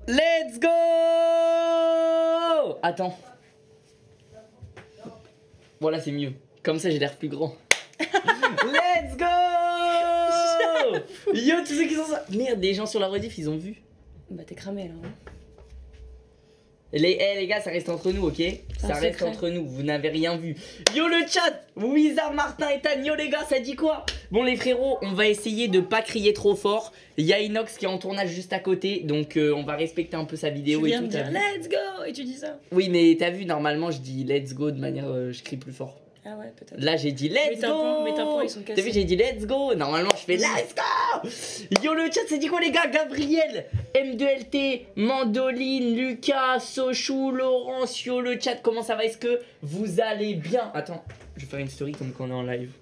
Let's go. Attends. Voilà, c'est mieux. Comme ça, j'ai l'air plus grand. Let's go. Yo, tous ceux qui sont ça. Merde, des gens sur la rediff, ils ont vu. Bah t'es cramé là. Hein. Les gars, ça reste entre nous, ok? Ça reste entre nous, vous n'avez rien vu. Yo le chat, Wizard, Martin et Tan, yo les gars, ça dit quoi? Bon les frérots, on va essayer de pas crier trop fort. Il y a Inox qui est en tournage juste à côté, donc on va respecter un peu sa vidéo et tout. Tu viens de dire let's go et tu dis ça? Oui mais t'as vu, normalement je dis let's go de manière, je crie plus fort. Ah ouais, peut-être. Là j'ai dit let's go. Mes tympans ils sont cassés. T'as vu, j'ai dit let's go. Normalement je fais let's go. Yo le chat, c'est dit quoi les gars? Gabriel, M2LT, Mandoline, Lucas, Sochou, Laurence. Yo le chat, comment ça va? Est-ce que vous allez bien? Attends, je vais faire une story comme quand on est en live.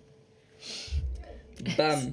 Bam.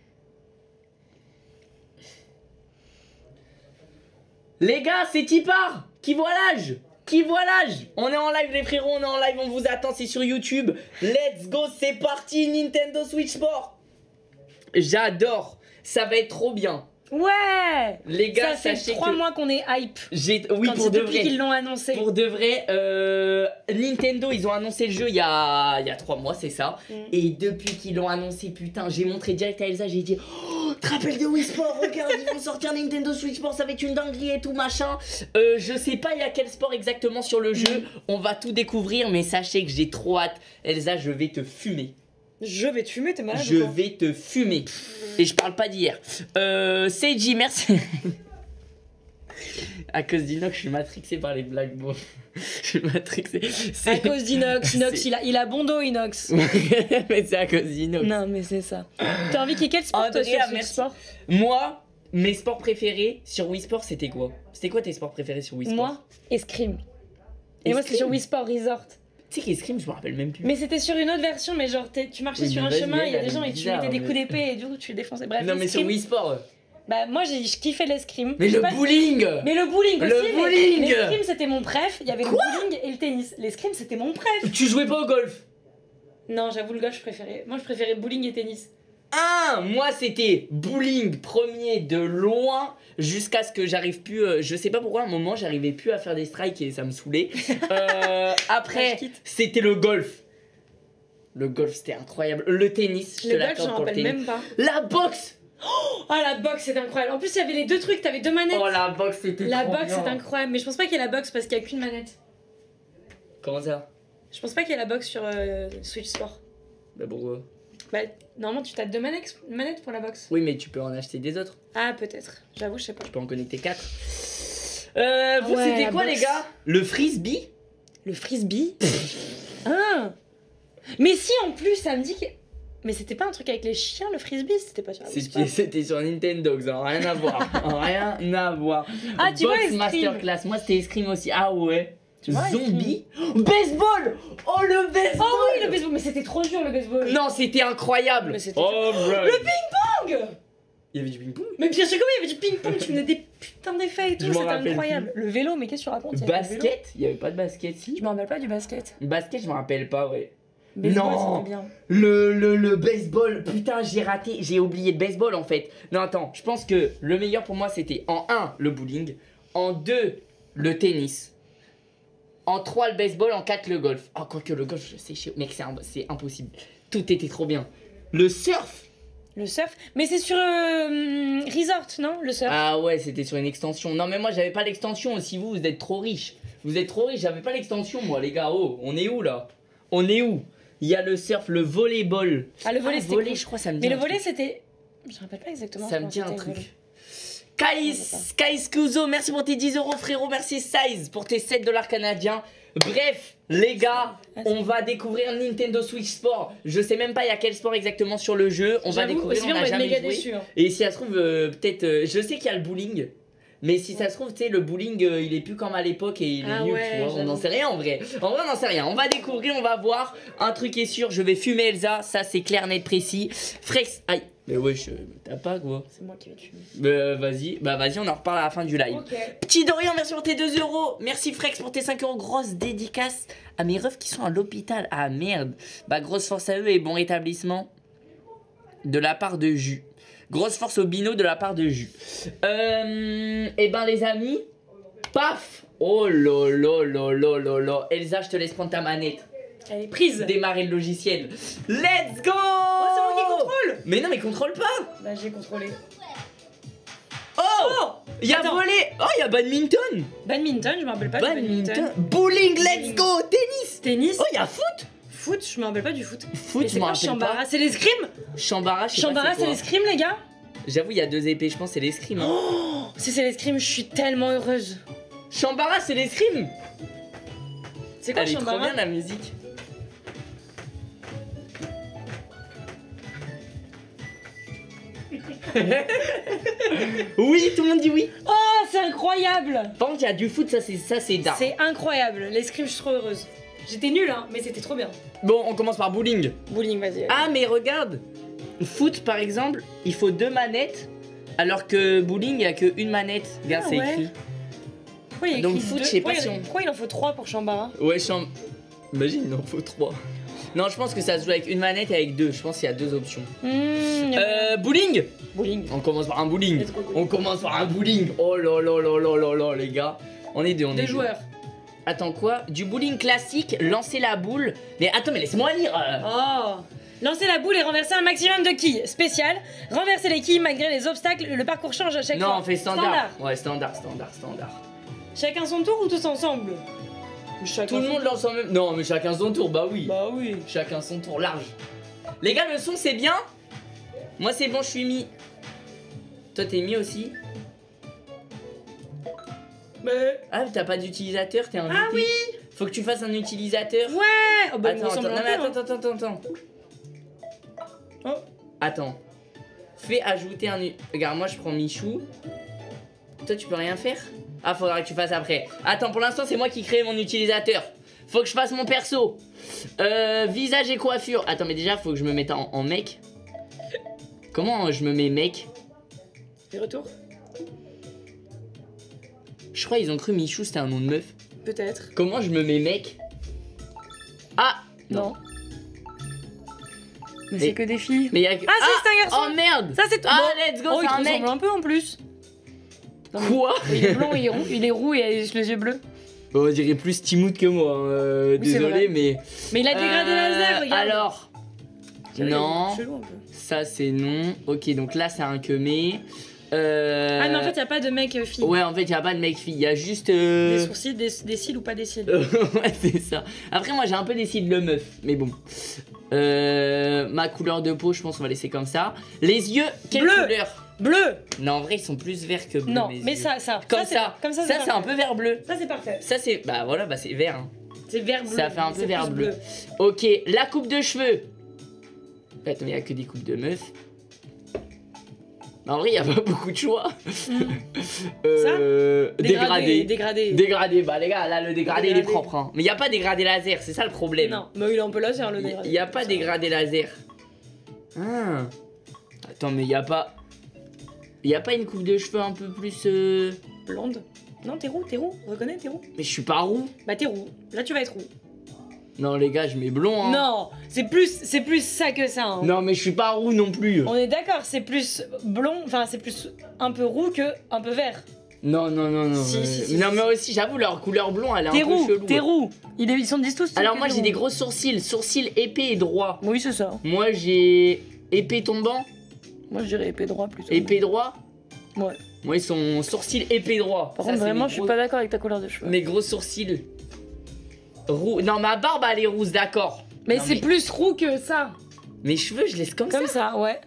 Les gars, c'est Tipar qui voit l'âge. Qui voit l'âge? On est en live les frérots, on est en live, on vous attend, c'est sur YouTube. Let's go, c'est parti, Nintendo Switch Sport. J'adore, ça va être trop bien. Ouais. Les gars, ça fait 3 mois qu'on est hype. Oui, pour de vrai. Depuis qu'ils l'ont annoncé. Pour de vrai, Nintendo, ils ont annoncé le jeu il y a 3 mois, c'est ça. Et depuis qu'ils l'ont annoncé, putain, j'ai montré direct à Elsa, j'ai dit oh, te rappelles de Wii Sport, regarde, ils vont sortir Nintendo Switch Sport, ça va être une dinguerie et tout machin. Je sais pas il y a quel sport exactement sur le jeu, on va tout découvrir, mais sachez que j'ai trop hâte. Elsa, je vais te fumer. Je vais te fumer, t'es malade? Je vais te fumer. Et je parle pas d'hier. Seiji, merci. À cause d'Inox, je suis matrixé par les blagues. Bon. Je suis matrixé. À cause d'Inox. Inox, il a bon dos, Inox. Mais c'est à cause d'Inox. Non, mais c'est ça. T'as envie qu'il y ait quel sport, toi, sur Wii Sport? Moi, mes sports préférés sur Wii Sport, c'était quoi? C'était quoi tes sports préférés sur Wii Sport? Moi, Escrime. Et moi, c'est sur Wii Sport Resort. Tu sais qu'Escrime, je me rappelle même plus. Mais c'était sur une autre version, mais genre tu marchais sur un chemin, il y a des gens et tu mettais des coups d'épée et du coup tu les défonçais. Bref, non mais sur Wii Sport. Bah moi je kiffais l'escrime. Mais le bowling. Mais le bowling aussi. Le bowling. L'escrime c'était mon préf, il y avait le bowling et le tennis. L'escrime c'était mon préf. Tu jouais pas au golf? Non, j'avoue le golf je préférais. Moi je préférais bowling et tennis. Ah, moi c'était bowling premier de loin jusqu'à ce que j'arrive plus. Je sais pas pourquoi à un moment j'arrivais plus à faire des strikes et ça me saoulait. Après c'était le golf. Le golf c'était incroyable. Le tennis, je te l'accorde. Le golf, j'en rappelle même pas. La boxe. Oh la boxe c'était incroyable. En plus il y avait les deux trucs, t'avais 2 manettes. Oh la boxe c'était La trop boxe bien. c'était incroyable, mais je pense pas qu'il y ait la boxe parce qu'il y a qu'une manette. Comment ça? Je pense pas qu'il y ait la boxe sur Switch Sport. Bah pourquoi? Bah normalement tu t'as 2 manettes pour la boxe. Oui mais tu peux en acheter des autres. Ah peut-être, j'avoue je sais pas. Je peux en connecter 4. Vous c'était quoi les gars? Le frisbee? Le frisbee? Ah. Mais si en plus ça me dit que... Mais c'était pas un truc avec les chiens le frisbee? C'était pas sur la Wii Sport. C'était sur Nintendo, ça n'a rien à voir. Rien à voir. Ah tu vois Escrime. Masterclass, moi c'était Escrime aussi. Ah ouais. vois, Zombie. Baseball. Oh le baseball. Oh oui le baseball, mais c'était trop dur le baseball. Non c'était incroyable. Mais c'était oh le ping-pong. Il y avait du ping-pong. Mais bien sûr que oui, il y avait du ping-pong, tu menais des putains d'effets et tout, c'était incroyable. Plus. Le vélo, mais qu'est-ce que tu racontes? Basket? Il y avait pas de basket si? Je me rappelle pas du basket. Basket je me rappelle pas ouais. Baseball, non, c'était bien. Le baseball, putain j'ai raté, j'ai oublié le baseball en fait. Non attends, je pense que le meilleur pour moi c'était en 1 le bowling, en 2 le tennis, en 3 le baseball, en 4 le golf. Oh quoique le golf c'est chiant, mec c'est impossible, tout était trop bien. Le surf. Le surf? Mais c'est sur Resort, non? Le surf? Ah ouais c'était sur une extension, non mais moi j'avais pas l'extension, aussi vous êtes trop riches. Vous êtes trop riches, j'avais pas l'extension moi les gars, oh on est où là? On est où? Il y a le surf, le volleyball. Ah, le volley, c'était cool. Je crois, ça me dit. Mais le volley, c'était. Je me rappelle pas exactement. Ça me dit un truc. Kai Scuso, merci pour tes 10 € frérot. Merci Size pour tes 7 $ canadiens. Bref, les gars, on va découvrir Nintendo Switch Sport. Je sais même pas il y a quel sport exactement sur le jeu. On va découvrir, on n'a jamais joué. Déçu, hein. Et si ça se trouve, peut-être. Je sais qu'il y a le bowling. Mais si ça se trouve, tu sais, le bowling, il est plus comme à l'époque et il est nul, tu vois. On n'en sait rien en vrai. En vrai, on n'en sait rien. On va découvrir, on va voir. Un truc est sûr, je vais fumer Elsa. Ça, c'est clair, net, précis. Frex. Aïe. Mais wesh, t'as pas quoi. C'est moi qui vais tuer. Vas-y. Bah, vas-y, on en reparle à la fin du live. Okay. Petit Dorian, merci pour tes 2 €. Merci Frex pour tes 5 €. Grosse dédicace à mes refs qui sont à l'hôpital. Ah merde. Bah, grosse force à eux et bon rétablissement de la part de Jus. Grosse force au bino de la part de Jus. Et ben les amis, Paf. Oh lolo. Elsa, je te laisse prendre ta manette. Elle est prise. Démarrer le logiciel. Let's go. Oh, c'est moi qui contrôle. Mais non, mais contrôle pas. Bah, j'ai contrôlé. Oh, il y a Attends. volé. Oh, il y a badminton. Badminton, je me rappelle pas du badminton. Bowling, let's go. Tennis. Tennis. Oh, il y a foot. Foot, je me rappelle pas du foot. Foot, Et je c'est m'en quoi rappelle Chambara? pas. C'est l'escrime? Chambara, je sais Chambara, pas c'est l'escrime, les gars? J'avoue, il y a 2 épées, je pense c'est l'escrime. Hein. Oh, si c'est l'escrime, je suis tellement heureuse. Chambara, c'est l'escrime. C'est quoi Elle est trop Chambara? bien la musique. Oui, tout le monde dit oui. Oh, c'est incroyable! Par contre, il y a du foot, ça c'est dark. C'est incroyable. L'escrime, je suis trop heureuse. J'étais nulle, hein, mais c'était trop bien. Bon, on commence par bowling. Bowling, vas-y. Ah, mais regarde. Foot, par exemple, il faut 2 manettes. Alors que bowling, il n'y a qu'une manette. Regarde, Ah c'est ouais. écrit. Pourquoi il y a donc écrit foot, deux- je sais pas pourquoi si il- on- Pourquoi il en faut 3 pour Chambara? Ouais, imagine, il en faut 3. Non, je pense que ça se joue avec une manette et avec 2. Je pense qu'il y a 2 options. Bowling. Bowling. On commence par un bowling. Let's go, bowling. On commence par un bowling. Oh là là là là là là, les gars. On est deux, on est Deux deux. joueurs. Attends, quoi? Du bowling classique, lancer la boule. Mais attends, mais laisse-moi lire. Oh! Lancer la boule et renverser un maximum de quilles. Spécial. Renverser les quilles malgré les obstacles. Le parcours change à chaque Non, fois. on fait standard. Ouais, standard. Chacun son tour ou tous ensemble? Tout le monde lance en même. Non, mais chacun son tour, bah oui. Bah oui. Chacun son tour, large. Les gars, le son c'est bien. Moi c'est bon, je suis mis. Toi t'es mis aussi. Mais... Ah, t'as pas d'utilisateur, t'es invité. Ah oui. Faut que tu fasses un utilisateur. Ouais. Oh bah il me Attends, ressemble non, un mais peu, hein. attends. Oh. Attends. Fais ajouter un. Regarde, moi je prends Michou. Toi tu peux rien faire? Ah, faudra que tu fasses après. Attends, pour l'instant c'est moi qui crée mon utilisateur. Faut que je fasse mon perso. Visage et coiffure. Attends, mais déjà faut que je me mette en mec. Comment je me mets mec? Et retour. Je crois ils ont cru Michou c'était un nom de meuf. Peut-être. Comment je me mets mec? Ah Non. Mais Mais- c'est que des filles. Mais y a que... Ah, si, c'est un garçon. Oh merde. Ça c'est tout. Ah, Bon. let's go, Oh, il c'est te un mec. ressemble un peu en plus. Non, mais- Quoi? Il est blond, il est roux et il a les yeux bleus. Bon, on dirait plus Timoth que moi, hein, Oui, c'est désolé, vrai. mais... Mais il a dégradé laser, regarde. Alors, Chérie, non, il est chelou un peu. ça c'est non. Ok, donc là c'est un quemé. Ah mais en fait il y a pas de mec fille. Ouais, en fait, il y a pas de mec-fille, il y a juste... Des sourcils, des cils ou pas des cils. Ouais, c'est ça. Après, moi j'ai un peu des cils de meuf, mais bon. Ma couleur de peau, je pense qu'on va laisser comme ça. Les yeux, quelle Bleu. couleur? Bleu. Non, en vrai, ils sont plus verts que bleus. Non, mes mais yeux. ça. Comme c'est- ça. Comme ça, Ça, c'est un parfait. peu vert bleu. Ça c'est parfait. Ça, c'est. Bah voilà, bah c'est vert. Hein. C'est vert bleu. Ça fait un peu c'est vert plus bleu. Ok, la coupe de cheveux. Attends, mais il n'y a que des coupes de meufs. En vrai, il n'y a pas beaucoup de choix. Dégradé. Dégradé, bah les gars, là le dégradé il est Dégradé. propre. Hein. Mais il n'y a pas dégradé laser, c'est ça le problème. Non, mais il est un peu laser le dégradé. Il n'y a pas dégradé laser. Ah. Attends, mais il n'y a pas. Il n'y a pas une coupe de cheveux un peu plus. Blonde. Non, t'es roux. Reconnais, t'es roux. Mais je suis pas roux. Bah t'es roux. Là tu vas être roux. Non, les gars, je mets blond. Hein. Non, c'est plus ça que ça. Hein. Non, mais je suis pas roux non plus. On est d'accord, c'est plus blond, enfin c'est plus un peu roux que un peu vert. Non. Si, Non, mais aussi, j'avoue, leur couleur blond, elle est T'es un peu roux, chelou. t'es roux. Ils sont tous. Alors, moi, j'ai des gros sourcils. Sourcils épais et droits. Oui, c'est ça. Moi, j'ai épais tombant, Moi je dirais épais droit plutôt. épais droit. Ouais. Moi, ils sont sourcils épais droits. Par Ça, contre, c'est vraiment, mes je suis gros- pas d'accord avec ta couleur de cheveux. Mes gros sourcils. Roux. Non, ma barbe, elle est rousse, d'accord. Mais Non, c'est plus roux que ça. Mes cheveux, je laisse comme Comme ça, ouais.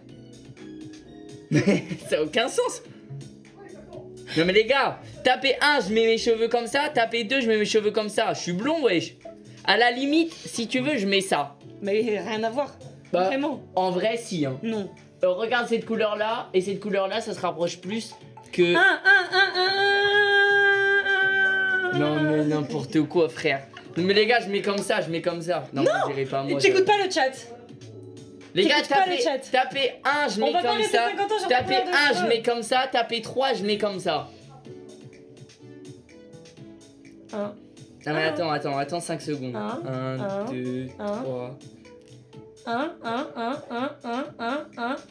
ça. Ça a aucun sens. Non, mais les gars, tapez 1, je mets mes cheveux comme ça. Tapez 2, je mets mes cheveux comme ça. Je suis blond, wesh. À la limite, si tu veux, je mets ça. Mais rien à voir. Bah, Vraiment. En vrai, si. Hein. Non. Regarde cette couleur-là, et cette couleur-là, ça se rapproche plus que... Non, mais n'importe quoi, frère. Non, mais les gars, je mets comme ça, je mets comme ça. Non, moi, je dirais pas moi. T'écoutes pas le chat. Les gars, t'écoutes pas le chat. tapez 1, je On mets va pas comme rester ça. 50 ans sur ta Tapez couleur de 1, je cheveux. mets comme ça. Tapez 3, je mets comme ça. Un. Ah, mais attends 5 secondes. Un, 1, 2, un. 3.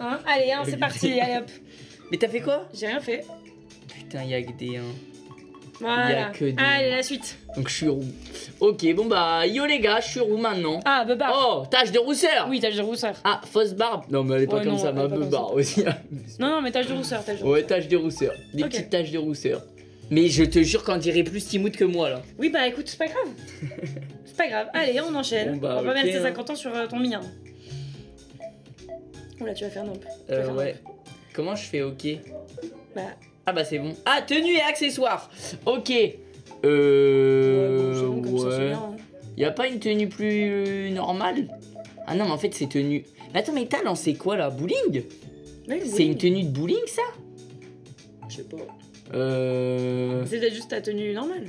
Allez, c'est parti, allez hop. Mais t'as fait quoi? J'ai rien fait. Putain, y'a que des 1. Voilà. que des... Allez, la suite. Donc je suis roux. Ok, bon bah, yo les gars, je suis roux maintenant. Ah, beubare. Oh, tache de rousseur. Oui, tache de rousseur. Ah, fausse barbe. Non, mais elle est pas Ouais, comme non, ça, elle ma est pas comme beubare ça. aussi. Non, mais tache de rousseur, tache de rousseur. Ouais, tache de rousseur. Des Ok. petites taches de rousseur. Mais je te jure qu'on dirait plus Timout que moi là. Oui, bah écoute, c'est pas grave. C'est pas grave. Allez, on enchaîne. Bon, bah, on va pas ok, mettre tes hein. 50 ans sur ton mien. Oula, tu vas faire nombre. Ouais. Comment je fais ok? Bah, Ah bah c'est bon. Ah, tenue et accessoires. Ok. ouais, bon, c'est bon, comme ça, c'est Ouais. bien. Hein. Y a pas une tenue plus normale? Ah non, mais en fait c'est tenue. Mais attends, mais t'as lancé quoi là? Bowling? Oui, C'est une tenue de bowling ça? Je sais pas. Euh. C'est peut-être juste ta tenue normale.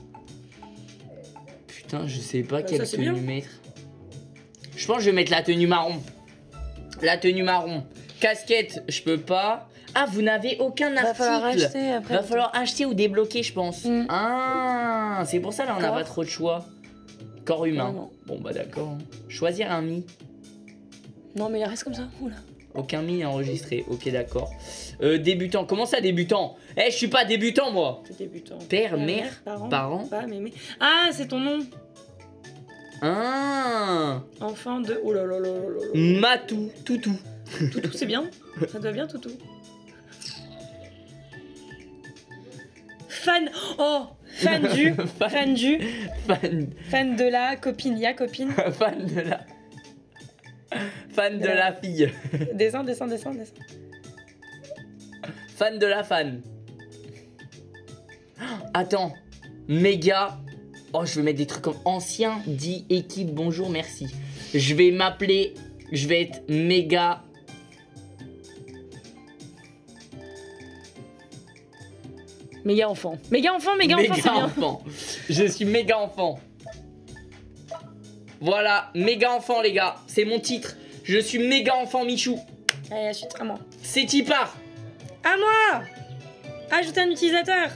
Putain, je sais pas Bah, quelle ça, c'est tenue bien. mettre. Je pense que je vais mettre la tenue marron. La tenue marron. Casquette, je peux pas. Ah, vous n'avez aucun Va falloir article. acheter après. Va falloir acheter ou débloquer, je pense. Mm. Ah, c'est pour ça là on n'a Corps. pas trop de choix. Corps humain. Non, non. Bon bah d'accord. Choisir un mi. Non, mais il reste comme ça. Oula. Aucun mi est enregistré. Ok, d'accord. Débutant. Comment ça débutant? Eh, je suis pas débutant moi. T'es débutant. Père, mère, parents. parents. Pas, mémé. Ah, c'est ton nom. Ah, Enfant de. Oh là là là là là là. Matou, toutou. Toutou, c'est bien. Ça doit bien, Toutou. Fan. Oh, fan du. Fan du. Fan, Fan de la copine. Ya copine. fan de la. Fan de la fille. Descends. Fan de la fan. Attends. Méga. Oh, je vais mettre des trucs comme ancien, dit équipe, bonjour, merci. Je vais m'appeler. Je vais être méga. Méga enfant, c'est bien. enfant. Je suis méga enfant. Voilà, méga enfant, les gars. C'est mon titre. Je suis méga enfant Michou. Allez, la suite, à moi. C'est qui part. À moi. Ajouter un utilisateur.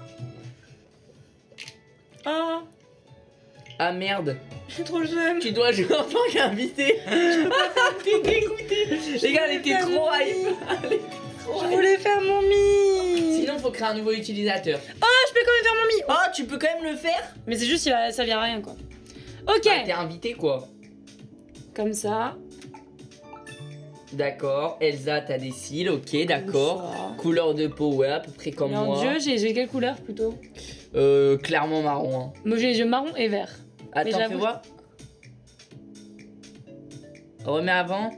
Oh, Ah merde. j'ai trop le seum. Tu dois jouer en tant qu'invité. T'es dégoûté. Les gars, elle était trop hype. Elle était trop Je hype. voulais faire mon mi. Sinon, faut créer un nouveau utilisateur. Oh, je peux quand même faire mon mi. Oh, tu peux quand même le faire. Mais c'est juste, ça vient à rien, quoi. Ok. Ah, t'es invité quoi. Comme ça. D'accord. Elsa, t'as des cils. Ok, d'accord. ça. Couleur de peau, ouais, à peu près comme Mon moi. Dieu, j'ai quelle couleur plutôt? Clairement marron. Hein. Moi, j'ai les yeux marron et vert. Attends, j'avoue- fais voir. Remets avant.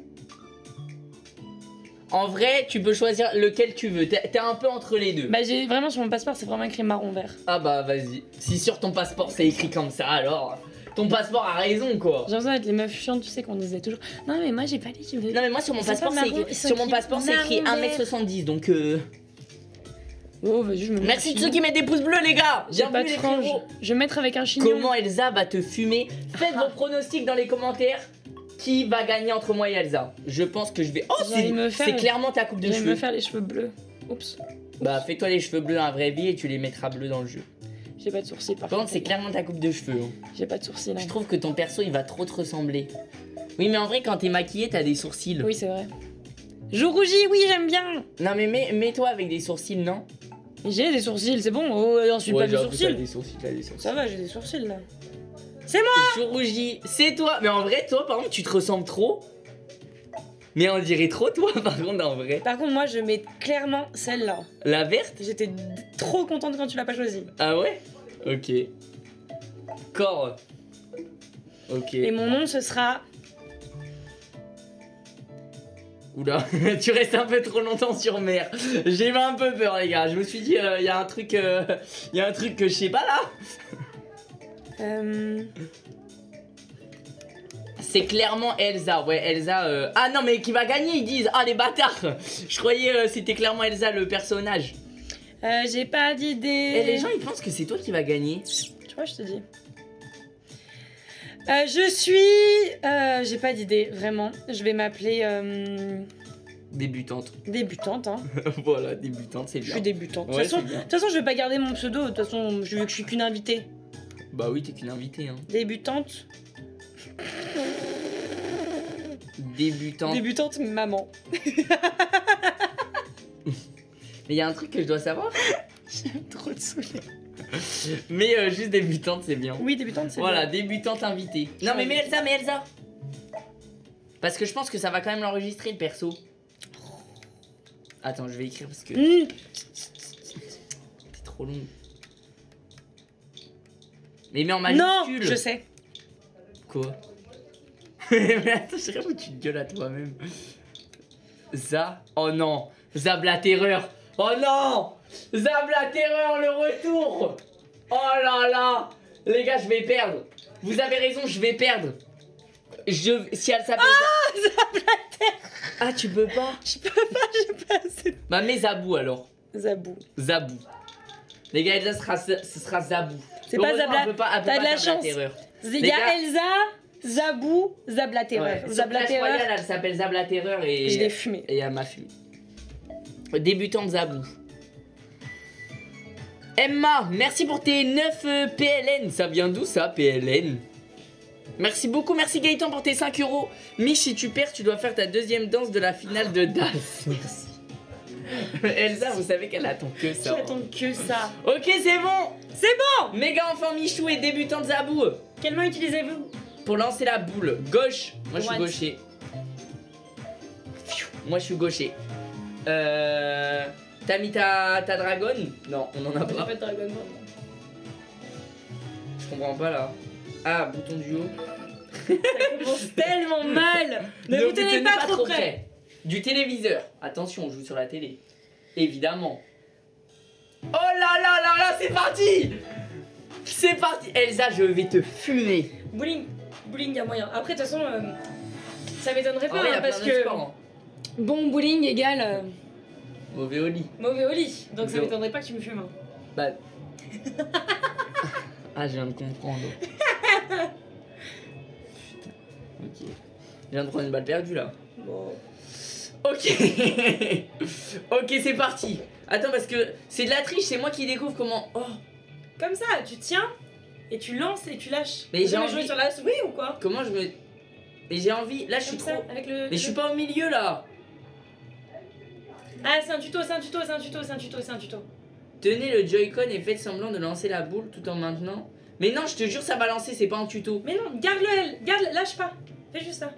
En vrai, tu peux choisir lequel tu veux. T'es un peu entre les deux. Bah, j'ai vraiment sur mon passeport, c'est vraiment écrit marron vert. Ah bah vas-y. Si sur ton passeport c'est écrit comme ça, alors ton passeport a raison quoi. J'ai l'impression d'être les meufs chiantes, tu sais, qu'on disait toujours. Non, mais moi, j'ai pas les cheveux. Non mais moi sur mon Ils sont passeport pas c'est marrons, écrit, ils sont sur mon écrits passeport c'est écrit marron vert. 1m70 donc Oh, vas-y, je me mets. merci de ceux qui mettent des pouces bleus les gars. J'ai pas Bienvenue de les frange. frérots. Je vais mettre avec un chignon. Comment Elsa va te fumer? Faites vos pronostics dans les commentaires. Qui va gagner entre moi et Elsa? Je pense que je vais. Oh J'allais me faire- c'est clairement ta coupe de Je vais cheveux. me faire les cheveux bleus. Oups. Bah fais-toi les cheveux bleus dans la vraie vie et tu les mettras bleus dans le jeu. J'ai pas de sourcils par Par contre c'est clairement ta coupe de cheveux. Hein. J'ai pas de sourcils. Je Hein. trouve que ton perso il va trop te ressembler. Oui mais en vrai quand t'es maquillée t'as des sourcils. Oui, c'est vrai. Je rougis, oui, j'aime bien. Non mais mets-toi avec des sourcils non? J'ai des sourcils, c'est bon. Oh, j'en suis pas des j'avoue, sourcils. t'as des sourcils, t'as des sourcils. Ça va, j'ai des sourcils là. Je rougis, c'est toi. Mais en vrai toi par contre tu te ressembles trop. Mais on dirait trop toi par contre en vrai. Par contre, moi, je mets clairement celle-là. La verte? J'étais trop contente quand tu l'as pas choisie. Ah ouais? Ok. Corps. Ok. Et mon nom, ce sera. Oula, tu restes un peu trop longtemps sur mer. J'ai eu un peu peur les gars. Je me suis dit il y a un truc que je sais pas là. C'est clairement Elsa, ouais Elsa. Ah non mais qui va gagner ils disent. Ah les bâtards. Je croyais c'était clairement Elsa le personnage. J'ai pas d'idée. Et les gens ils pensent que c'est toi qui va gagner. Tu vois, je te dis. Je suis. J'ai pas d'idée, vraiment. Je vais m'appeler. Débutante. Débutante, hein. Voilà, débutante, c'est Je bien. suis débutante. De Ouais, toute façon, c'est bien. de toute façon, je vais pas garder mon pseudo. De toute façon, vu que je suis qu'une invitée. Bah oui, t'es qu'une invitée hein. Débutante. Débutante. Débutante maman. Mais il y a un truc que je dois savoir. J'aime trop te saouler. Mais juste débutante, c'est bien. Oui, débutante, c'est Voilà, bien. débutante invitée. Non, mais Elsa. Parce que je pense que ça va quand même l'enregistrer le perso. Attends, je vais écrire parce que. C'est trop long. Mais mets en Non, majuscule. je sais. Quoi? Mais attends, je sais pas où tu te gueules à toi-même. Oh non. Zab la terreur. Oh non. Zab la terreur, le retour. Oh là là. Les gars, je vais perdre. Vous avez raison, je vais perdre. Si elle s'appelle. Ah, Zab la terreur. Ah, tu peux pas? Je peux pas, j'ai pas assez. Bah, mets Zabou alors. Zabou. Zabou. Les gars, Elsa ce sera Zabou. C'est pas Heureusement, Zabla. elle peut pas T'as de la Zab chance. terreur. Il Les y a gars- Elsa, Zabou, Zab la terreur. Ouais. Zab Sur la Clash terreur. Royale, elle s'appelle Zab la terreur et. Je l'ai fumé. Et elle m'a fumé. Débutante Zabou. Emma, merci pour tes 9 PLN. Ça vient d'où ça, PLN? Merci beaucoup, merci Gaëtan pour tes 5 euros. Mich, si tu perds, tu dois faire ta deuxième danse de la finale de DAS. Merci. Elsa, vous savez qu'elle attend que ça. J'attends que ça. Ok, c'est bon. C'est bon. Méga enfant Michou et débutante Zabou. Quelle main utilisez-vous? Pour lancer la boule, gauche. Moi je suis Droite. gaucher. Moi je suis gaucher. T'as mis ta dragon? Non, on en a pas. pas de dragon. Je comprends pas là. Ah, bouton du haut. Ça commence tellement mal. Ne vous tenez pas trop près. Du téléviseur. Attention, on joue sur la télé. Évidemment. Oh là là là là, c'est parti. C'est parti. Elsa, je vais te fumer. Bowling, y a moyen. Après, de toute façon, ça m'étonnerait En pas vrai, y a hein, parce plein de que sports, hein. bon bowling égale Mauvais au lit. mauvais au lit. Donc ça Donc- m'étonnerait pas que tu me fumes. Hein. Bah. Ah, je viens de comprendre. Putain. Ok. Je viens de prendre une balle perdue là. Bon. Ok. Ok, c'est parti. Attends, parce que c'est de la triche, c'est moi qui découvre comment. Oh, Comme ça, tu tiens et tu lances et tu lâches. Mais Vous j'ai avez envie- joué sur la oui ou quoi? comment je me. Mais j'ai envie. Là, je suis Comme trop. ça, avec le. Mais je suis pas au milieu là. Ah, c'est un tuto. Tenez le Joy-Con et faites semblant de lancer la boule tout en maintenant. Mais non, je te jure, ça va lancer, c'est pas un tuto. Mais non, garde, lâche pas. Fais juste ça.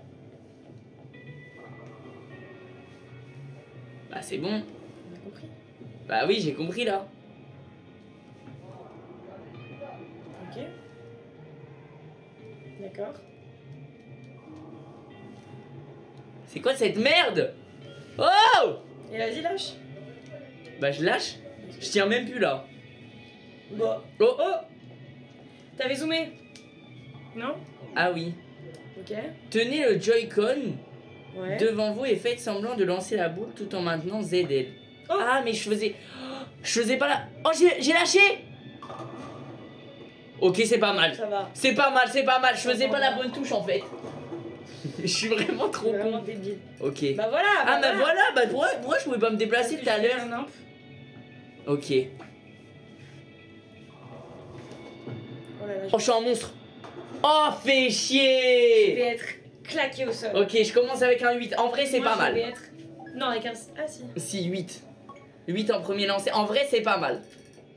Bah, c'est bon. On a compris. Bah oui, j'ai compris là. Ok. D'accord. C'est quoi cette merde? Oh! Et vas-y, lâche. Bah, je lâche. Je tiens même plus là. Bon. Oh! Oh! T'avais zoomé? Non? Ah oui. Ok. Tenez le Joy-Con Ouais. devant vous et faites semblant de lancer la boule tout en maintenant ZL. Oh. Ah, mais je faisais pas la. Oh, j'ai lâché! Ok, c'est pas mal. Ça va. C'est pas mal. Je faisais pas la bonne touche en fait. Je suis vraiment trop C'est vraiment con. débile. Ok. Bah voilà. Ah, bah voilà, bah pourquoi je pouvais pas me déplacer tout à l'heure? Non. Ok. Oh là là. Oh, je suis un monstre. Oh, fais Je chier! vais être claqué au sol. Ok, je commence avec un 8. En vrai, c'est Moi, pas je mal. vais être... Non, avec un. Ah si. Si, 8. 8 en premier lancé. En vrai, c'est pas mal.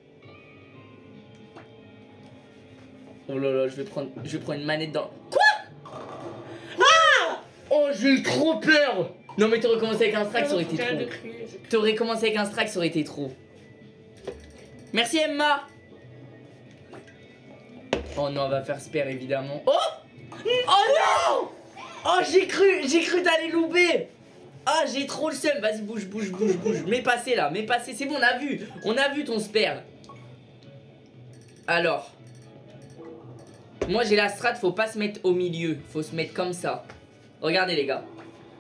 Oh là là, je vais prendre une manette dans. Quoi? Ah! Oh, j'ai eu trop peur! Non, mais t'aurais commencé avec un strike, ça aurait été trop. T'aurais commencé avec un strike, ça aurait été trop. Merci Emma! Oh non, on va faire spare évidemment. Oh! Oh non! Oh, j'ai cru t'allais louper! Ah, j'ai trop le seum. Vas-y, bouge. Mets passer là, c'est bon, on a vu ton spare. Alors. Moi j'ai la strat, faut pas se mettre au milieu, faut se mettre comme ça. Regardez les gars.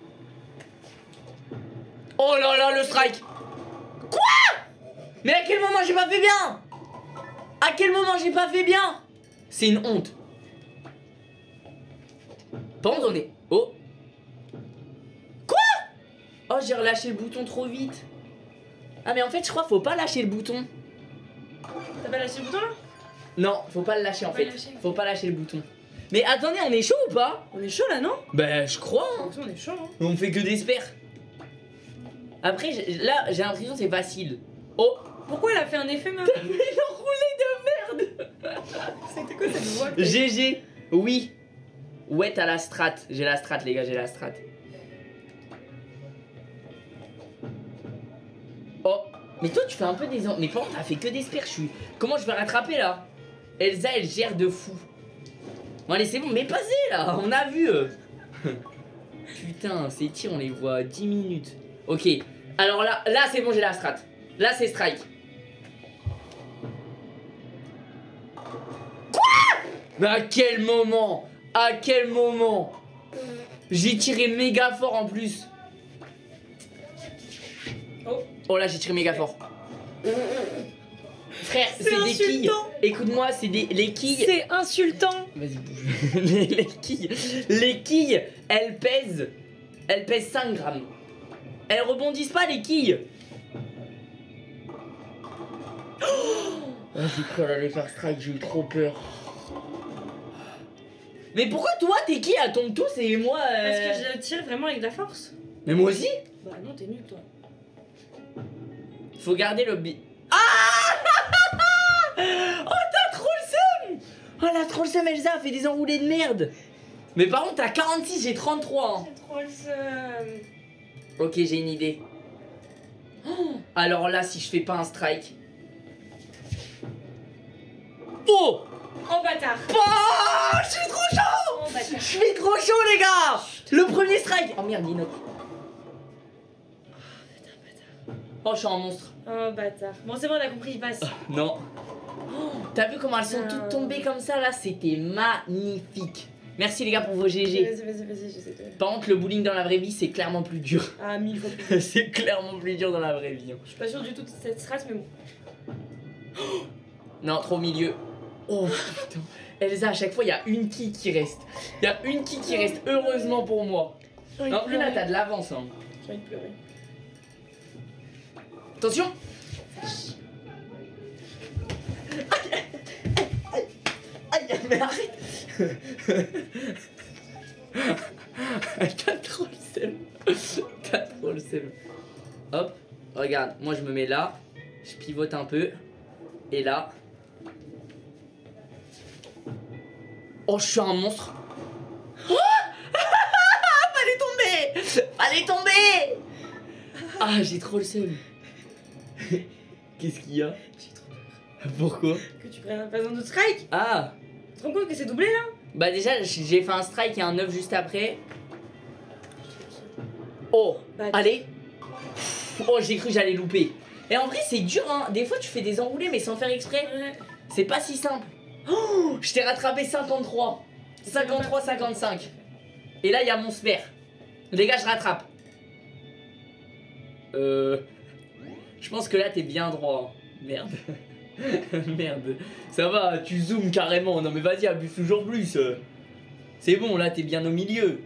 Oh là là, le strike. Quoi? Mais à quel moment j'ai pas fait bien? À quel moment j'ai pas fait bien? C'est une honte. Par contre on est... Oh. Quoi? Oh, j'ai relâché le bouton trop vite. Ah mais en fait je crois faut pas lâcher le bouton. T'as pas lâché le bouton là? Non, faut pas le lâcher en Faut fait. pas le lâcher. Faut pas lâcher le bouton. Mais attendez, on est chaud ou pas? On est chaud là, non? Ben je crois hein. On est chaud, hein. On fait que des spares. Après, là, j'ai l'impression que c'est facile. Oh! Pourquoi elle a fait un effet, meuf? Mais il enroulé merde. C'était quoi cette voix GG. Oui. Ouais, t'as la strat. J'ai la strat, les gars, j'ai la strat. Oh. Mais toi, tu fais un peu des... Mais comment t'as fait que des spers? Comment je vais rattraper, là? Elsa, elle gère de fou. Bon, allez, c'est bon. Mais passez, là. On a vu. Putain, ces tirs, on les voit 10 minutes. Ok. Alors là c'est bon, j'ai la strat. Là, c'est strike. Mais à quel moment? À quel moment? J'ai tiré méga fort en plus. Oh là, j'ai tiré méga fort. Frère, c'est des quilles. Écoute-moi, c'est les quilles. C'est insultant. Vas-y, bouge. Les quilles, elles pèsent 5 grammes. Elles rebondissent pas, les quilles. Oh, j'ai cru qu'elle allait faire strike, j'ai eu trop peur. Mais pourquoi toi tes quilles elles tombent tous et moi Parce que je tire vraiment avec de la force. Mais moi aussi. Bah non, t'es nul toi. Faut garder le Ah. Oh t'as trop le seum. Oh la trop le seum, Elsa fait des enroulés de merde. Mais par contre t'as 46, j'ai 33 hein. J'ai trop le seum. Ok, j'ai une idée. Oh, alors là si je fais pas un strike. Oh. Oh bâtard. Oh, je suis trop chaud. Oh bâtard. Je suis trop chaud les gars. Le premier strike. Oh merde, Dino. Oh, je suis un monstre. Oh bâtard. Bon c'est bon, on a compris, je passe. Non. Oh, t'as vu comment elles sont toutes tombées comme ça là? C'était magnifique. Merci les gars pour vos GG. Vas-y, je sais pas. Par contre, le bowling dans la vraie vie, c'est clairement plus dur. Ah, 1000 fois plus. C'est clairement plus dur dans la vraie vie. Je suis pas sûre du tout de cette strat, mais bon. Non, trop au milieu. Oh putain. Elsa, à chaque fois, il y a une quille qui reste. Il y a une quille qui reste, heureusement pour moi. Non, plus là, t'as de l'avance. Hein. J'ai envie de pleurer. Attention. Aïe, mais arrête. T'as trop le seum. T'as trop le seum. Hop, regarde, moi je me mets là. Je pivote un peu. Et là. Oh, je suis un monstre. Oh. Fallait tomber. Ah, j'ai trop le seum. Qu'est-ce qu'il y a? J'ai trop peur. Pourquoi? Que tu prennes pas un autre strike. Ah. Tu te rends compte que c'est doublé là? Bah déjà, j'ai fait un strike et un 9 juste après. Oh, Bah, allez. Oh, j'ai cru que j'allais louper. Et en vrai, c'est dur, hein. Des fois, tu fais des enroulés, mais sans faire exprès. Ouais. C'est pas si simple. Oh, je t'ai rattrapé 53. 53, 55. Et là, il y a mon sper. Les gars, je rattrape. Je pense que là, t'es bien droit. Merde. Merde. Ça va, tu zoomes carrément. Non mais vas-y, abuse toujours plus. C'est bon, là, t'es bien au milieu.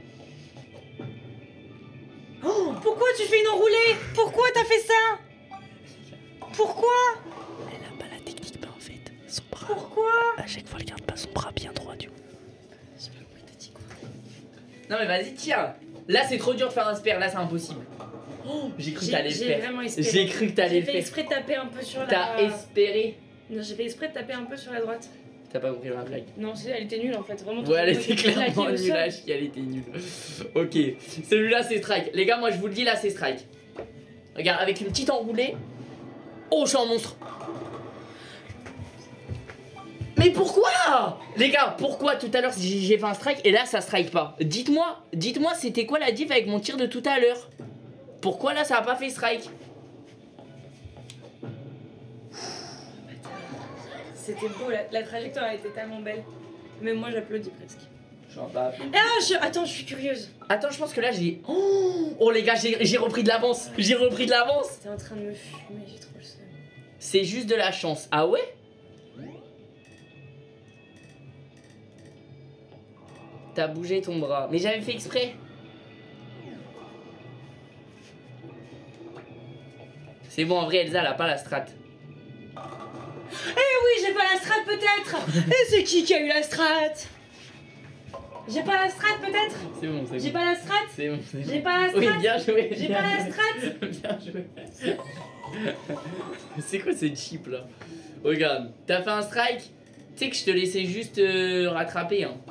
Oh, pourquoi tu fais une enroulée? Pourquoi t'as fait ça? Pourquoi? Elle a pas la technique, mais en fait, son bras. Pourquoi? À chaque fois, elle garde pas son bras bien droit, du coup. J'ai pas compris, t'as dit quoi? Non mais vas-y, tiens. Là, c'est trop dur de faire un spare. Là, c'est impossible. Oh, j'ai cru que t'allais le J'ai faire. vraiment espéré. J'ai cru que t'allais le J'ai fait faire. exprès de taper un peu sur la... T'as espéré. Non, j'ai fait exprès de taper un peu sur la droite. T'as pas compris ma blague. Non, elle était nulle en fait, vraiment. Ouais, elle était claquée clairement au nulle sol. à chier, elle était nulle. Ok, celui-là c'est strike. Les gars, moi je vous le dis, là c'est strike. Regarde, avec une petite enroulée. Oh, je suis un monstre. Mais pourquoi? Les gars, pourquoi tout à l'heure j'ai fait un strike et là ça strike pas? Dites-moi c'était quoi la diff avec mon tir de tout à l'heure? Pourquoi là ça a pas fait strike? C'était beau, la trajectoire a été tellement belle. Même moi j'applaudis presque. Bah, Attends, je suis curieuse. attends, je pense que là j'ai... Oh les gars, j'ai repris de l'avance. J'ai repris de l'avance. T'es en train de me fumer, j'ai trop le seum. C'est juste de la chance. Ah ouais? T'as bougé ton bras. Mais j'avais fait exprès. C'est bon, en vrai, Elsa, elle a pas la strat. Eh oui, j'ai pas la strat peut-être. Et c'est qui a eu la strat? J'ai pas la strat peut-être? C'est bon, c'est bon. J'ai pas la strat? C'est bon, c'est bon. J'ai pas la strat? Oui, bien joué. J'ai bien pas la joué. strat? Bien joué. C'est quoi ces chips là? Regarde, t'as fait un strike. Tu sais que je te laissais juste rattraper. Hein.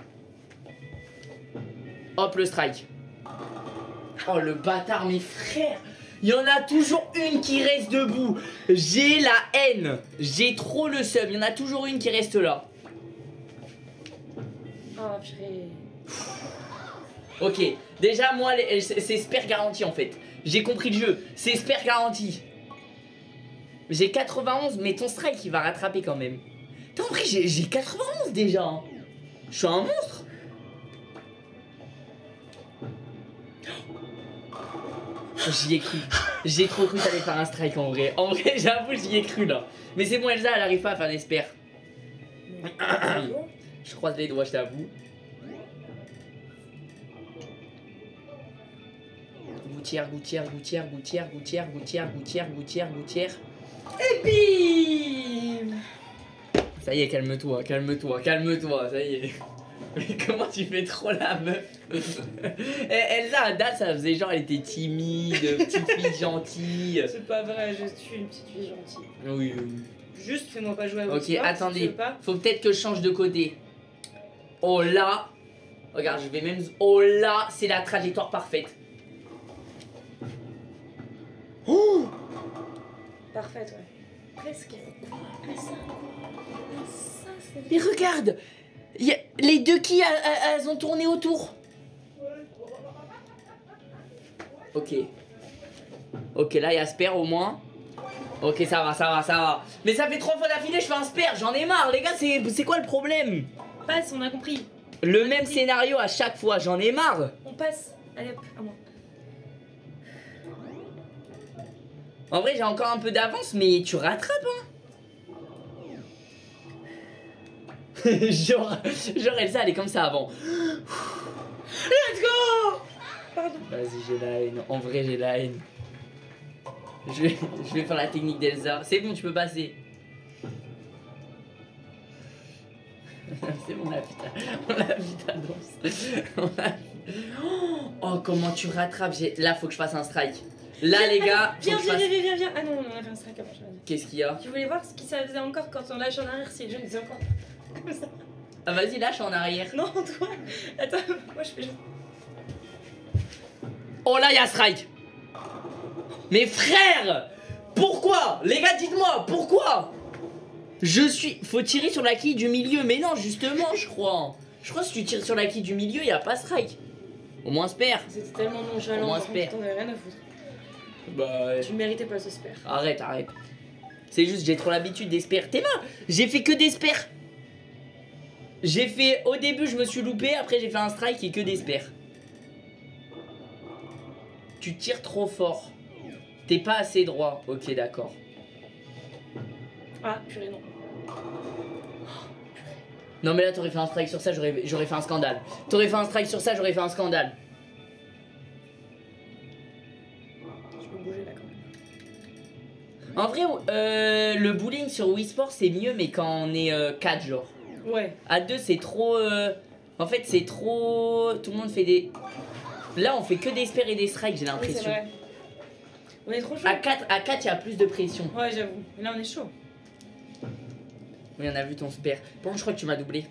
Hop, le strike. Oh, le bâtard, mes frères. Il y en a toujours une qui reste debout. J'ai la haine. J'ai trop le seum. Il y en a toujours une qui reste là. Oh, purée. Ok, déjà moi c'est spare garanti en fait. J'ai compris le jeu, c'est spare garanti. J'ai 91 mais ton strike il va rattraper quand même. T'as compris, j'ai 91 déjà. Hein. Je suis un monstre. J'y ai cru. J'ai trop cru que t'allais faire un strike en vrai. En vrai j'avoue j'y ai cru là. Mais c'est bon Elsa elle arrive pas à faire des spares. Je croise les doigts je t'avoue. Gouttière. Et bim. Ça y est, calme-toi, ça y est. Mais comment tu fais trop la meuf? Elsa, à date, ça faisait genre, elle était timide, petite fille gentille. C'est pas vrai, je suis une petite fille gentille. Oui. Juste fais-moi pas jouer à Ok, attendez, faut peut-être que je change de côté. Oh là. Regarde, je vais même... Oh là, c'est la trajectoire parfaite. Oh! Parfaite, ouais. Presque. Mais regarde! Les deux qui elles ont tourné autour. Ok. Ok, là il y a spare au moins. Ok, ça va. Mais ça fait 3 fois d'affilée, je fais un spare, j'en ai marre, les gars, c'est quoi le problème? Passe, on a compris. Le même scénario à chaque fois, j'en ai marre. On passe. Allez hop, à moi. En vrai, j'ai encore un peu d'avance, mais tu rattrapes, hein. genre Elsa, elle est comme ça avant. Let's go. Pardon. Vas-y, j'ai la haine. En vrai, j'ai la haine. Je vais faire la technique d'Elsa. C'est bon, tu peux passer. C'est bon, on a vu ta danse. Oh, comment tu rattrapes. Là, faut que je fasse un strike. Là, les gars, viens. Ah non, on a fait un strike avant. Qu'est-ce qu'il y a? Tu voulais voir ce qui ça faisait encore quand on lâche en arrière, si les gens disaient encore comme ça. Ah, vas-y, lâche en arrière. Non, toi. Attends, moi je fais juste. Oh là, il y a strike. Mes frères, pourquoi? Les gars, dites-moi, pourquoi? Faut tirer sur la quille du milieu, mais non, justement, je crois. Je crois que si tu tires sur la quille du milieu, il n'y a pas strike. Au moins spare. C'était tellement nonchalant, au moins t'en avais rien à foutre. Bah ouais. Tu méritais pas ce spare. Arrête. C'est juste, j'ai trop l'habitude des spares. T'es mort. J'ai fait que des spares. J'ai fait, au début, je me suis loupé, après j'ai fait un strike et que des spares. Tu tires trop fort. T'es pas assez droit. Ok, d'accord. Ah, purée, non. Non mais là t'aurais fait un strike sur ça, j'aurais fait un scandale. T'aurais fait un strike sur ça, j'aurais fait un scandale. Je peux bouger là quand même. En vrai, le bowling sur Wii Sports c'est mieux, mais quand on est 4 genre. Ouais. À 2 c'est trop... En fait c'est trop... Tout le monde fait des... Là on fait que des spares et des strikes, j'ai l'impression. Oui, c'est vrai. On est trop chaud. À 4 il y a plus de pression. Ouais, j'avoue. Là on est chaud. Oui, on a vu ton spare. Bon, je crois que tu m'as doublé.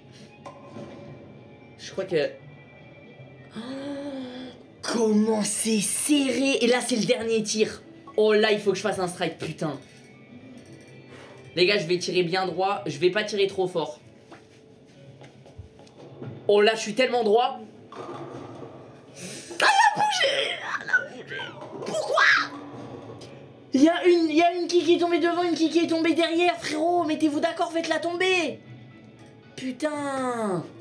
Je crois que... Oh, comment c'est serré. Et là, c'est le dernier tir. Oh là, il faut que je fasse un strike, putain. Les gars, je vais tirer bien droit. Je vais pas tirer trop fort. Oh là, je suis tellement droit. Elle a bougé. Pourquoi? Il y a une qui est tombée devant, une qui est tombée derrière, frérot. Mettez-vous d'accord, faites-la tomber. Putain.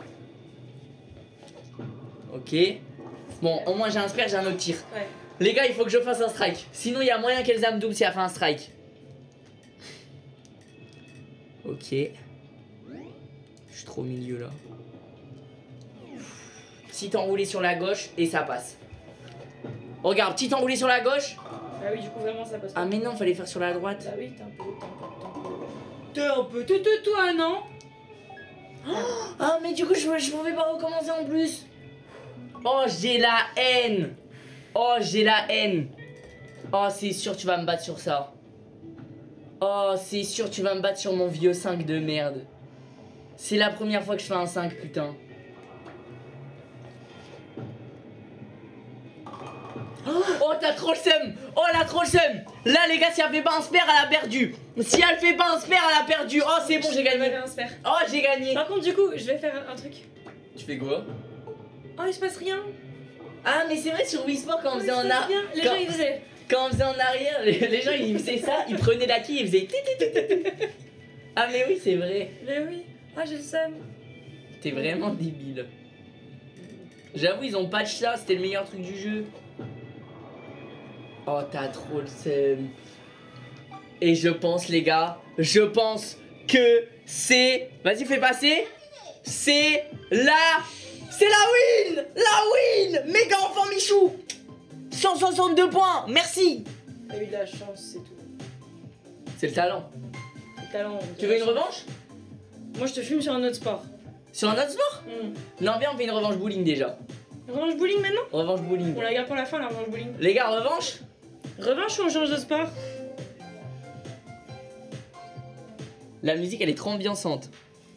Ok. Bon, au moins j'ai un spare, j'ai un autre tir. Ouais. Les gars, il faut que je fasse un strike. Sinon, il y a moyen qu'Elsa me double si elle fait un strike. Ok. Je suis trop au milieu là. Petit enroulé sur la gauche et ça passe. Regarde, petit enroulé sur la gauche. Ah oui, du coup, vraiment, ça passe pas. Ah, mais non, fallait faire sur la droite. Bah oui, t'es un peu toi, non? Ah, mais du coup, je pouvais pas recommencer en plus. Oh, j'ai la haine. Oh, c'est sûr, tu vas me battre sur ça. Oh, c'est sûr, tu vas me battre sur mon vieux 5 de merde. C'est la première fois que je fais un 5, putain. Oh, t'as trop le seum. Oh, elle a trop le seum. Là, les gars, si elle fait pas un spare, elle a perdu. Si elle fait pas un spare, elle a perdu. Oh, c'est bon, j'ai gagné. Oh, j'ai gagné. Par contre, du coup, je vais faire un truc. Tu fais quoi? Oh, il se passe rien. Ah, mais c'est vrai, sur Wii Sport, quand on faisait en arrière. Les gens, ils faisaient. Quand on faisait en arrière, les gens, ils faisaient ça. Ils prenaient la quille, ils faisaient. Ah, mais oui, c'est vrai. Mais oui. Ah, j'ai le seum. T'es vraiment débile. J'avoue, ils ont patch ça, c'était le meilleur truc du jeu. Oh, t'as trop le seum. Et je pense, les gars, je pense que c'est... Vas-y, fais passer. C'est la... C'est la win. La win. Méga enfant Michou. 162 points, merci. T'as eu de la chance, c'est tout. C'est le talent. Le talent. Tu veux une revanche? Moi, je te fume sur un autre sport. Sur un autre sport? Non, viens, on fait une revanche bowling déjà. Revanche bowling maintenant? Revanche bowling. On la garde pour la fin, la revanche bowling. Les gars, revanche? Revanche ou on change de sport? La musique, elle est trop ambiançante.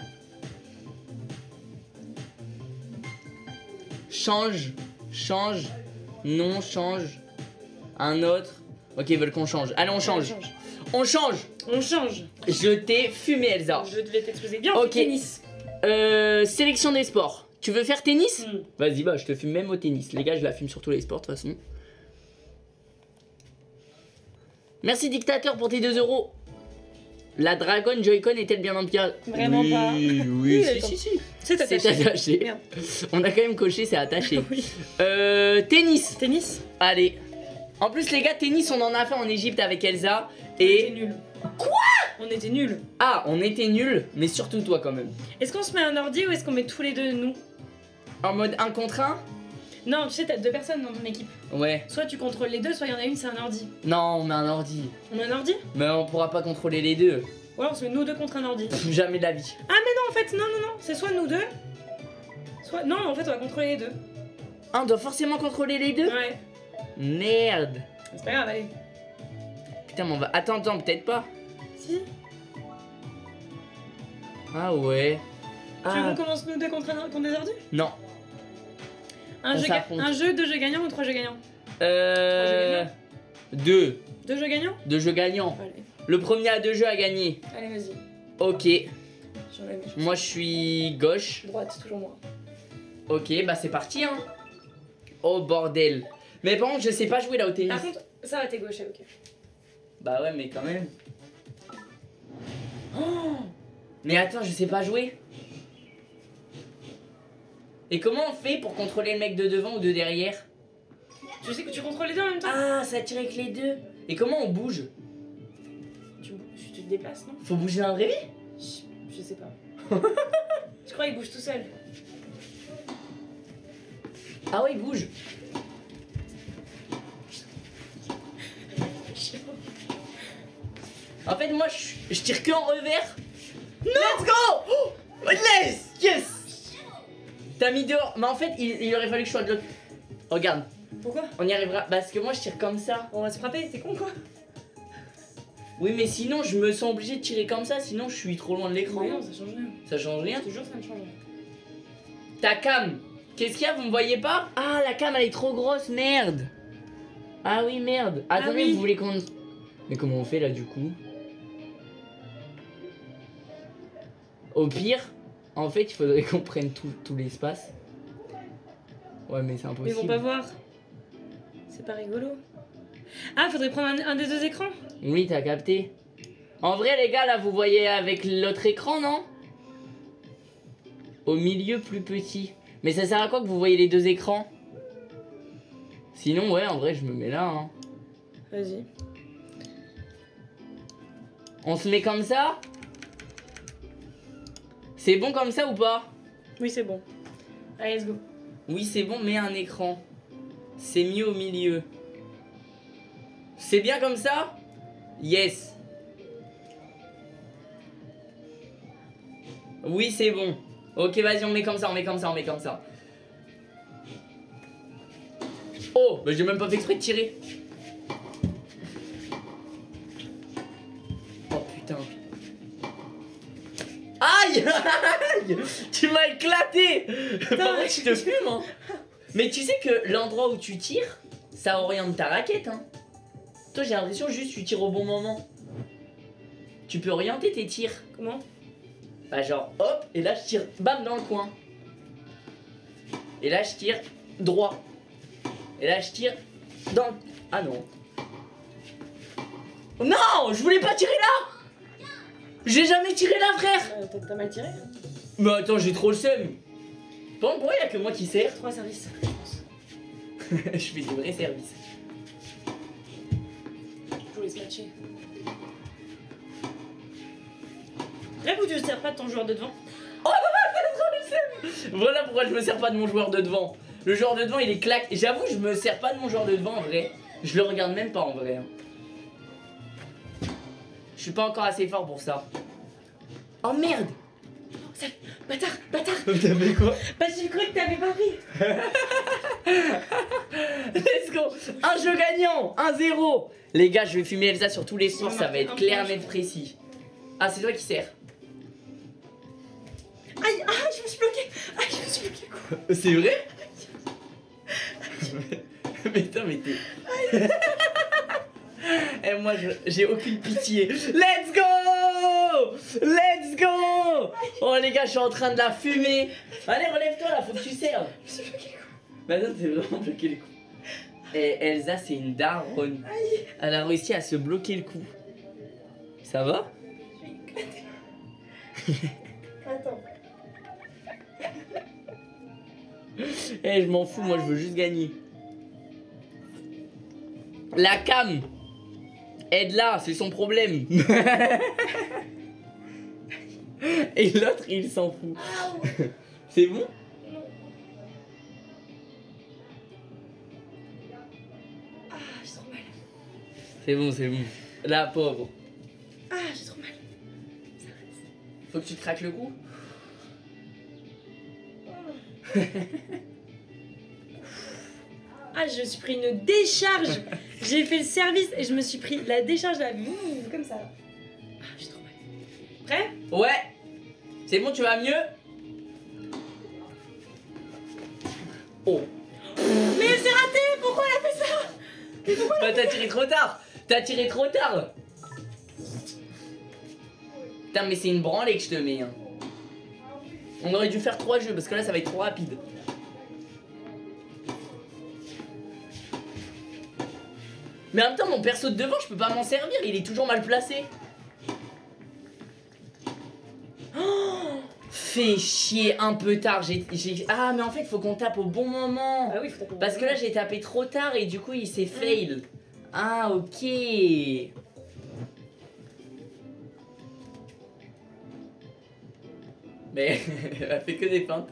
Change, change, non, change. Un autre. Ok, ils veulent qu'on change. Allez, on change. On change. On change. Je t'ai fumé, Elsa. Je devais t'exposer. Bien, ok. on fait tennis. Sélection des sports. Tu veux faire tennis? Mm. Vas-y, bah je te fume même au tennis. Les gars, je la fume sur tous les sports de toute façon. Merci dictateur pour tes 2 €. La Dragon Joy-Con est-elle bien en pierre? Vraiment oui, pas. Oui, si. C'est attaché. C'est attaché. Merde. On a quand même coché, c'est attaché. Oui. Tennis. Tennis. Allez. En plus, les gars, tennis, on en a fait en Égypte avec Elsa. On était Et. nuls. Quoi? On était nuls. Ah, on était nuls, mais surtout toi quand même. Est-ce qu'on se met un ordi ou est-ce qu'on met tous les deux nous? En mode 1 contre 1? Non, tu sais, t'as 2 personnes dans ton équipe. Ouais. Soit tu contrôles les deux, soit il y en a une, c'est un ordi. Non, on met un ordi. On met un ordi? Mais on pourra pas contrôler les deux. Ou alors on se met nous deux contre un ordi. Jamais de la vie. Ah mais non, en fait, non, c'est soit nous deux, soit... Non, en fait, on va contrôler les deux. Ah, on doit forcément contrôler les deux? Ouais. Merde. C'est pas grave, allez. Putain, mais on va... Attends, peut-être pas. Si. Ah ouais. Tu veux Ah. qu'on commence nous deux contre des ordis? Non. On s'affronte. Un jeu, 2 jeux gagnants ou 3 jeux gagnants? 2. 2 jeux gagnants? 2 jeux gagnants. Allez, Le premier à 2 jeux à gagner. allez vas-y. Ok. J'enlève mes choses. Moi, je suis gauche. Droite, toujours moi. Ok, bah c'est parti, hein. Oh bordel. Mais par contre, je sais pas jouer là au tennis. Par contre, ça va, t'es gaucher, ok. Bah ouais, mais quand même. Oh, mais attends, je sais pas jouer. Et comment on fait pour contrôler le mec de devant ou de derrière? Tu sais que tu contrôles les deux en même temps? Ah, ça tire avec les deux. Et comment on bouge? Tu te déplaces, non? Faut bouger d'un vrai? Je sais pas. Je crois qu'il bouge tout seul. Ah ouais, il bouge. En fait, moi, je tire que en revers. Let's go! Oh, yes! T'as mis dehors. Mais en fait, il aurait fallu que je sois de l'autre. Regarde, Pourquoi? on y arrivera. Parce que moi, je tire comme ça. On va se frapper, t'es con quoi? Oui, mais sinon, je me sens obligé de tirer comme ça. Sinon, je suis trop loin de l'écran. Mais non, ça change rien. Ça change rien. Toujours, ça ne change rien. Ta cam. Qu'est-ce qu'il y a? Vous me voyez pas? Ah, la cam, elle est trop grosse. Merde. Ah oui, merde. Attendez, oui. vous voulez qu'on... Mais comment on fait là, du coup? Au pire, en fait, il faudrait qu'on prenne tout l'espace. Ouais, mais c'est Mais impossible. ils vont pas voir. C'est pas rigolo. Ah, faudrait prendre un des deux écrans? Oui, t'as capté. En vrai, les gars, là, vous voyez avec l'autre écran, non? Au milieu, plus petit. Mais ça sert à quoi que vous voyez les 2 écrans? Sinon, ouais, en vrai, je me mets là, hein. Vas-y. On se met comme ça? C'est bon comme ça ou pas? Oui, c'est bon. Allez, let's go. Oui, c'est bon, mais un écran. C'est mieux au milieu. C'est bien comme ça? Yes. Oui, c'est bon. Ok, vas-y, on met comme ça, on met comme ça, on met comme ça. Oh, bah j'ai même pas fait exprès de tirer. Oh putain. Aïe, aïe. Tu m'as éclaté. Par contre, je te fume, hein. Mais tu sais que l'endroit où tu tires, ça oriente ta raquette, hein. Toi, j'ai l'impression juste tu tires au bon moment. Tu peux orienter tes tirs. Comment? Bah genre, hop, et là je tire, bam, dans le coin. Et là je tire droit. Et là je tire dans le... Ah non. Non, je voulais pas tirer là. J'ai jamais tiré là, frère. T'as mal tiré? Mais attends, j'ai trop le seum. Bon, pourquoi y'a que moi qui sert? 3 services. Je fais du vrai service. Je voulais scratcher. Bref, ou tu ne sers pas de ton joueur de devant? Oh, c'est trop le seum. Voilà pourquoi je me sers pas de mon joueur de devant. Le joueur de devant il est claque. J'avoue, je me sers pas de mon joueur de devant en vrai. Je le regarde même pas en vrai. Hein. Je suis pas encore assez fort pour ça. Oh merde. Bâtard, bâtard. T'as fait quoi? Bah j'ai cru que t'avais pas pris. Let's go. Un jeu gagnant, 1-0. Les gars, je vais fumer Elsa sur tous les sports, ça va être clair, net, précis. Ah, c'est toi qui sers. Aïe, ah, je me suis bloqué. Aïe, je me suis bloqué quoi. C'est vrai? Mais attends, mais t'es... Et moi, j'ai aucune pitié. Let's go! Let's go! Oh les gars, je suis en train de la fumer. Allez, relève-toi là, faut que tu serves. Je me suis bloqué quoi. Mais attends, t'es vraiment bloqué le cou. Et Elsa, c'est une daronne. Elle a réussi à se bloquer le cou. Ça va? Je vais éclater. Attends. Eh, je m'en fous, moi je veux juste gagner. La cam, aide-la, c'est son problème. Et l'autre, il s'en fout. C'est bon? Ah, j'ai trop mal. C'est bon, c'est bon. La pauvre. Ah, j'ai trop mal. Faut que tu te craques le cou. Ah, je me suis pris une décharge. J'ai fait le service et je me suis pris la décharge là, comme ça. Ah, j'ai trop mal. Prêt? Ouais. C'est bon, tu vas mieux? Oh. Mais c'est raté. Pourquoi elle a fait ça? Mais pourquoi Bah t'as tiré trop tard. T'as tiré trop tard. Putain, mais c'est une branlée que je te mets. Hein. On aurait dû faire 3 jeux parce que là ça va être trop rapide. Mais en même temps, mon perso de devant, je peux pas m'en servir, il est toujours mal placé. Oh, fais chier un peu tard. Ah, mais en fait, faut qu'on tape au bon moment. Ah oui, faut taper. Parce que là, j'ai tapé trop tard et du coup, il s'est fail. Ah, ok. Mais elle a fait que des feintes.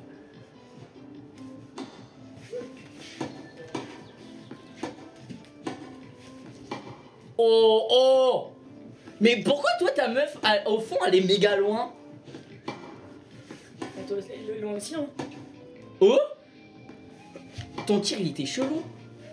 Oh, oh. Mais pourquoi toi, ta meuf, au fond, elle est méga loin? Attends, le loin aussi, hein. Oh. Ton tir, il était chelou.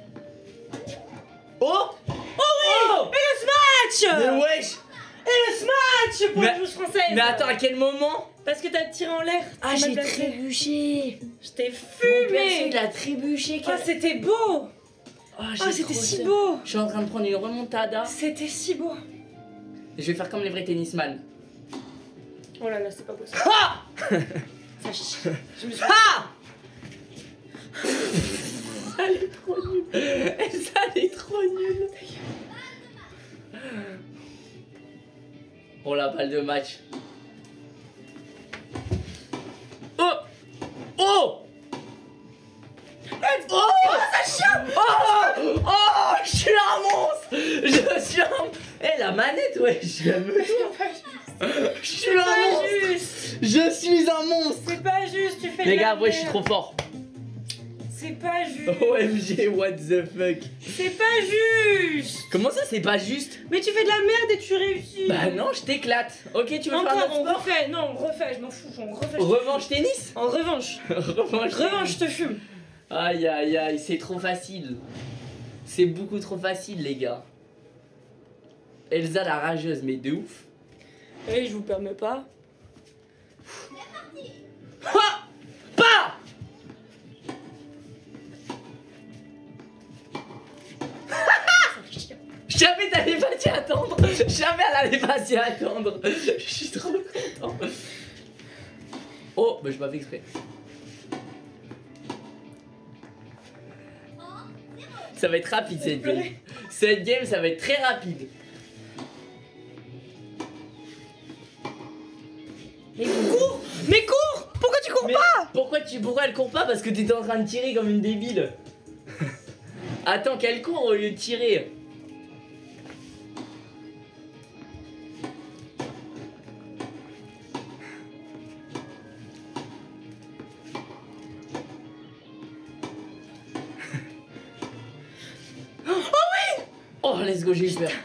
Oh. Oh oui. Oh. Et le smash! Mais wesh. Et le smash pour Mais- la joueuse française! Mais attends, à quel moment? Parce que t'as tiré en l'air! Ah, t'es mal j'ai placé. trébuché. Je t'ai Mon perso, fumé! il a trébuché. Oh, c'était beau! Oh, Oh, c'était si beau! Je suis en train de prendre une remontada. C'était si beau! Je vais faire comme les vrais tennisman. Oh là là, c'est pas beau ça. Ah. Ça chie. Je me suis. Ah. Elle est trop nulle. Elsa, elle est trop nulle. Oh, la balle de match. Oh. Oh. Oh, ça chie. Oh, oh, je suis un monstre. Je suis un... Eh, la manette, ouais, je suis un monstre. Juste! Je suis un monstre. C'est pas juste, tu fais de Les la gars, ouais, je suis merde. trop fort. C'est pas juste! OMG, what the fuck. C'est pas juste! Comment ça, c'est pas juste? Mais tu fais de la merde et tu réussis! Bah non, je t'éclate. Ok, tu veux faire un Encore, autre on sport? refait! Non, on refait, je m'en fous, on refait. Revanche tennis? En revanche! Revanche Revanche, je tennis. te fume! Aïe, aïe, aïe, c'est trop facile. C'est beaucoup trop facile, les gars. Elsa la rageuse, mais de ouf. Eh, je vous permets pas. Ha! Pas! Jamais t'allais pas t'y attendre. Jamais elle allait pas s'y attendre. Je suis trop content. Oh, bah je m'avais fait exprès. Ça va être rapide cette game. Cette game, ça va être très rapide. Mais cours! Mais cours! Pourquoi tu cours pas? Pourquoi elle court pas? Parce que t'étais en train de tirer comme une débile. Attends qu'elle court au lieu de tirer. Oh, let's go, j'ai eu peur.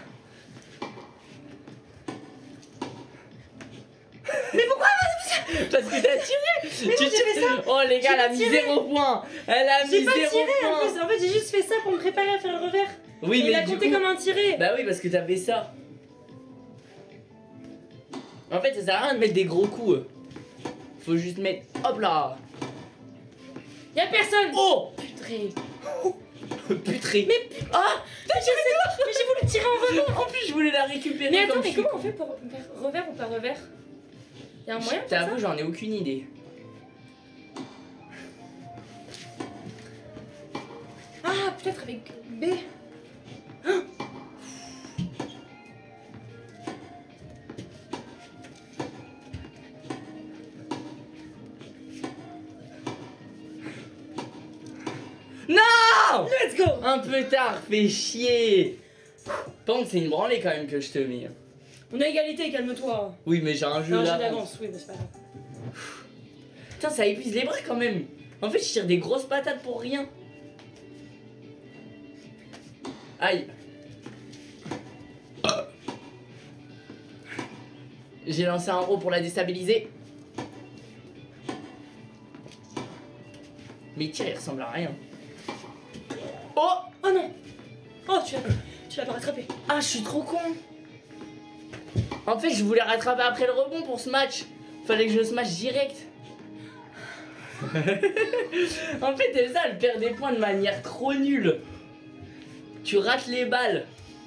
Mais pourquoi? Parce que t'as tiré. Mais non, j'ai fait ça. Oh les gars, J'ai elle a pas mis tiré. 0 points. Elle a mis J'ai 0 pas tiré en points. plus. En fait, j'ai juste fait ça pour me préparer à faire le revers. Oui, Et mais il a du compté coup... comme un tiré. Bah oui, parce que t'avais ça. En fait, ça sert à rien de mettre des gros coups. Faut juste mettre... Hop là. Y'a personne. Oh. Putré. Putré. Mais Ah. Mais j'ai voulu tirer en revers. En plus, je voulais la récupérer. Mais attends, comme mais je suis comment on con. fait pour faire revers ou pas revers? Y'a un moyen Je de faire ça? t'avoue, j'en ai aucune idée. Ah, peut-être avec B. Non. Let's go. Un peu tard, fais chier. Par contre, c'est une branlée quand même que je te mets. On a égalité, calme-toi. Oui, mais j'ai un jeu Non, j'ai là. d'avance, oui, mais c'est pas grave. Putain, ça épuise les bras quand même. En fait, je tire des grosses patates pour rien. Aïe. J'ai lancé un haut pour la déstabiliser. Mais il tire, il ressemble à rien. Oh. Oh non. Oh, tu l'as pas rattrapé. Ah, je suis trop con. En fait, je voulais rattraper après le rebond pour ce match. Fallait que je le smash direct. En fait, Elsa, elle perd des points de manière trop nulle. Tu rates les balles.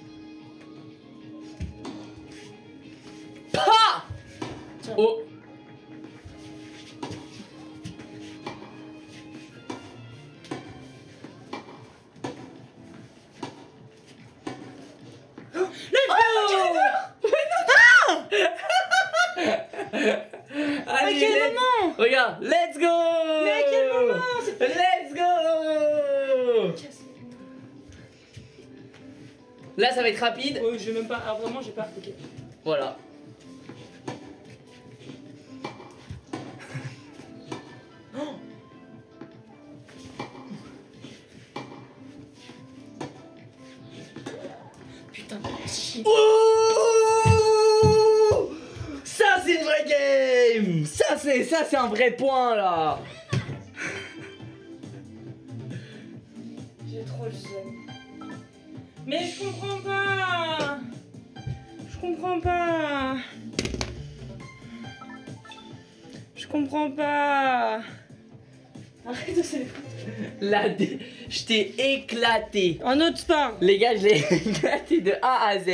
Pah! Tiens. Oh. À quel moment? Regarde, let's go! Mais à quel moment? Let's go! Là, ça va être rapide. Oh, je vais même pas. Ah, vraiment, j'ai pas. Ok. Voilà. Putain, chier. Oh! Ça, c'est une vraie game! Ça, c'est un vrai point là! J'ai trop le seum. Mais je comprends pas. Je comprends pas. Je comprends pas. Arrête de se Je t'ai éclaté. Un autre sport. Les gars, je l'ai éclaté de A à Z.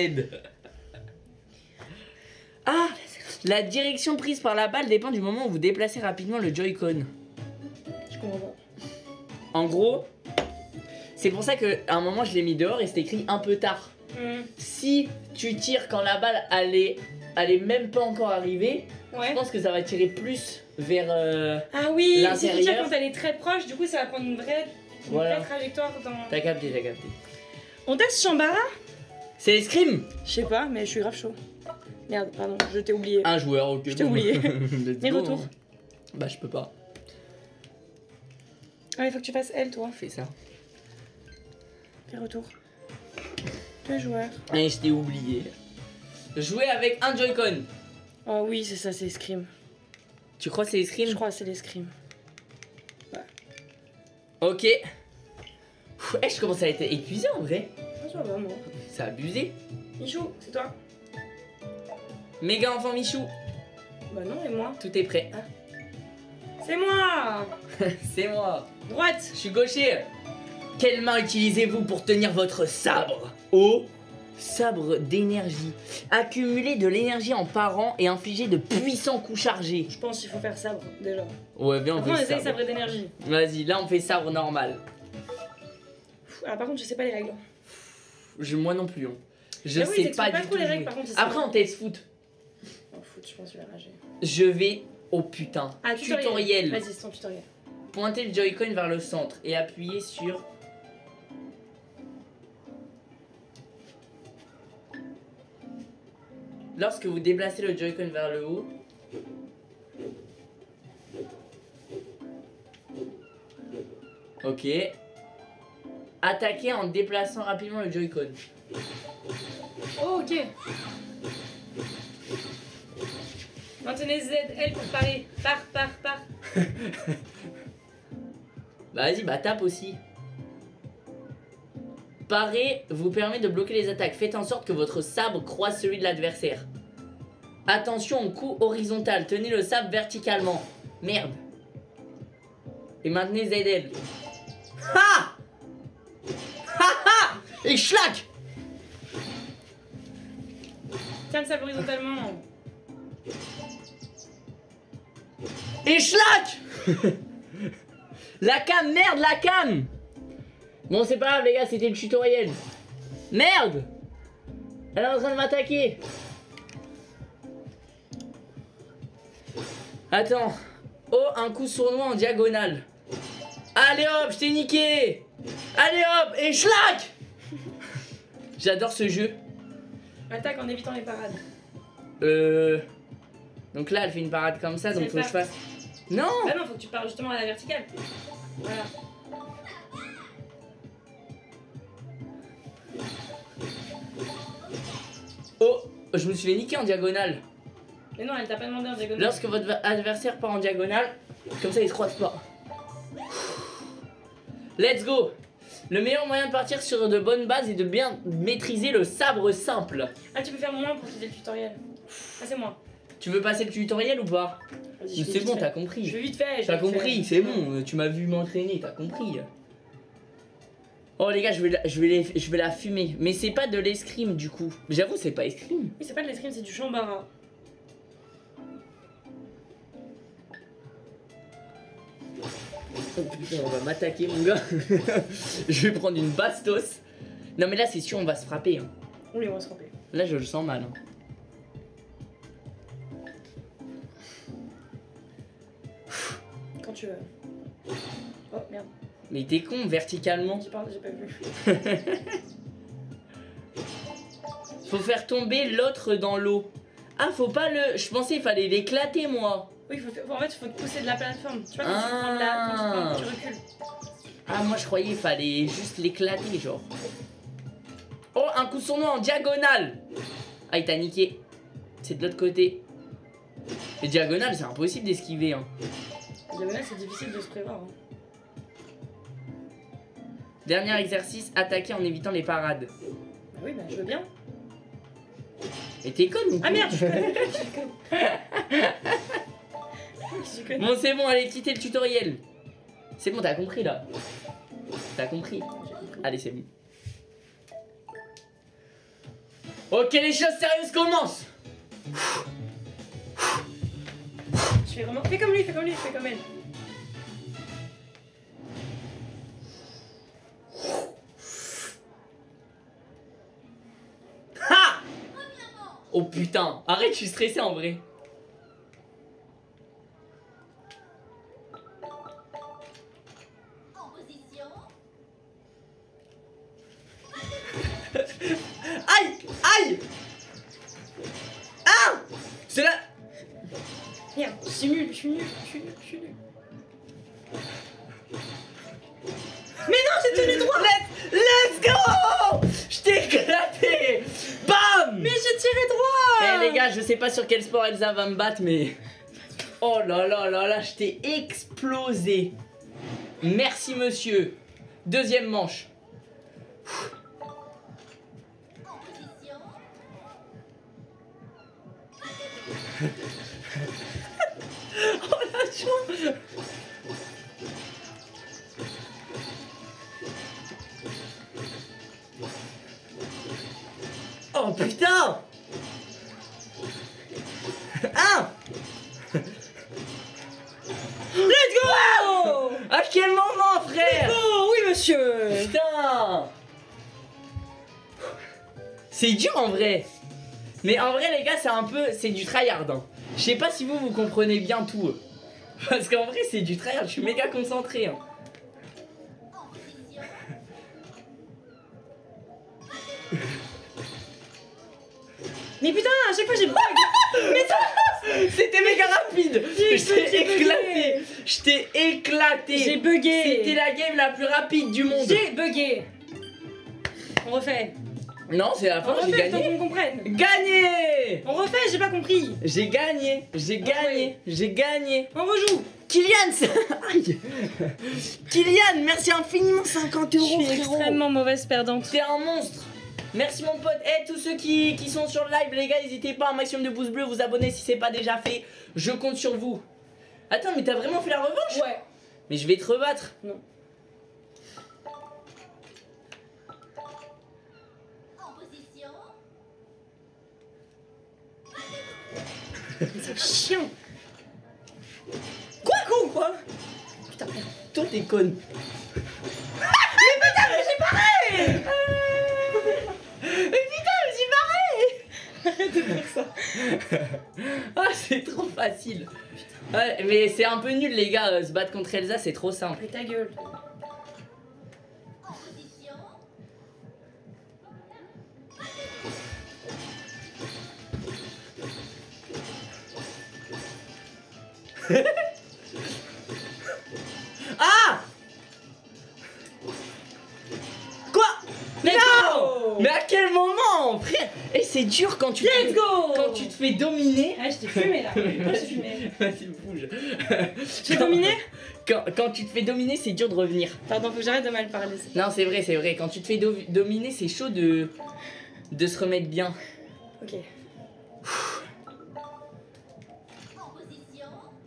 Ah! La direction prise par la balle dépend du moment où vous déplacez rapidement le Joy-Con. Je comprends pas. En gros, c'est pour ça qu'à un moment je l'ai mis dehors et c'était écrit un peu tard. Si tu tires quand la balle elle est même pas encore arrivée, Ouais. je pense que ça va tirer plus vers. Ah oui, c'est l'intérieur. déjà quand elle est très proche, du coup ça va prendre une vraie Voilà. trajectoire dans. T'as capté, t'as capté. On teste Chambara? C'est l'escrime. Je sais pas, mais je suis grave chaud. Merde, pardon, je t'ai oublié. Un joueur, ok. Je t'ai oublié. Let's Mes go. retours. Bah, je peux pas. Ah, il faut que tu fasses elle, toi. Fais ça. Fais retour. Deux joueurs. Et je t'ai oublié. Jouer avec un Joy-Con. Oh oui, c'est ça, c'est l'escrime. Tu crois que c'est l'escrime? Je crois que c'est l'escrime. Ok. Je commence à être épuisé en vrai. Ah, ça va, moi. C'est abusé. Michou, c'est toi. Méga enfant Michou, Bah non, et moi? tout est prêt. C'est moi! C'est moi. Droite! Je suis gaucher. Quelle main utilisez-vous pour tenir votre sabre? Oh, sabre d'énergie. Accumuler de l'énergie en parant et infliger de puissants coups chargés. Je pense qu'il faut faire sabre, déjà. Ouais, viens, on Après, on fait essaye sabre. sabre d'énergie. Vas-y, là on fait sabre normal. Ah, par contre, je sais pas les règles. Moi non plus. Hein. Je Ah oui, sais t'expliques pas pas du trop tout les règles, jouer. par contre, c'est Après ça. on teste foot. Oh, foot, je pense que je vais rager. Je vais au putain. Ah, Tutoriel. Vas-y, c'est ton tutoriel. Pointez le Joy-Con vers le centre et appuyez sur... Lorsque vous déplacez le Joy-Con vers le haut, ok. Attaquez en déplaçant rapidement le Joy-Con. Oh, ok. Maintenez Z, L pour parer. Pars. Bah vas-y, bah tape aussi. Parer vous permet de bloquer les attaques. Faites en sorte que votre sabre croise celui de l'adversaire. Attention au coup horizontal. Tenez le sabre verticalement. Merde. Et maintenez ZL. Ha! Ha! Et schlac! Tiens le sabre horizontalement. Et schlac! La cam, merde, la cam! Bon, c'est pas grave, les gars, c'était le tutoriel. Merde! Elle est en train de m'attaquer. Attends. Oh, un coup sournois en diagonale. Allez hop, je t'ai niqué! Allez hop, et schlac! J'adore ce jeu. Attaque en évitant les parades. Donc là, elle fait une parade comme ça, donc C'est faut que je fasse. Non! Bah non, faut que tu parles justement à la verticale. Voilà. Oh, je me suis fait niquer en diagonale. Mais non, elle t'a pas demandé en diagonale. Lorsque votre adversaire part en diagonale, comme ça il se croise pas. Let's go! Le meilleur moyen de partir sur de bonnes bases est de bien maîtriser le sabre simple. Ah, tu peux faire mon main pour quitter le tutoriel. Ah, c'est moi. Tu veux passer le tutoriel ou pas? Vas-y, je fais C'est vite bon, fait. t'as Je compris. vais vite fait. T'as compris, c'est bon, tu m'as vu m'entraîner, t'as compris. Oh les gars, je vais la fumer. Mais c'est pas de l'escrime du coup. J'avoue, c'est pas escrime. Oui, c'est pas de l'escrime, c'est du chambara. Oh putain, on va m'attaquer mon gars. Je vais prendre une bastos. Non mais là c'est sûr on va se frapper. Hein. Oui, on va se ramper. Là je le sens mal. Hein. Quand tu veux. Oh merde, Mais t'es con verticalement. j'ai pas vu. Faut faire tomber l'autre dans l'eau. Ah faut pas le... Je pensais il fallait l'éclater moi. Oui, en fait, il faut te pousser de la plateforme. Tu vois, quand tu prends de la... quand tu recules. Ah moi je croyais il fallait juste l'éclater genre. Oh un coup sournois en diagonale. Ah il t'a niqué. C'est de l'autre côté. Les diagonales c'est impossible d'esquiver hein. Diagonale, c'est difficile de se prévoir. Hein. Dernier exercice, attaquer en évitant les parades. Bah oui, bah je veux bien. Mais t'es conne ou quoi? Ah merde, je suis conne. Je suis conne. Bon c'est bon, allez quittez le tutoriel. C'est bon, t'as compris là. T'as compris. Allez c'est bon. Ok les choses sérieuses commencent. Je fais vraiment... Fais comme lui, fais comme lui, fais comme elle. Ha! Oh putain, arrête, je suis stressé en vrai. Aïe! Aïe! Ah! C'est là. Merde, je suis nul. Mais non, j'ai tenu droit. Let's go! Je t'ai éclaté! Bam! Mais j'ai tiré droit. Eh les gars, je sais pas sur quel sport Elsa va me battre, mais... Oh là là là là, je t'ai explosé. Merci monsieur. Deuxième manche. Oh la joie. Oh putain. Ah. Let's go! À quel moment, frère? Oh oui, monsieur! Putain! C'est dur en vrai. Mais en vrai, les gars, c'est un peu. C'est du tryhard. Hein. Je sais pas si vous comprenez bien tout. Parce qu'en vrai, c'est du tryhard. Je suis méga concentré. Hein. Mais putain, à chaque fois j'ai bug! Mais c'était méga rapide! Je t'ai éclaté! Je t'ai éclaté! J'ai bugué! C'était la game la plus rapide du monde! J'ai bugué! On refait! Non, c'est la fin, j'ai refait, tant gagné! qu'on comprenne! Gagné! On refait, j'ai pas compris! J'ai gagné! J'ai gagné! J'ai gagné! On rejoue! Kylian! Aïe! Kylian, merci infiniment, 50 €! Je suis frérot. extrêmement mauvaise perdante. T'es un monstre! Merci mon pote, et tous ceux qui sont sur le live, les gars, n'hésitez pas, un maximum de pouces bleus, vous abonner si c'est pas déjà fait, je compte sur vous. Attends, mais t'as vraiment fait la revanche? Ouais. Mais je vais te rebattre. Non. En position. C'est chiant. Quoi? Putain, toi t'es conne. Mais putain, je suis barré! Arrête de faire ça. Ah, c'est trop facile. Ouais, mais c'est un peu nul, les gars, se battre contre Elsa, c'est trop simple. Mais ta gueule. En position. Ah! Quoi? Let's Non! go! Mais à quel moment, frère? Et c'est dur quand tu Let's go! quand tu te fais dominer. Ah, je t'ai fumé là. Moi, j'ai fumé. Vas-y, bouge. J'ai dominé? Quand tu te fais dominer, c'est dur de revenir. Pardon, faut que j'arrête de mal parler. Non, c'est vrai, c'est vrai. Quand tu te fais dominer, c'est chaud de se remettre bien. Ok. En position.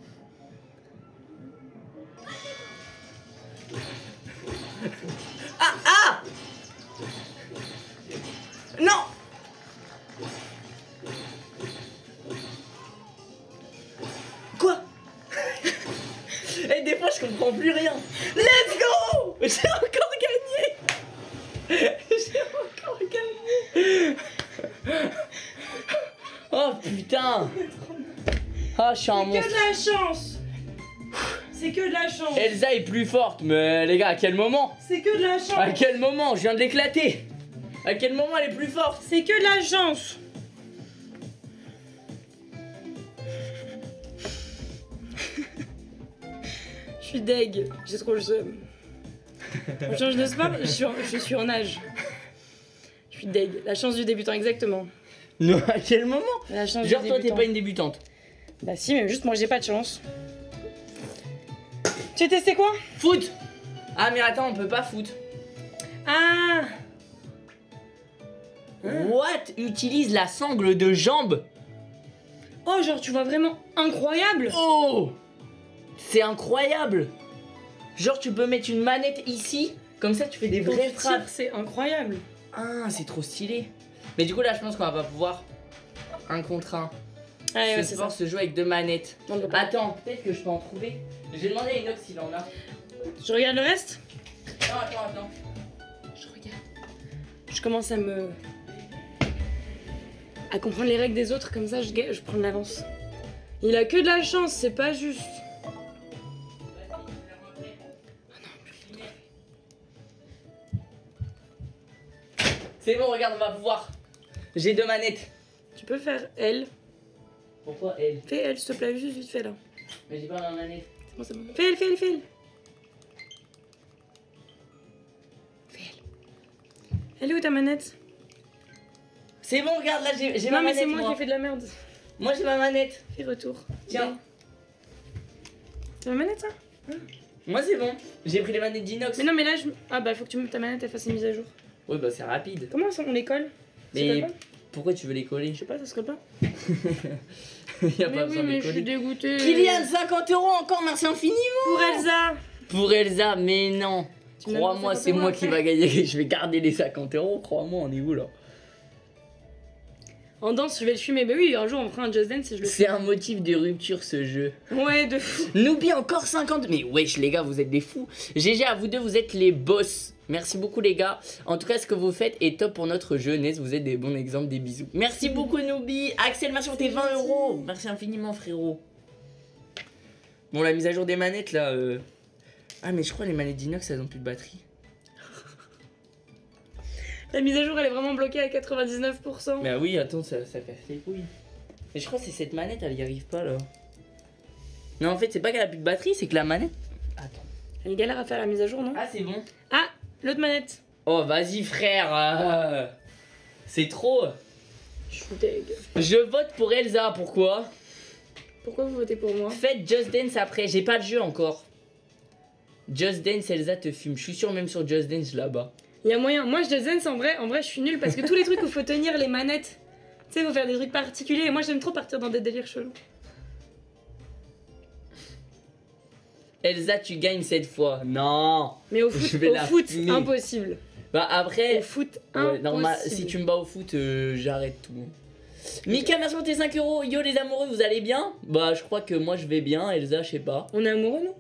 Ah! Ah! Non! Quoi? Et des fois, je comprends plus rien. Let's go! J'ai encore gagné! J'ai encore gagné! Oh putain! Ah, je suis un Que monstre. de la chance! C'est que de la chance! Elsa est plus forte, mais les gars, à quel moment? C'est que de la chance! À quel moment? Je viens de l'éclater! À quel moment elle est plus forte? C'est que de la chance! Je suis deg, j'ai trop le seum. On change de sport, je suis en âge. Je suis deg, la chance du débutant, exactement. Non, à quel moment? La chance Genre du toi t'es débutant. pas une débutante. Bah si, mais juste moi j'ai pas de chance. Tu as testé quoi? Foot! Ah mais attends, on peut pas foot. Ah! What? Utilise la sangle de jambe? Oh, genre tu vois vraiment incroyable! Oh! C'est incroyable! Genre tu peux mettre une manette ici, comme ça tu fais des Quand vraies tu frappes. tires, c'est incroyable! Ah, c'est trop stylé. Mais du coup là je pense qu'on va pas pouvoir un contre un. Ah ouais, Ce c'est sport ça. se joue avec deux manettes. Non, on peut pas. Attends, peut-être que je peux en trouver. J'ai demandé à Inox s'il en a. Je regarde le reste? Non, attends. Je regarde. Je commence à me... à comprendre les règles des autres, comme ça je prends de l'avance. Il a que de la chance, c'est pas juste. C'est bon, regarde, on va pouvoir. J'ai deux manettes. Tu peux faire L. Pourquoi elle? Fais L, s'il te plaît, juste vite fait là. Mais j'ai pas ma manette. C'est bon, c'est bon. Fais L, fais L, fais L. Fais L. Elle est où ta manette? C'est bon, regarde, là j'ai ma Non, mais manette. c'est moi qui ai fait de la merde. Moi j'ai ma manette. Fais retour. Tiens. C'est ma manette ça? Moi c'est bon. J'ai pris les manettes d'Inox. Mais non, mais là je. Ah bah faut que tu me ta manette, elle fasse une mise à jour. Oui, bah c'est rapide. Comment ça, on les colle? Ça Mais colle pas pourquoi tu veux les coller? Je sais pas, ça se colle pas? Y a Mais pas oui, besoin de mais je suis coller. dégoûtée. Kylian, 50 € encore, merci infiniment. Pour Elsa. Pour Elsa, mais non. Tu me Crois-moi, donnes c'est 50 € moi qui après. va gagner. Je vais garder les 50 €. Crois-moi, on est où là? En danse, je vais le fumer. Bah oui, un jour on fera un Just Dance et je le C'est un motif de rupture ce jeu. fume. Ouais, de fou. N'oublie encore 50. Mais wesh, les gars, vous êtes des fous. GG à vous deux, vous êtes les boss. Merci beaucoup, les gars. En tout cas, ce que vous faites est top pour notre jeunesse. Vous êtes des bons exemples, des bisous. Merci beaucoup, Noobi. Axel, merci pour tes 20 €. Merci infiniment, frérot. Bon, la mise à jour des manettes là. Ah, mais je crois les manettes d'inox, elles ont plus de batterie. La mise à jour, elle est vraiment bloquée à 99%. Mais ah oui, attends, ça casse les couilles. Mais je crois que c'est cette manette, elle y arrive pas là. Non, en fait, c'est pas qu'elle a plus de batterie, c'est que la manette. Attends. Elle galère à faire la mise à jour, non? Ah, c'est bon. Ah, l'autre manette. Oh, vas-y, frère. C'est trop. Je suis deg. Je vote pour Elsa, pourquoi? Pourquoi vous votez pour moi? Faites Just Dance après, j'ai pas de jeu encore. Just Dance, Elsa te fume. Je suis sûr, même sur Just Dance là-bas. Il y a moyen. Moi, Just Dance, en vrai, je suis nulle parce que tous les trucs où faut tenir les manettes, tu sais, faut faire des trucs particuliers. Et moi, j'aime trop partir dans des délires chelous. Elsa, tu gagnes cette fois. Non. Mais au Je foot, vais la fumer. impossible. Bah après. Au foot, Ouais, impossible. normal, si tu me bats au foot, j'arrête tout. Mika, merci pour tes 5 €. Yo les amoureux, vous allez bien? Bah je crois que moi je vais bien, Elsa, je sais pas. On est amoureux, nous?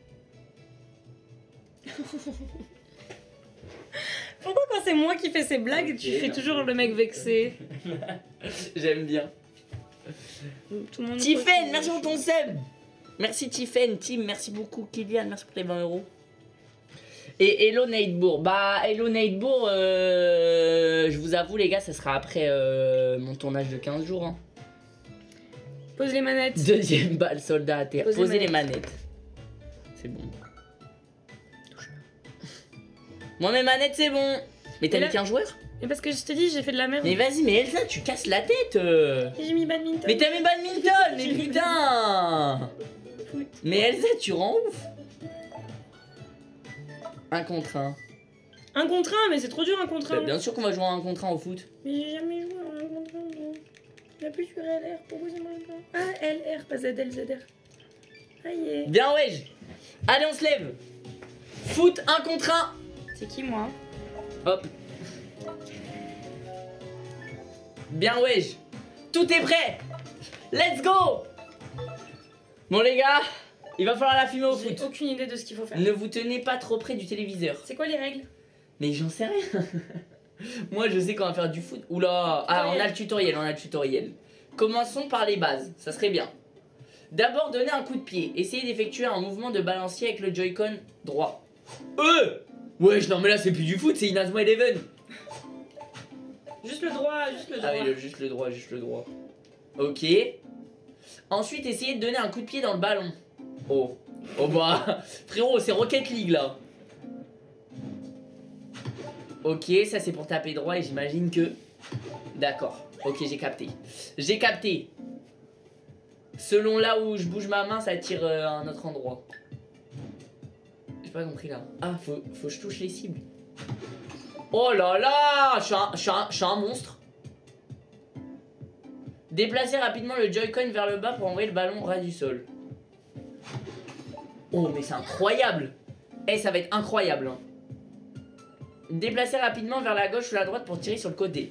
Pourquoi quand c'est moi qui fais ces blagues, tu fais toujours le mec vexé? J'aime bien. Tout le monde Tiffen, merci pour ton sub. Merci Tiffen, Tim, merci beaucoup. Kylian, merci pour les 20 €. Et Hello Naidebourg. Bah Hello Naidebourg, je vous avoue les gars, ça sera après mon tournage de 15 jours. Hein. Pose les manettes. Deuxième balle, soldat à terre. Posez Posez les les manettes. C'est bon. Moi mes manettes c'est bon. Mais t'as Et mis là- qu'un joueur? Mais parce que je te dis, j'ai fait de la merde. Mais vas-y, mais Elsa, tu casses la tête. J'ai mis badminton. Mais t'as mis badminton, mais putain. Foot. Mais Elsa, tu rends ouf. 1 contre 1. Un contre un, mais c'est trop dur un contre un. Bien sûr qu'on va jouer à 1 contre 1 au foot. Mais j'ai jamais joué à un contre un. J'appuie sur LR, pourquoi ça marche pas? Ah, LR, pas ZL, ZR. Aïe. Bien ouais. Allez, on se lève. Foot 1 contre 1. C'est qui moi? Hop. Bien ouais. Tout est prêt. Let's go. Bon les gars, il va falloir la fumer au J'ai foot. aucune idée de ce qu'il faut faire. Ne vous tenez pas trop près du téléviseur. C'est quoi les règles? Mais j'en sais rien. Moi je sais qu'on va faire du foot. Oula. Ah, on a le tutoriel, Commençons par les bases, ça serait bien. D'abord donner un coup de pied. Essayez d'effectuer un mouvement de balancier avec le Joy-Con droit. Wesh, non mais là c'est plus du foot, c'est Inazuma Eleven. Juste le droit, juste le droit. Ah oui, juste le droit. Ok. Ensuite, essayez de donner un coup de pied dans le ballon. Oh bah, frérot, c'est Rocket League là. Ok, ça c'est pour taper droit et j'imagine que... D'accord, ok, j'ai capté. Selon là où je bouge ma main, ça tire à un autre endroit. J'ai pas compris là. Ah, faut que je touche les cibles. Oh là là, je suis un monstre. Déplacez rapidement le Joy-Con vers le bas pour envoyer le ballon ras du sol. Oh mais c'est incroyable. Ça va être incroyable. Hein. Déplacez rapidement vers la gauche ou la droite pour tirer sur le côté.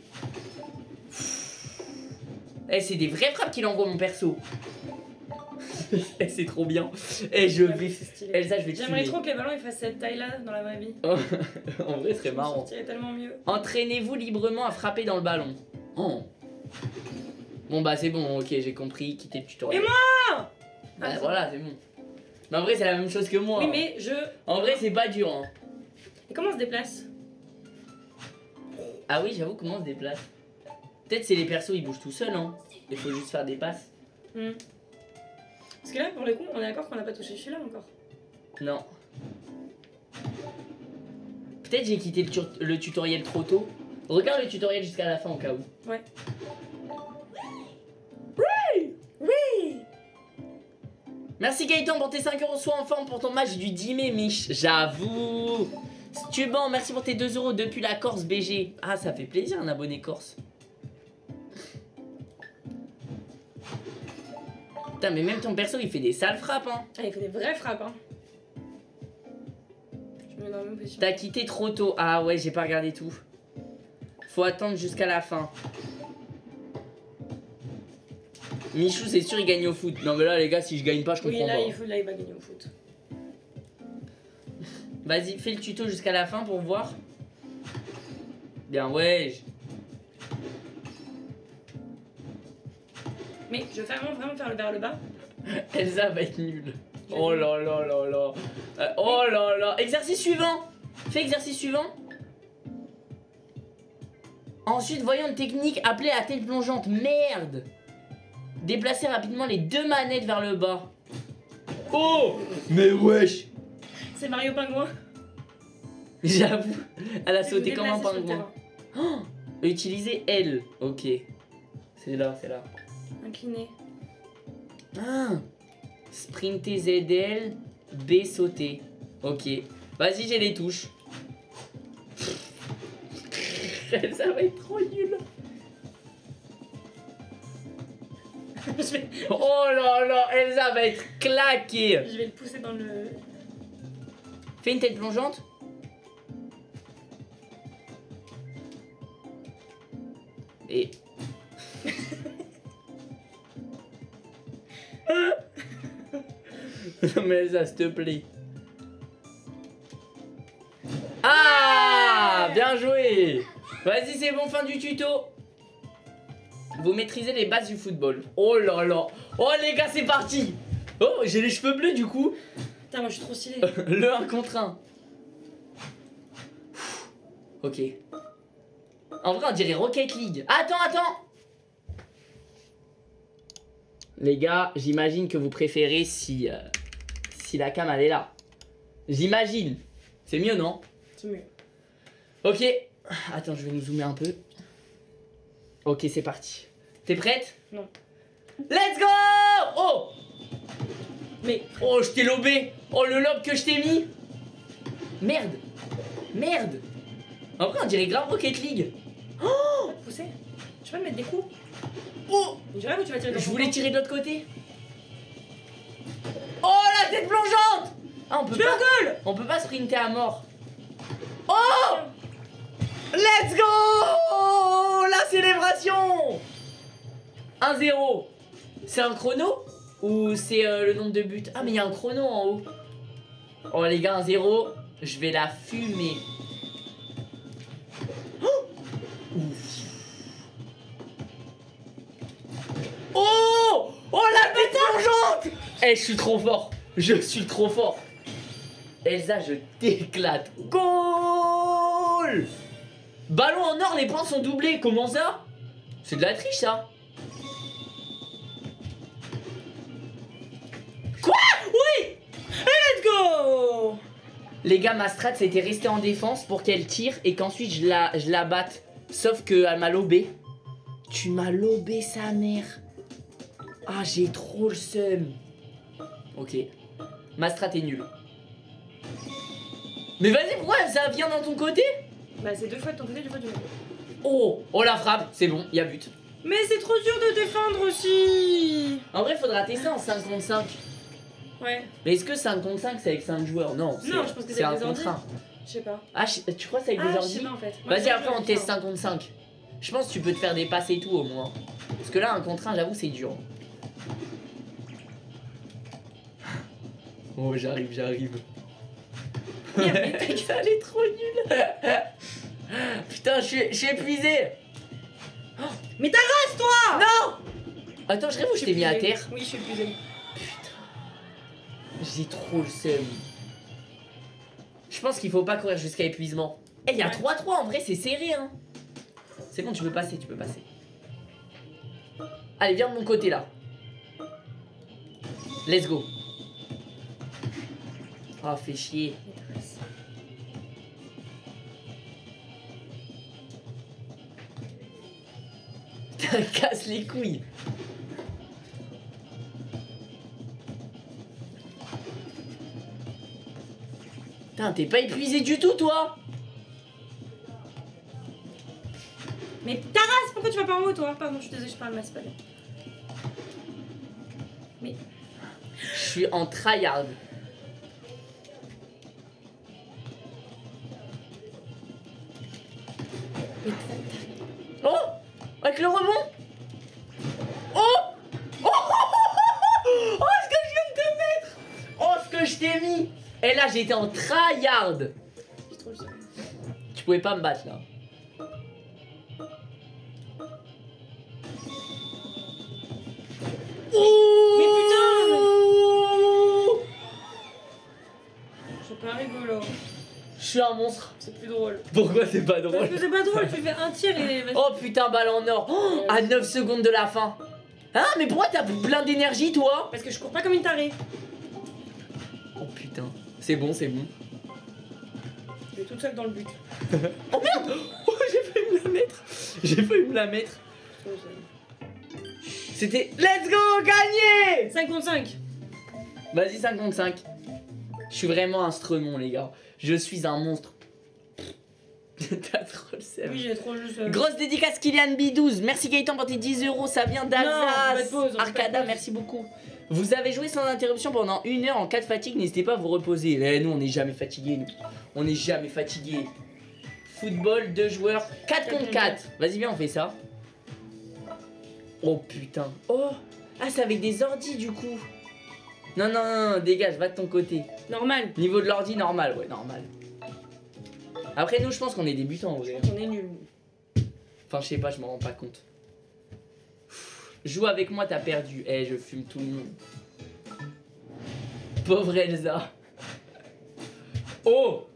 C'est des vraies frappes qu'il envoie mon perso. C'est trop bien. Je vais... Elsa, je vais te J'aimerais fumer. trop que les ballons ils fassent cette taille là dans la vraie vie. En vrai, ce serait marrant. C'est tellement mieux. Entraînez-vous librement à frapper dans le ballon. Oh. Bon bah c'est bon, ok, j'ai compris, quittez le tutoriel. Et moi Bah voilà, c'est bon. Mais en vrai, c'est la même chose que moi. Oui, mais je. En vrai, c'est pas dur. Hein. Et comment on se déplace? Ah oui, j'avoue, comment on se déplace? Peut-être c'est les persos, ils bougent tout seuls. Hein. Il faut juste faire des passes. Parce que là, pour le coup, on est d'accord qu'on n'a pas touché celui-là encore. Non. Peut-être j'ai quitté le tutoriel trop tôt. Regarde le tutoriel jusqu'à la fin au cas où. Ouais. Oui. Merci Gaëtan pour tes 5 €, sois en forme pour ton match du 10 mai, Mich. J'avoue. Stuban, merci pour tes 2 € depuis la Corse BG. Ah, ça fait plaisir un abonné corse. Putain, mais même ton perso, il fait des sales frappes, hein. Ah, il faut des vraies frappes, hein. Je me mets dans la même position. T'as quitté trop tôt. Ah ouais, j'ai pas regardé tout. Faut attendre jusqu'à la fin. Michou, c'est sûr, il gagne au foot. Non, mais là, les gars, si je gagne pas, je comprends Oui, là, pas. là, il va gagner au foot. Vas-y, fais le tuto jusqu'à la fin pour voir. Bien, ouais. Mais je veux vraiment faire le vers le bas. Elsa va être nulle. Oh là là là là. Oh là là. Exercice suivant. Fais exercice suivant. Ensuite, voyons une technique appelée la tête plongeante. Merde. Déplacez rapidement les deux manettes vers le bas. Oh. Mais wesh. C'est Mario Pingouin. J'avoue. Elle a Vous sauté comme un déplacez sur le pingouin. terrain. Oh. Utilisez L. Ok. C'est là, c'est là. Incliné. Ah. Sprinter ZL, B sauter. Ok. Vas-y, j'ai les touches. Ça va être trop nul. Oh là là, Elsa va être claquée. Je vais le pousser dans le... Fais une tête plongeante. Et... Non mais Elsa, s'il te plaît. Ah, bien joué. Vas-y, c'est bon, fin du tuto. Vous maîtrisez les bases du football. Oh là là. Oh les gars, c'est parti. Oh, j'ai les cheveux bleus du coup. Putain, moi je suis trop stylée. Le 1 contre 1. Ok. En vrai, on dirait Rocket League. Attends. Les gars, j'imagine que vous préférez si la cam elle est là. J'imagine. C'est mieux, non? C'est mieux. Ok. Attends, je vais nous zoomer un peu. Ok, c'est parti. T'es prête? Non. Let's go! Oh! Mais... Oh, je t'ai lobé. Oh, le lob que je t'ai mis. Merde. En vrai, on dirait grave Rocket League. Oh, pousser. Tu vas me mettre des coups. Oh! Du rêve ou tu vas tirer dans Je ton voulais camp? tirer de l'autre côté. Oh, la tête plongeante! Ah, Je fais un goal! on peut pas sprinter à mort. Oh! Let's go! La célébration! 1-0. C'est un chrono? Ou c'est le nombre de buts? Ah, mais il y a un chrono en haut. Oh, les gars, 1-0. Je vais la fumer. Oh! Ouf. Oh! Oh, la tête plongeante! Eh, je suis trop fort. Elsa, je t'éclate. Goal! Ballon en or, les points sont doublés. Comment ça? C'est de la triche, ça. Quoi? Oui! Let's go! Les gars, ma strat, c'était rester en défense pour qu'elle tire et qu'ensuite je la batte. Sauf qu'elle m'a lobé. Tu m'as lobé, sa mère. Ah, j'ai trop le seum. Ok. Ma strat est nulle. Mais vas-y, pourquoi ça vient dans ton côté? Bah c'est 2 fois de ton côté, 2 fois du mien. Oh, oh la frappe, c'est bon, il y a but. Mais c'est trop dur de défendre aussi. En vrai, faudra tester en 5 contre 5. Ouais. Mais est-ce que 5 contre 5 c'est avec 5 joueurs? Non, Non, je pense que c'est c'est un avec des contre 1. Je sais pas. Ah, tu crois que c'est avec des Ah, je sais ordi? pas en fait. Moi, Vas-y, je après on sais teste pas. 5 contre 5. Je pense que tu peux te faire des passes et tout au moins. Parce que là, un contre 1, j'avoue, c'est dur. Oh, j'arrive. Merde, mais Elle est trop nulle. Putain, je suis épuisé. Mais ta race, toi! Non! Attends, je rêve où je t'ai mis à terre. Oui, je suis épuisée. J'ai trop le seum. Je pense qu'il faut pas courir jusqu'à épuisement. Eh, il y a Ouais. 3-3 en vrai, c'est serré, hein. C'est bon, tu peux passer. Allez, viens de mon côté là. Let's go. Oh, fais chier. Putain, casse les couilles. Putain, t'es pas épuisé du tout, toi? Mais ta race, pourquoi tu vas pas en haut, toi? Pardon, je suis désolée, je parle mal, c'est pas bien. Mais- Je suis en tryhard. Mais Oh! Avec le rebond! Oh! Oh! Oh! Ce que je viens de te mettre! Oh, ce que je t'ai mis! Et là, j'étais en tryhard. j'ai trop le seum. Tu pouvais pas me battre là. Mais putain! C'est pas rigolo. Je suis un monstre. C'est plus drôle. Pourquoi c'est pas Parce drôle? que c'est pas drôle, tu fais un tir et. Oh putain, balle en or. Oh, à 9 secondes de la fin. Hein? Mais pourquoi t'as plein d'énergie toi? Parce que je cours pas comme une tarée. Oh putain. C'est bon, c'est bon. Je vais toute seule dans le but. Oh merde! Oh, j'ai failli me la mettre. J'ai failli me la mettre. Trop le seum. C'était let's go, gagné! 5 contre 5. Vas-y, 5 contre 5. Je suis vraiment un stremon, les gars. Je suis un monstre. T'as trop le seum. Oui, j'ai trop le seum. Grosse dédicace Kylian B12. Merci Gaëtan pour tes 10 €. Ça vient Non, on fait pas d'Alsace. de pause, on fait pas de Arcada, pause. merci beaucoup. Vous avez joué sans interruption pendant 1 heure en cas de fatigue. N'hésitez pas à vous reposer. Eh, nous, on n'est jamais fatigués. Nous. On n'est jamais fatigués. Football, 2 joueurs, 4 contre 4. Vas-y, viens, on fait ça. Oh putain. Oh. Ah, c'est avec des ordis du coup. Non, non, non, non, dégage, va de ton côté. Normal. Niveau de l'ordi, normal, ouais, normal. Après, nous, je pense qu'on est débutants, en vrai. On est nuls. Enfin, je sais pas, je m'en rends pas compte. Joue avec moi, t'as perdu. Eh, je fume tout le monde. Pauvre Elsa. Oh!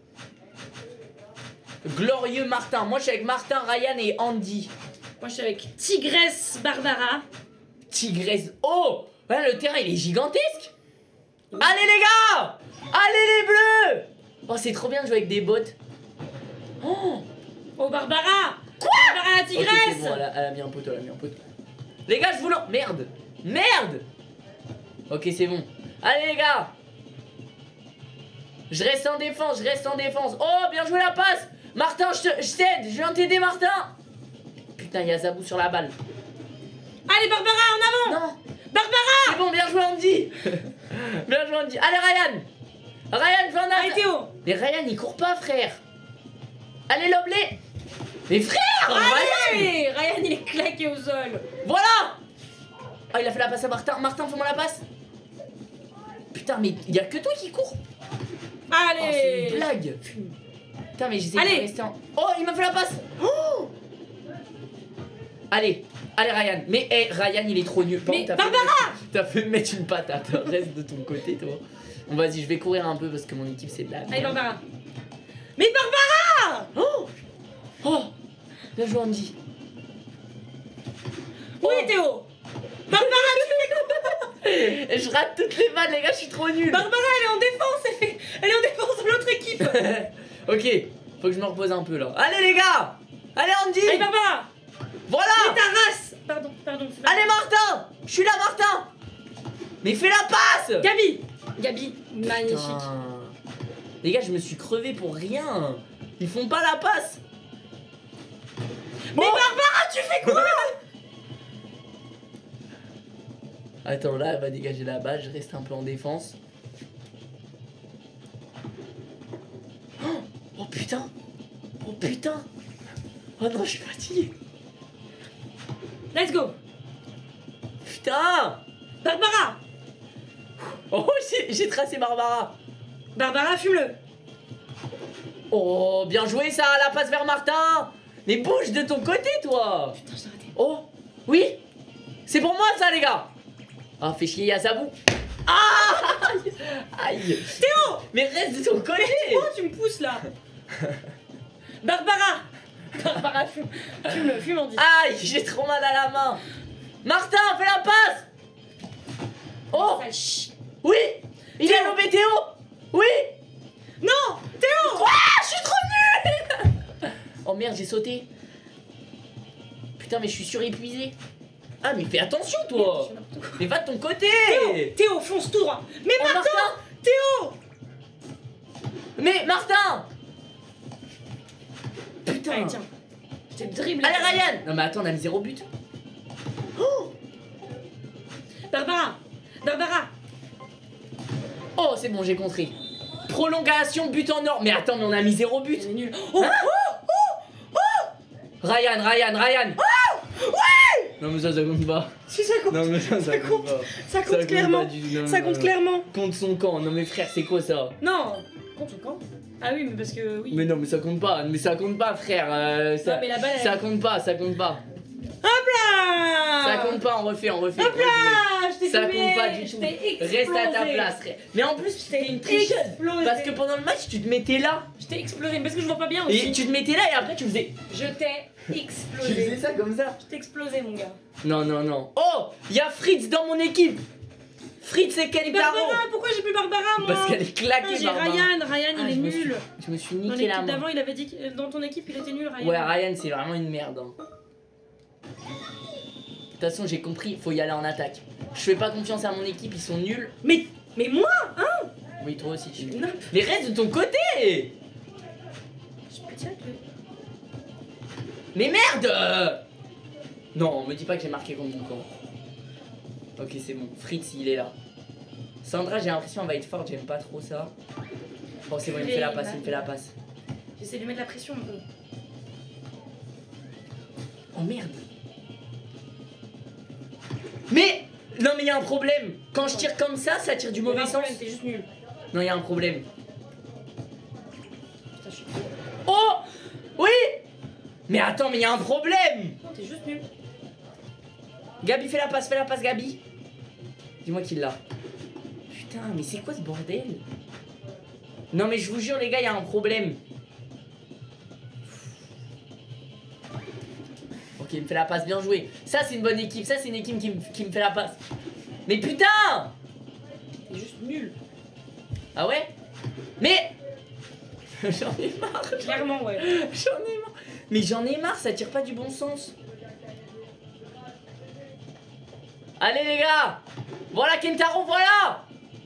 Glorieux Martin. Moi, je suis avec Martin, Ryan et Andy. Moi, je suis avec Tigresse Barbara. Tigresse. Oh! Ouais, le terrain, il est gigantesque. Allez, les gars! Allez, les bleus! Oh, c'est trop bien de jouer avec des bots. Oh! Oh, Barbara! Quoi? Barbara la Ok, tigresse! c'est bon, elle a mis un poteau, elle a mis un poteau. Les gars, je vous lance. Merde! Merde! Ok, c'est bon. Allez, les gars! Je reste en défense, je reste en défense. Oh, bien joué la passe! Martin, je t'aide, je viens t'aider, Martin! Putain, il y a Zabou sur la balle. Allez, Barbara, en avant! Non! Barbara! C'est bon, bien joué, Andy! Bien joué, Andy. Allez, Ryan! Ryan, fais en Allez, attaque! Théo! Mais Ryan, il court pas, frère! Allez, Loblé! Mais frère! Ryan! Allez! Ryan, il est claqué au sol. Voilà! Ah, il a fait la passe à Martin. Martin, fais-moi la passe. Putain, mais il y a que toi qui cours. Oh, c'est Allez! une blague. Putain, mais j'essaie de Allez. rester en... Oh, il m'a fait la passe. Oh. Allez, allez Ryan. Mais Ryan, il est trop nul. Par Mais contre, Barbara! t'as fait me mettre une patate. Reste de ton côté, toi. Bon, vas-y, je vais courir un peu parce que mon équipe, c'est de la Allez, merde. Barbara! Mais Barbara! Oh. Oh. Bien joué, Andy. Oui, Théo! Barbara, Je rate toutes les balles, les gars, je suis trop nul. Barbara, elle est en défense! Elle est en défense de l'autre équipe! Ok, faut que je me repose un peu là. Allez les gars! Allez Andy! Allez, Barbara! Voilà! Mais ta race! Pardon, pardon. c'est pas- Allez Martin! Je suis là Martin! Mais fais la passe! Gabi! Gabi, magnifique. Putain. Les gars, je me suis crevé pour rien. Ils font pas la passe. Mais Oh. Barbara, tu fais quoi? Attends, là, elle va dégager la balle. Je reste un peu en défense. Oh, oh putain! Oh putain! Oh non, je suis fatigué. Let's go! Putain! Barbara! Oh, j'ai tracé Barbara. Barbara, fume-le! Oh, bien joué ça, la passe vers Martin. Mais bouge de ton côté, toi. Putain, je t'ai raté. Oh, oui. C'est pour moi ça, les gars. Ah, fais chier Yazabou. Ah, aïe. Théo! Mais reste de ton côté. Oh, tu me pousses là! Barbara! Barbara, fume-le, fume, on dit. Aïe, j'ai trop mal à la main. Martin, fais la passe. Oh, Sale chi- oui. Il a lobé Théo. Oui. Non! Théo! Quoi? Je suis trop nul. Oh merde, j'ai sauté. Putain, mais je suis surépuisé. Ah, mais fais attention, toi. Mais va de ton côté. Théo, fonce tout droit! Mais Oh, Martin! Théo! Mais Martin. Putain. Allez, tiens. Je t'ai dribblé. Allez, Ryan. Non, mais attends, on a mis 0 but. Barbara! Barbara. Oh, c'est bon, j'ai compris. Prolongation, but en or. Mais attends, mais on a mis 0 but. C'est nul. Oh, Hein? Ryan. Ouais. Non, mais ça compte pas. Si ça compte. Non, mais ça compte pas. Ça compte clairement. Ça compte clairement. Contre son camp. Non, mais frère, c'est quoi ça? Non. Contre quand? Ah oui, mais parce que oui. Mais non, mais ça compte pas. Mais ça compte pas, frère. Ça, Non, mais la balle, elle- ça compte pas, ça compte pas. Hop là. Ça compte pas, on refait. Hop là. Je t'ai Ça filmé, compte pas du je tout. t'ai Reste à ta explosé. place. Mais en plus, Je t'ai t'es une tricheuse. explosé. Parce que pendant le match, tu te mettais là. Je t'ai explosé parce que je vois pas bien aussi. Et tu te mettais là et après tu faisais. Je t'ai explosé. ça comme ça. Je t'ai explosé, mon gars. Non. Oh, il y a Fritz dans mon équipe. Fritz et Et Kentaro. Barbara, pourquoi j'ai plus Barbara, moi? Parce qu'elle est Ah, claquée, j'ai Barbara. Ryan, Ah, il est je me suis- nul. Je me suis Dans niqué la l'équipe main. d'avant, il avait dit que dans ton équipe, il était nul, Ryan. Ouais, Ryan, c'est vraiment une merde. Hein. De toute façon, j'ai compris, faut y aller en attaque. Je fais pas confiance à mon équipe, ils sont nuls. Mais moi, Oui, toi aussi, tu es nul. Non. Mais reste de ton côté. je peux dire que... Mais merde. Non, me dis pas que j'ai marqué contre mon camp. Ok, c'est bon. Fritz, il est là. Sandra, j'ai l'impression qu'elle va être forte, j'aime pas trop ça. Bon, c'est bon, il me fait la passe, il me fait la passe. J'essaie de lui mettre la pression un peu. Oh merde. Mais non, mais il y a un problème. Quand je tire comme ça tire du mauvais sens. T'es juste nul. Non, il y a un problème. Putain, je suis... Oh oui. Mais attends, mais il y a un problème. Non, t'es juste nul. Gabi, fais la passe, Gabi. Dis-moi qu'il l'a. Putain, mais c'est quoi ce bordel? Non, mais je vous jure, les gars, il y a un problème. Ok, il me fait la passe, bien joué. Ça, c'est une bonne équipe. Ça, c'est une équipe qui me fait la passe. Mais putain! T'es juste nul. Ah ouais? Mais j'en ai marre. Clairement, ouais. J'en ai marre. Mais j'en ai marre, ça tire pas du bon sens. Allez les gars. Voilà Kentaro, voilà.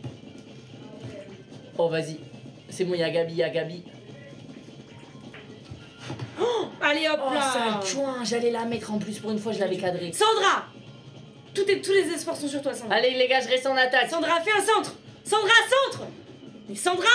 Oh vas-y. C'est bon, il y a Gabi, Allez, hop Oh là. sale chouin, j'allais la mettre en plus pour une fois, je l'avais cadré. Sandra. Tous les espoirs sont sur toi, Sandra. Allez les gars, je reste en attaque. Sandra, fais un centre. Sandra, centre. Mais Sandra.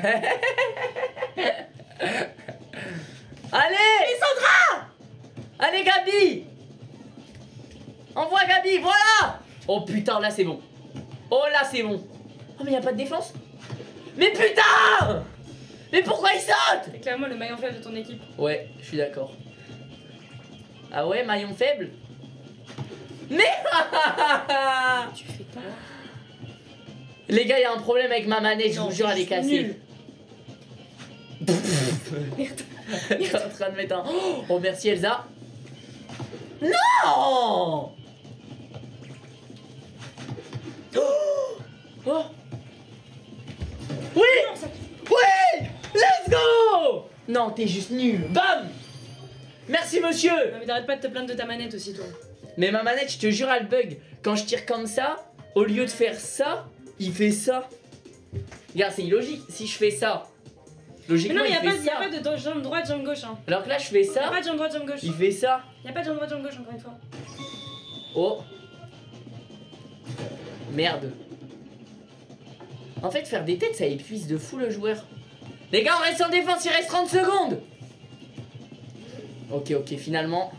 Allez. Mais Sandra. Allez Gabi. Envoie Gabi, voilà. Oh putain, là c'est bon. Oh là c'est bon. Oh mais y a pas de défense. Mais putain. Mais pourquoi il saute? C'est clairement le maillon faible de ton équipe. Ouais, je suis d'accord. Ah ouais, maillon faible? Mais Tu fais pas. les gars, il y a un problème avec ma manette, je Non, vous jure, elle est c'est cassée. nul. Il est en train de mettre un... Oh, merci Elsa. Non. Oh. Oui. Non, ça... Oui. Let's go. Non, t'es juste nul. Bam. Merci monsieur. Non, mais t'arrêtes pas de te plaindre de ta manette aussi, toi. Mais ma manette, je te jure, elle bug. Quand je tire comme ça, au lieu de faire ça, il fait ça. Regarde, c'est illogique. Si je fais ça, Mais logiquement, non, il y a fait pas ça. de jambe droite, jambe gauche. Hein. Alors que là, je fais Y a ça, pas de jambe droite, jambe gauche. il fait ça. Y a pas de jambe droite, jambe gauche, encore une fois. Oh. Merde. En fait, faire des têtes, ça épuise de fou le joueur. Les gars, on reste en défense, il reste 30 secondes. Ok, finalement.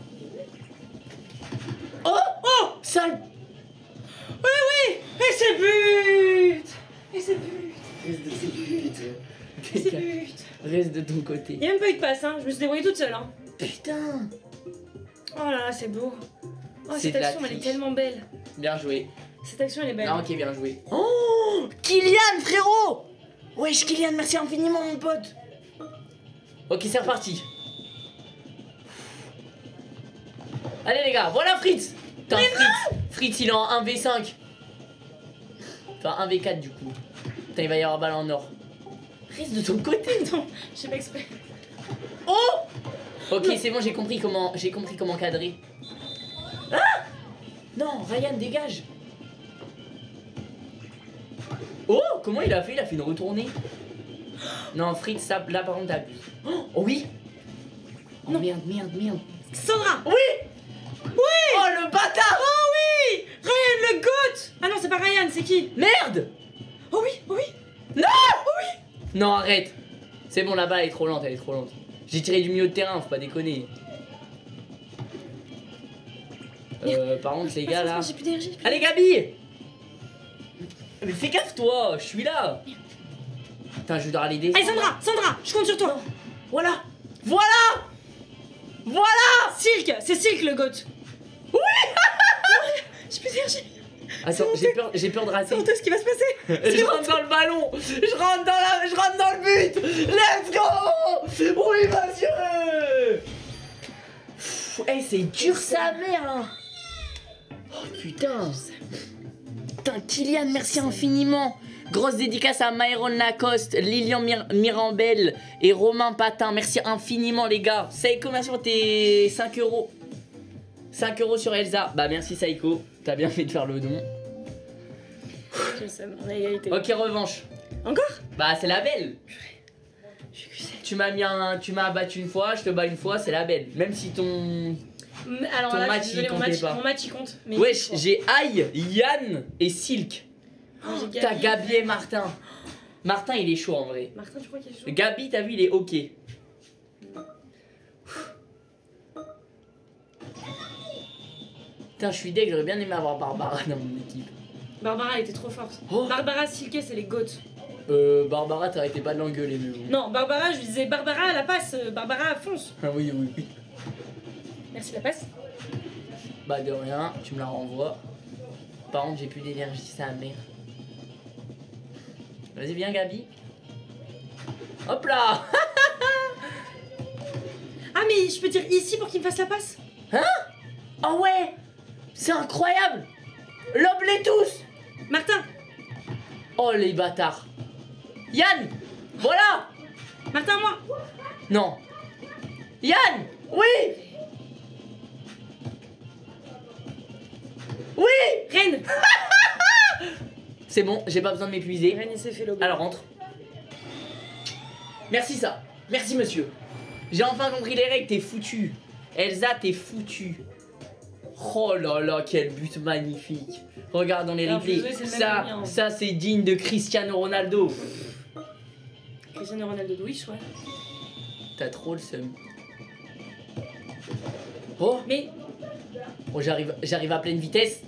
Oh. Sale. Oui. Et c'est but. Et c'est but. Reste de Et c'est but. Reste de ton côté. Y a même pas eu de passe, hein. Je me suis débrouillée toute seule, hein. Putain. Oh là là, c'est beau. Oh, C'est cette de la action, elle est triche. tellement belle. Bien joué. Cette action, elle est belle. Non, ok, bien joué. Oh, Kylian, frérot. Wesh, Kylian, merci infiniment, mon pote. Ok, c'est reparti. Allez, les gars, voilà Fritz. Putain, Fritz, il est en 1v5. Enfin, 1v4 du coup. Putain, il va y avoir balle en or. Reste de ton côté. Non, je sais pas exprès. Oh. Ok, c'est bon, j'ai compris comment cadrer. Ah. Non, Ryan, dégage. Oh, comment il a fait? Il a fait une retournée. Non, Fritz, ça, là par contre, t'abuses. Oh oui. Oh, Non. merde. Sandra. Oui. Oh, le bâtard. Oh oui. Ryan, le goat. Ah non, c'est pas Ryan, c'est qui? Merde! Oh oui, oh oui. Non, arrête. C'est bon, la balle elle est trop lente, elle est trop lente. J'ai tiré du milieu de terrain, faut pas déconner. Par contre, les gars là. J'ai plus d'énergie. Allez, Gabi! Mais fais gaffe, toi, je suis là. Putain, je dois aller descendre. Allez, Sandra, je compte sur toi. Voilà! Voilà! Voilà! Silk, c'est Silk le goat. Oui. J'ai plus d'énergie. Attends, j'ai peur de rater. C'est ce qui va se passer. Je rentre dans le ballon. Je rentre dans le but. Let's go. Oui, monsieur. Eh, c'est dur sa mère, hein. Oh putain. Putain, Kylian, merci infiniment. Grosse dédicace à Myron Lacoste, Lilian Mirambel et Romain Patin. Merci infiniment, les gars. Saïko, merci pour tes 5 €. 5 € sur Elsa. Bah, merci, Saïko. T'as bien fait de faire le don. Je sais, on a égalité. Ok, revanche. Encore? Bah, c'est la belle. Je suis cuissée. Tu m'as battu une fois, je te bats une fois, c'est la belle. Même si ton. Alors Ton là, match, je suis désolée, il comptait pas. mon match il compte. Mais Wesh, j'ai Aïe, Yann et Silk. Oh, j'ai T'as Gabi et Martin. Martin, il est chaud en vrai. Martin, tu crois qu'il est chaud? Gabi, t'as vu, il est ok. Putain, je suis deg, j'aurais bien aimé avoir Barbara dans mon équipe. Barbara, elle était trop forte. Oh. Barbara, Silke, c'est les goats. Barbara, t'arrêtais pas de l'engueuler, mais bon. Non, Barbara, je lui disais Barbara, la passe. Barbara, fonce. Ah oui, oui, oui. Merci, la passe. Bah, de rien, tu me la renvoies. Par contre, j'ai plus d'énergie, c'est la merde. Vas-y, viens, Gabi. Hop là. Ah, mais je peux dire ici pour qu'il me fasse la passe? Hein? Oh ouais. C'est incroyable. Lobe-les tous. Martin, Oh, les bâtards. Yann. Voilà. Martin, moi. Non. Yann. Oui. Oui. Reine. C'est bon, j'ai pas besoin de m'épuiser. Reine, il s'est fait lober. Alors rentre. Merci ça. Merci monsieur. J'ai enfin compris les règles, t'es foutu. Elsa, t'es foutu. Oh là là, quel but magnifique. Regarde dans les Alors, replays. désolé, c'est le même lien. Ça c'est digne de Cristiano Ronaldo. Cristiano Ronaldo de Wish, ouais. T'as trop le seum. Oh, Mais oh j'arrive à pleine vitesse.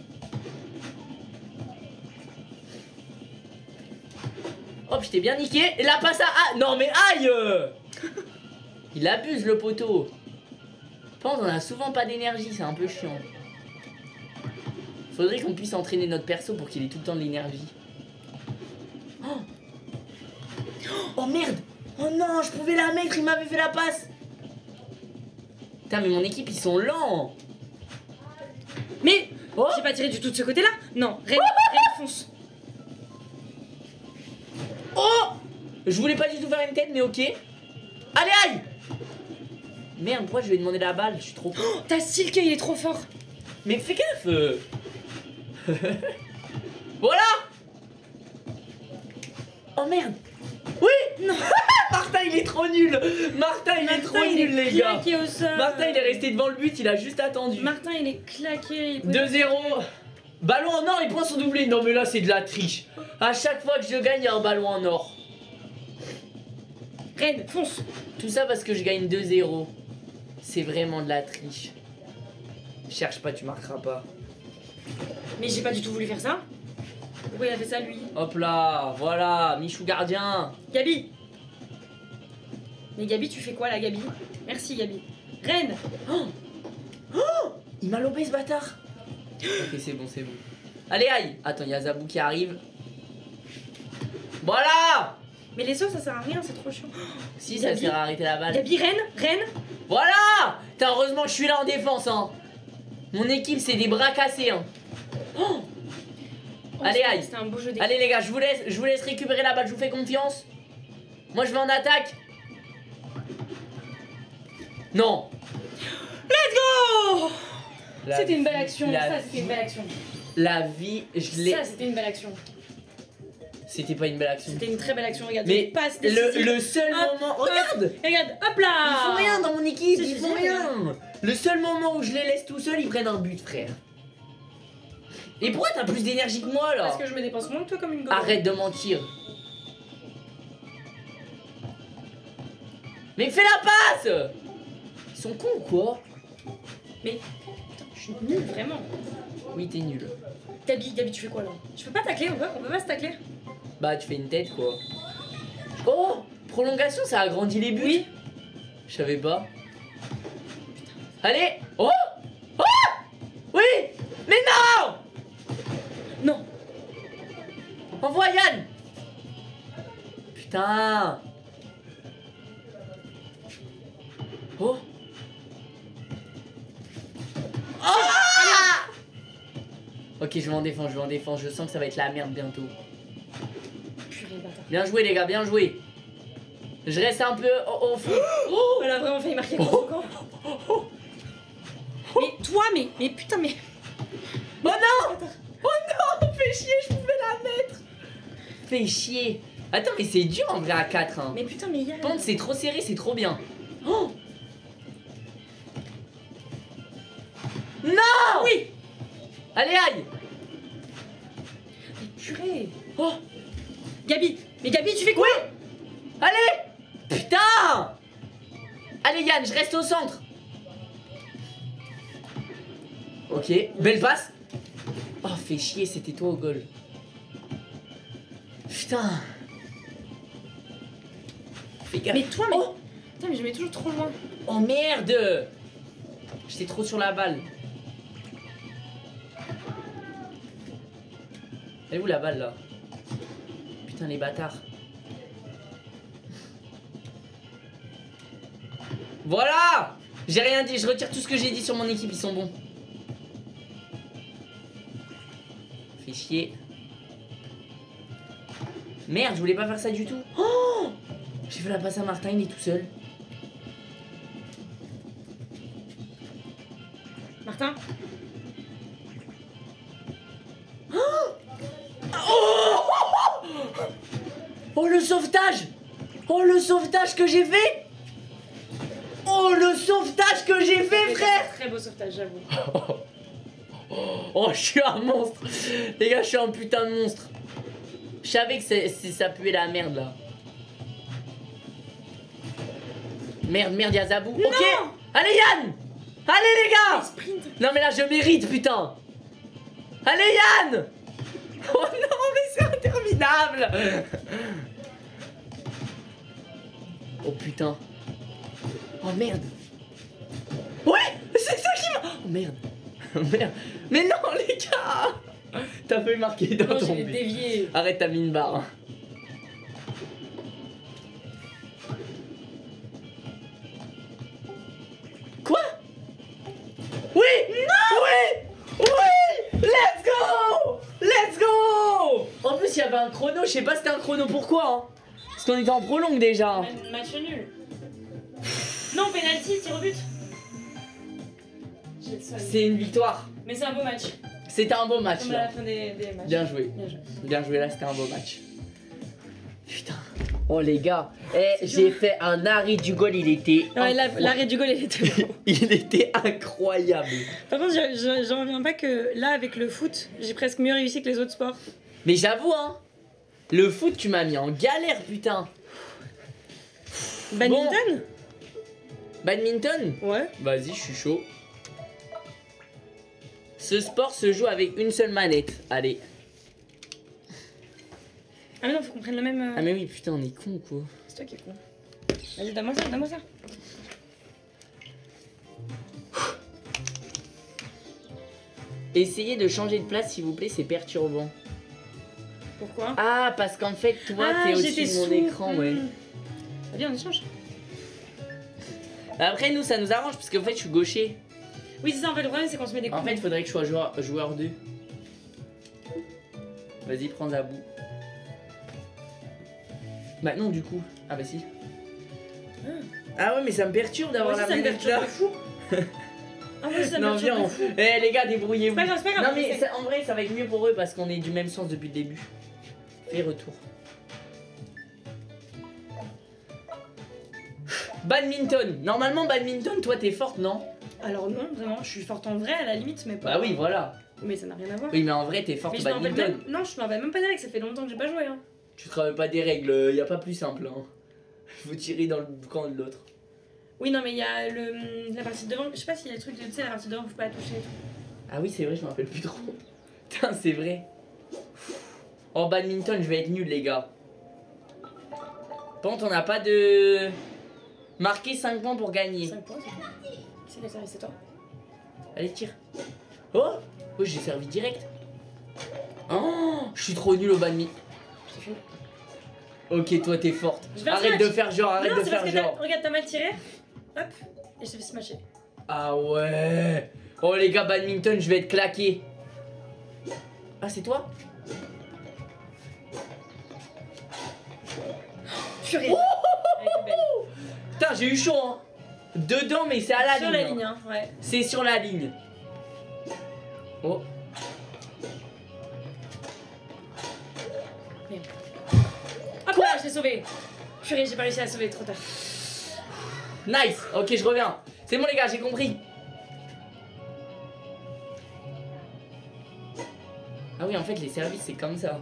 Hop, je t'ai bien niqué. Et la passe à... Ah, non mais aïe. Il abuse le poteau. Je pense qu'on a souvent pas d'énergie, c'est un peu chiant. Faudrait qu'on puisse entraîner notre perso pour qu'il ait tout le temps de l'énergie. Oh. Oh merde. Oh non, je pouvais la mettre, il m'avait fait la passe. Putain, mais mon équipe, ils sont lents. Mais Oh. j'ai pas tiré du tout de ce côté-là. Non, Reine, fonce. Oh. Je voulais pas du tout faire une tête, mais ok. Allez, aïe. Merde, pourquoi je lui ai demandé la balle? Je suis trop... Oh, ta Silke, il est trop fort. Mais fais gaffe. Voilà. Oh merde. Oui. Non. Martin, il est trop nul. Martin, il est trop nul, les gars. Claqué au sol. Martin, il est resté devant le but, il a juste attendu. Martin, il est claqué. 2-0. Ballon en or, les points sont doublés. Non, mais là, c'est de la triche. À chaque fois que je gagne, il y a un ballon en or. Reine, fonce. Tout ça parce que je gagne 2-0. C'est vraiment de la triche. Cherche pas, tu marqueras pas. Mais j'ai pas du tout voulu faire ça. Pourquoi il a fait ça, lui? Hop là, voilà, Michou gardien. Gabi. Mais Gabi, tu fais quoi là, Gabi? Merci, Gabi. Reine. Oh, oh, il m'a lobé ce bâtard. Ok, c'est bon, c'est bon. Allez, aïe. Attends, il y a Zabou qui arrive. Voilà. Mais les sauts, ça sert à rien, c'est trop chiant. Si, ça Gabi. sert à arrêter la balle. Gabi, Reine. Voilà. Putain, heureusement que je suis là en défense, hein. Mon équipe, c'est des bras cassés, hein. Oh. Oh, Allez, aïe. C'était un beau jeu d'équipe. Allez les gars, je vous laisse récupérer la balle, je vous fais confiance. Moi je vais en attaque. Non. Let's go. La C'était une belle vie- action. la Ça, c'était vie- une belle action. La vie, je l'ai. Ça, c'était une belle action. C'était pas une belle action. C'était une très belle action. Regarde. Mais une passe décisive. le seul Hop, moment. hop. Regarde. Regarde, hop là. Ils font rien dans mon équipe, Si, ils si, font si, rien. Le seul moment où je les laisse tout seuls, ils prennent un but, frère. Et pourquoi t'as plus d'énergie que moi là? Parce que je me dépense moins que toi comme une gogo. Arrête de mentir. Mais fais la passe! Ils sont cons ou quoi? Mais putain, je suis nulle vraiment. Oui, t'es nul. Gabi, tu fais quoi là? Je peux pas tacler, on peut pas se tacler. Bah, tu fais une tête quoi. Oh! Prolongation, ça agrandit les buts? Oui. Je savais pas. Allez! Oh! Oh! Oui! Mais non! Non. Envoie Yann! Putain! Oh! Ah! Ok, je vais en défendre, je sens que ça va être la merde bientôt. Purée, bâtard. Bien joué les gars, bien joué. Je reste un peu au fond. Oh, elle a vraiment failli marquer contre son camp. Mais toi, mais putain, mais. Oh non! Oh non! Fais chier, je pouvais la mettre! Fais chier! Attends, mais c'est dur en vrai à 4 hein. Mais putain, mais Yann. Quand c'est trop serré, c'est trop bien. Oh! Non! Oui. Allez, aïe! Mais purée. Oh! Gabi, mais Gabi, tu fais quoi? Oui! Allez! Putain! Allez Yann, je reste au centre. Ok, belle passe. Oh, fais chier, c'était toi au goal. Putain. Fais gaffe. Mais toi, mais. Oh! Putain, mais je mets toujours trop loin. Oh merde! J'étais trop sur la balle. Elle est où la balle là? Putain les bâtards. Voilà! J'ai rien dit, je retire tout ce que j'ai dit sur mon équipe, ils sont bons. Fais chier. Merde, je voulais pas faire ça du tout. Oh! J'ai fait la passe à Martin, il est tout seul. Martin? Oh le sauvetage! Oh le sauvetage que j'ai fait! Oh le sauvetage que j'ai fait frère! Très beau sauvetage, j'avoue. Oh je suis un monstre! Les gars je suis un putain de monstre! Je savais que ça puait la merde là. Merde, y'a Zabou. Non! Ok! Allez Yann! Allez les gars! Sprint. Non mais là je mérite putain! Allez Yann! Oh non mais c'est interminable! Oh putain! Oh merde! Ouais! C'est ça qui m'a... Oh merde! Merde! Mais non les gars! T'as failli marquer dans Non, ton j'ai but. dévié. Arrête, t'as mis une barre. Hein. Quoi? Oui! Non! Oui! Oui! Let's go! Let's go! En plus, il y avait un chrono, je sais pas si c'était un chrono pourquoi. Hein. Parce qu'on était en prolongue déjà. Match nul. Non, penalty, tir au but. J'ai le seum. C'est une victoire. Mais c'est un beau match. C'était un beau match Comme à la là. fin des matchs. Bien joué. Bien joué. Bien joué là, c'était un beau match. Putain. Oh les gars, j'ai fait un arrêt du goal, il était. Ouais, incroyable. l'arrêt du goal, il était bon. Il était incroyable. Par contre, j'en reviens pas que là, avec le foot, j'ai presque mieux réussi que les autres sports. Mais j'avoue, hein, le foot, tu m'as mis en galère, putain. Badminton? Badminton? Ouais. Vas-y, je suis chaud. Ce sport se joue avec une seule manette. Allez. Ah mais non, faut qu'on prenne le même... Ah mais oui, putain, on est con ou quoi? C'est toi qui es con. Vas-y, donne-moi ça, donne-moi ça. Essayez de changer de place, s'il vous plaît, c'est perturbant. Pourquoi? Ah, parce qu'en fait, toi, t'es au-dessus de mon écran, ouais. Viens, on échange. Après, nous, ça nous arrange, parce qu'en fait, je suis gaucher. Oui, c'est ça, en fait, le problème, c'est qu'on se met des coups. En fait, il faudrait que je sois joueur 2. Vas-y, prends Zabou. Bah non, du coup. Ah bah si. Ah ouais, mais ça me perturbe d'avoir la ça me manette perturbe là. de fou. Ah ouais, ça me Non, perturbe viens, de fou. Eh les gars, débrouillez-vous. C'est pas grave, c'est pas grave. Non mais c'est- en vrai, ça va être mieux pour eux parce qu'on est du même sens depuis le début. Fais retour. Badminton. Normalement, badminton, toi t'es forte, non? Alors non, vraiment, je suis forte en vrai à la limite, mais pas... Bah oui, voilà. Mais ça n'a rien à voir. Oui, mais en vrai, t'es forte Mais au je me rappelle badminton. même... Non, je me rappelle même pas des règles, ça fait longtemps que j'ai pas joué. Hein. Tu te rappelles pas des règles, y a pas plus simple. Hein. Faut tirer dans le camp de l'autre. Oui, non, mais il y a la partie de devant. Je sais pas s'il y a le truc de. Tu sais, la partie de devant, faut pas la toucher et tout. Ah oui, c'est vrai, je me rappelle plus trop. Putain, c'est vrai. En badminton, je vais être nul, les gars. Par contre, on n'a pas de. Marquer 5 points pour gagner. 5 points, c'est quoi? C'est quel service, c'est toi? Allez, tire. Oh, oh, j'ai servi direct. Oh, je suis trop nul au badminton. Je t'ai fumé. Ok, toi, t'es forte. Je vais en Arrête smash. de faire genre, arrête Non, de c'est faire parce que genre. regarde, t'as mal tiré. Hop, et je t'ai fait smasher. Ah ouais. Oh, les gars, badminton, je vais être claqué. Ah, c'est toi? Purée. Elle était belle. Putain, j'ai eu chaud, hein. Dedans, mais c'est à la Sur ligne. la hein. ligne, hein, ouais. C'est sur la ligne. Oh. Hop là, je l'ai sauvé. Purée, j'ai pas réussi à la sauver, trop tard. Nice. Ok, je reviens. C'est bon, les gars, j'ai compris. Ah oui, en fait, les services, c'est comme ça.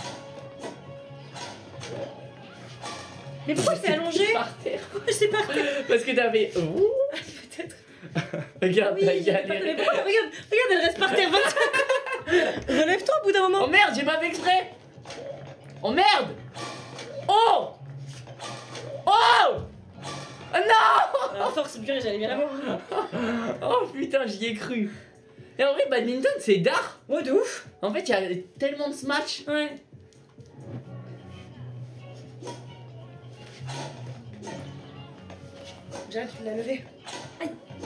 Mais pourquoi t'es allongé? Par terre. Je sais pas. Parce que t'avais. Ouh. Peut-être. Regarde, Oui, t'as j'ai pas galéré. mais pourquoi regarde, elle reste par terre 25 Relève-toi au bout d'un Oh moment. merde, j'ai pas fait exprès. Oh merde. Oh. Oh. Oh non. À force, purée, j'allais bien l'avoir. Oh putain, j'y ai cru. Et en vrai, badminton, c'est d'art. Ouais, de ouf. En fait, il y a tellement de smash. Ouais. Déjà, tu l'as levé. Aïe.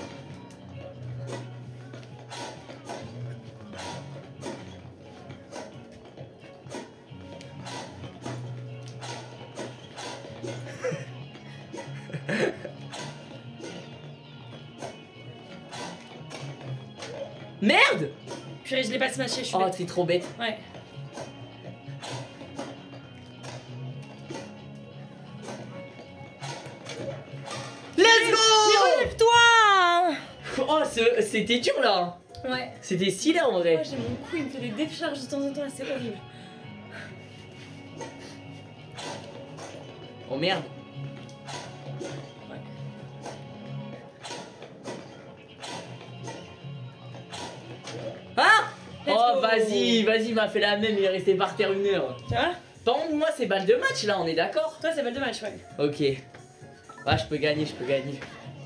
Merde. Purée, je l'ai pas smashé, je suis Oh, bête. t'es trop bête. Ouais. Let's go. Relève-toi. Oh, c'était dur là. Ouais. C'était stylé en Moi, vrai. j'ai mon cou, il me fait des décharges de temps en temps, c'est horrible. Oh merde. Ah. Let's Oh, go. vas-y, il m'a fait la même, il est resté par terre 1 heure. Tu vois? Par contre, moi, c'est balle de match là, on est d'accord? Toi, c'est balle de match, ouais. Ok. Ah, je peux gagner, je peux gagner.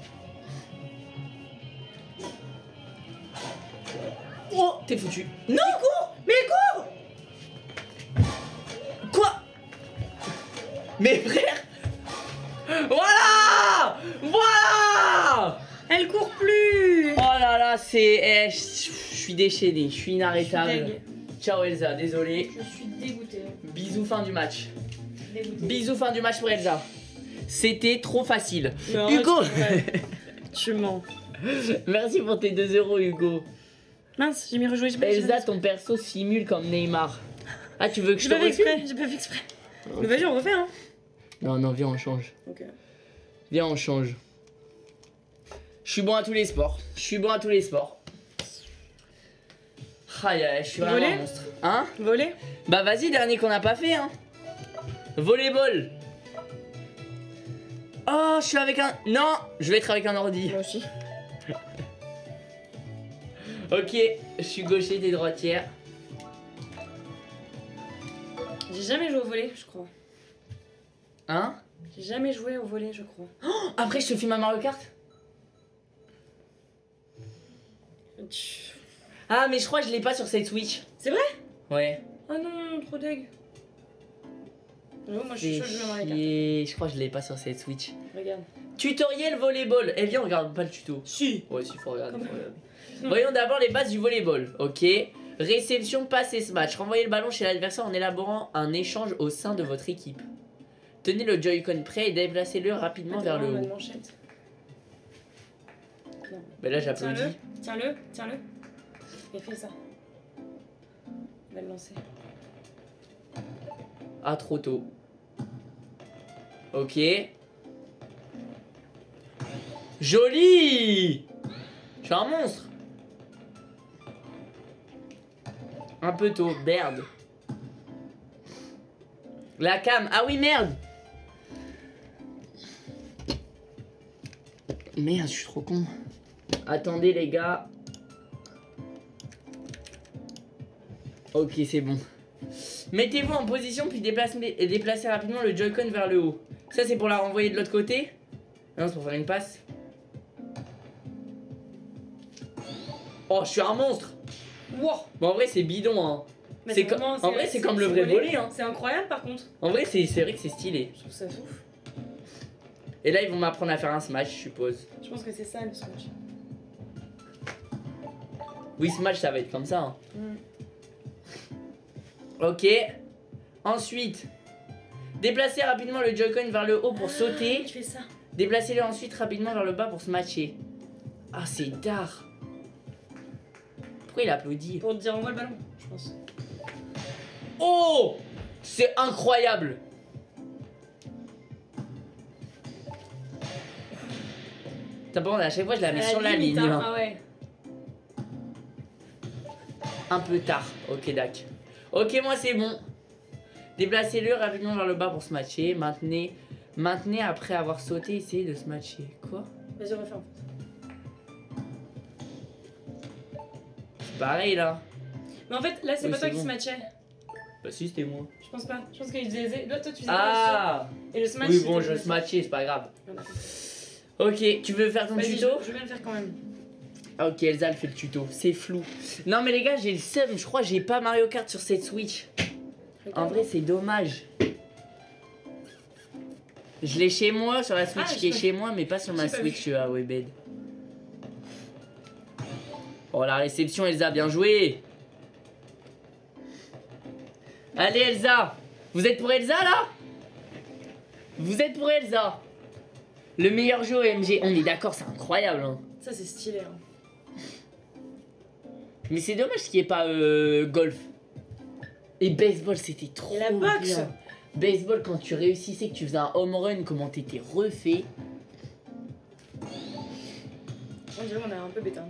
Oh, t'es foutu. Non, cours. Mais cours. Quoi? Mais frère. Voilà. Voilà. Elle court plus. Oh là là, c'est... je suis déchaîné, je suis inarrêtable. Je suis deg. Ciao Elsa, désolé. Je suis dégoûtée. Bisous, fin du match. Dégoûtée. Bisous, fin du match pour Elsa. C'était trop facile. Non, Hugo. Tu mens. Merci pour tes 2 euros, Hugo. Mince, j'ai mis rejouer. Elsa, ton perso simule comme Neymar. Ah, tu veux que je J'ai te pas fait refile? exprès, j'ai pas fait exprès. Mais vas-y, on refait, hein. Non, non, viens, on change. Ok. Viens, on change. Je suis bon à tous les sports. Je suis bon à tous les sports. Aïe, aïe, je suis vraiment Volley un monstre. Hein? Voler. Bah vas-y, dernier qu'on n'a pas fait, hein. Volleyball. Oh, je suis avec un... Non, je vais être avec un ordi. Moi aussi. Ok, je suis gaucher, t'es droitière. J'ai jamais joué au volet, je crois. Hein? J'ai jamais joué au volet, je crois. Après, je te filme ma Mario Kart. Ah, mais je crois que je l'ai pas sur cette Switch. C'est vrai? Ouais. Ah non, trop deg. Non, moi je suis C'est chaud, je vais dans les cartes. chier. Je crois que je l'ai pas sur cette Switch. Regarde. Tutoriel volleyball. Eh viens, on regarde pas le tuto. Si. Ouais, si, faut regarder. Comment faut regarder. Voyons d'abord les bases du volleyball. Ok. Réception, passe et smash. Renvoyez le ballon chez l'adversaire en élaborant un échange au sein de votre équipe. Tenez le Joy-Con prêt et déplacez-le rapidement vers le haut. Manchette. Non. Mais là, j'applaudis. Tiens-le, tiens-le. Et fais ça. Il va le lancer. Ah, trop tôt. Ok. Joli. Je suis un monstre. Un peu tôt, merde. La cam, ah oui merde. Merde, je suis trop con. Attendez les gars. Ok, c'est bon. Mettez-vous en position puis déplacez rapidement le Joy-Con vers le haut. Ça c'est pour la renvoyer de l'autre côté. Non, c'est pour faire une passe. Oh, je suis un monstre. Wow. Bon, en vrai c'est bidon hein. Mais C'est vraiment, en vrai c'est comme le vrai volley hein. C'est incroyable par contre. En vrai c'est vrai que c'est stylé. Je trouve ça ouf. Et là ils vont m'apprendre à faire un smash je suppose. Je pense que c'est ça le smash. Oui smash ça va être comme ça hein. Ok. Ensuite, déplacez rapidement le Joy-Con vers le haut pour sauter. Je fais ça. Déplacez-le ensuite rapidement vers le bas pour se matcher. Ah, c'est d'art. Pourquoi il applaudit? Pour te dire envoie le ballon, je pense. Oh! C'est incroyable! T'as pas à chaque fois je la mets sur la ligne. Hein. Hein. Ah ouais. Un peu tard. Ok, d'accord. Ok, moi c'est bon. Déplacez-le rapidement vers le bas pour se matcher. Maintenez après avoir sauté, essayez de se matcher. Quoi? Vas-y, refais. C'est pareil là. Mais en fait, là, c'est Oui, pas toi c'est qui bon. se matchait. Bah si, c'était moi. Je pense pas. Je pense qu'il faisait. Là, toi, tu faisais Ah! pas. Et le smash. Oui, bon, c'était je le se matcher, c'est pas grave. Voilà. Ok, tu veux faire ton Vas-y, tuto? je vais bien le faire quand même. Ah, ok, Elsa elle fait le tuto, c'est flou. Non mais les gars, j'ai le seum, je crois que j'ai pas Mario Kart sur cette Switch. En vrai, c'est dommage. Je l'ai chez moi, sur la Switch Ah, qui est je- chez moi, mais pas sur ma j'ai pas Switch à Webed. Oh, la réception, Elsa, bien joué. Allez, Elsa. Vous êtes pour Elsa, là? Vous êtes pour Elsa? Le meilleur jeu OMG. On est d'accord, c'est incroyable, hein. Ça, c'est stylé. Hein. Mais c'est dommage qu'il n'y ait pas golf. Et baseball, c'était trop Et la boxe. bien. Baseball, quand tu réussissais, que tu faisais un home run, comment t'étais refait. On dirait qu'on est un peu bêta.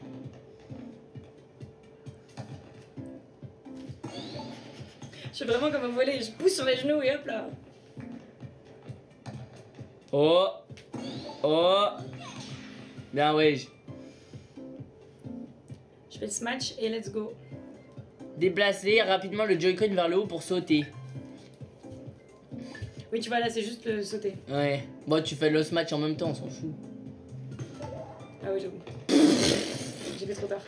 Je suis vraiment comme un volet, je pousse sur les genoux et hop là. Oh. Oh. Bien, ouais. Je fais le smash et let's go. Déplacer rapidement le Joy-Con vers le haut pour sauter. Oui, tu vois, là, c'est juste le sauter. Ouais. Bon, tu fais le smash en même temps, on s'en fout. Ah oui, j'avoue. J'ai fait trop tard.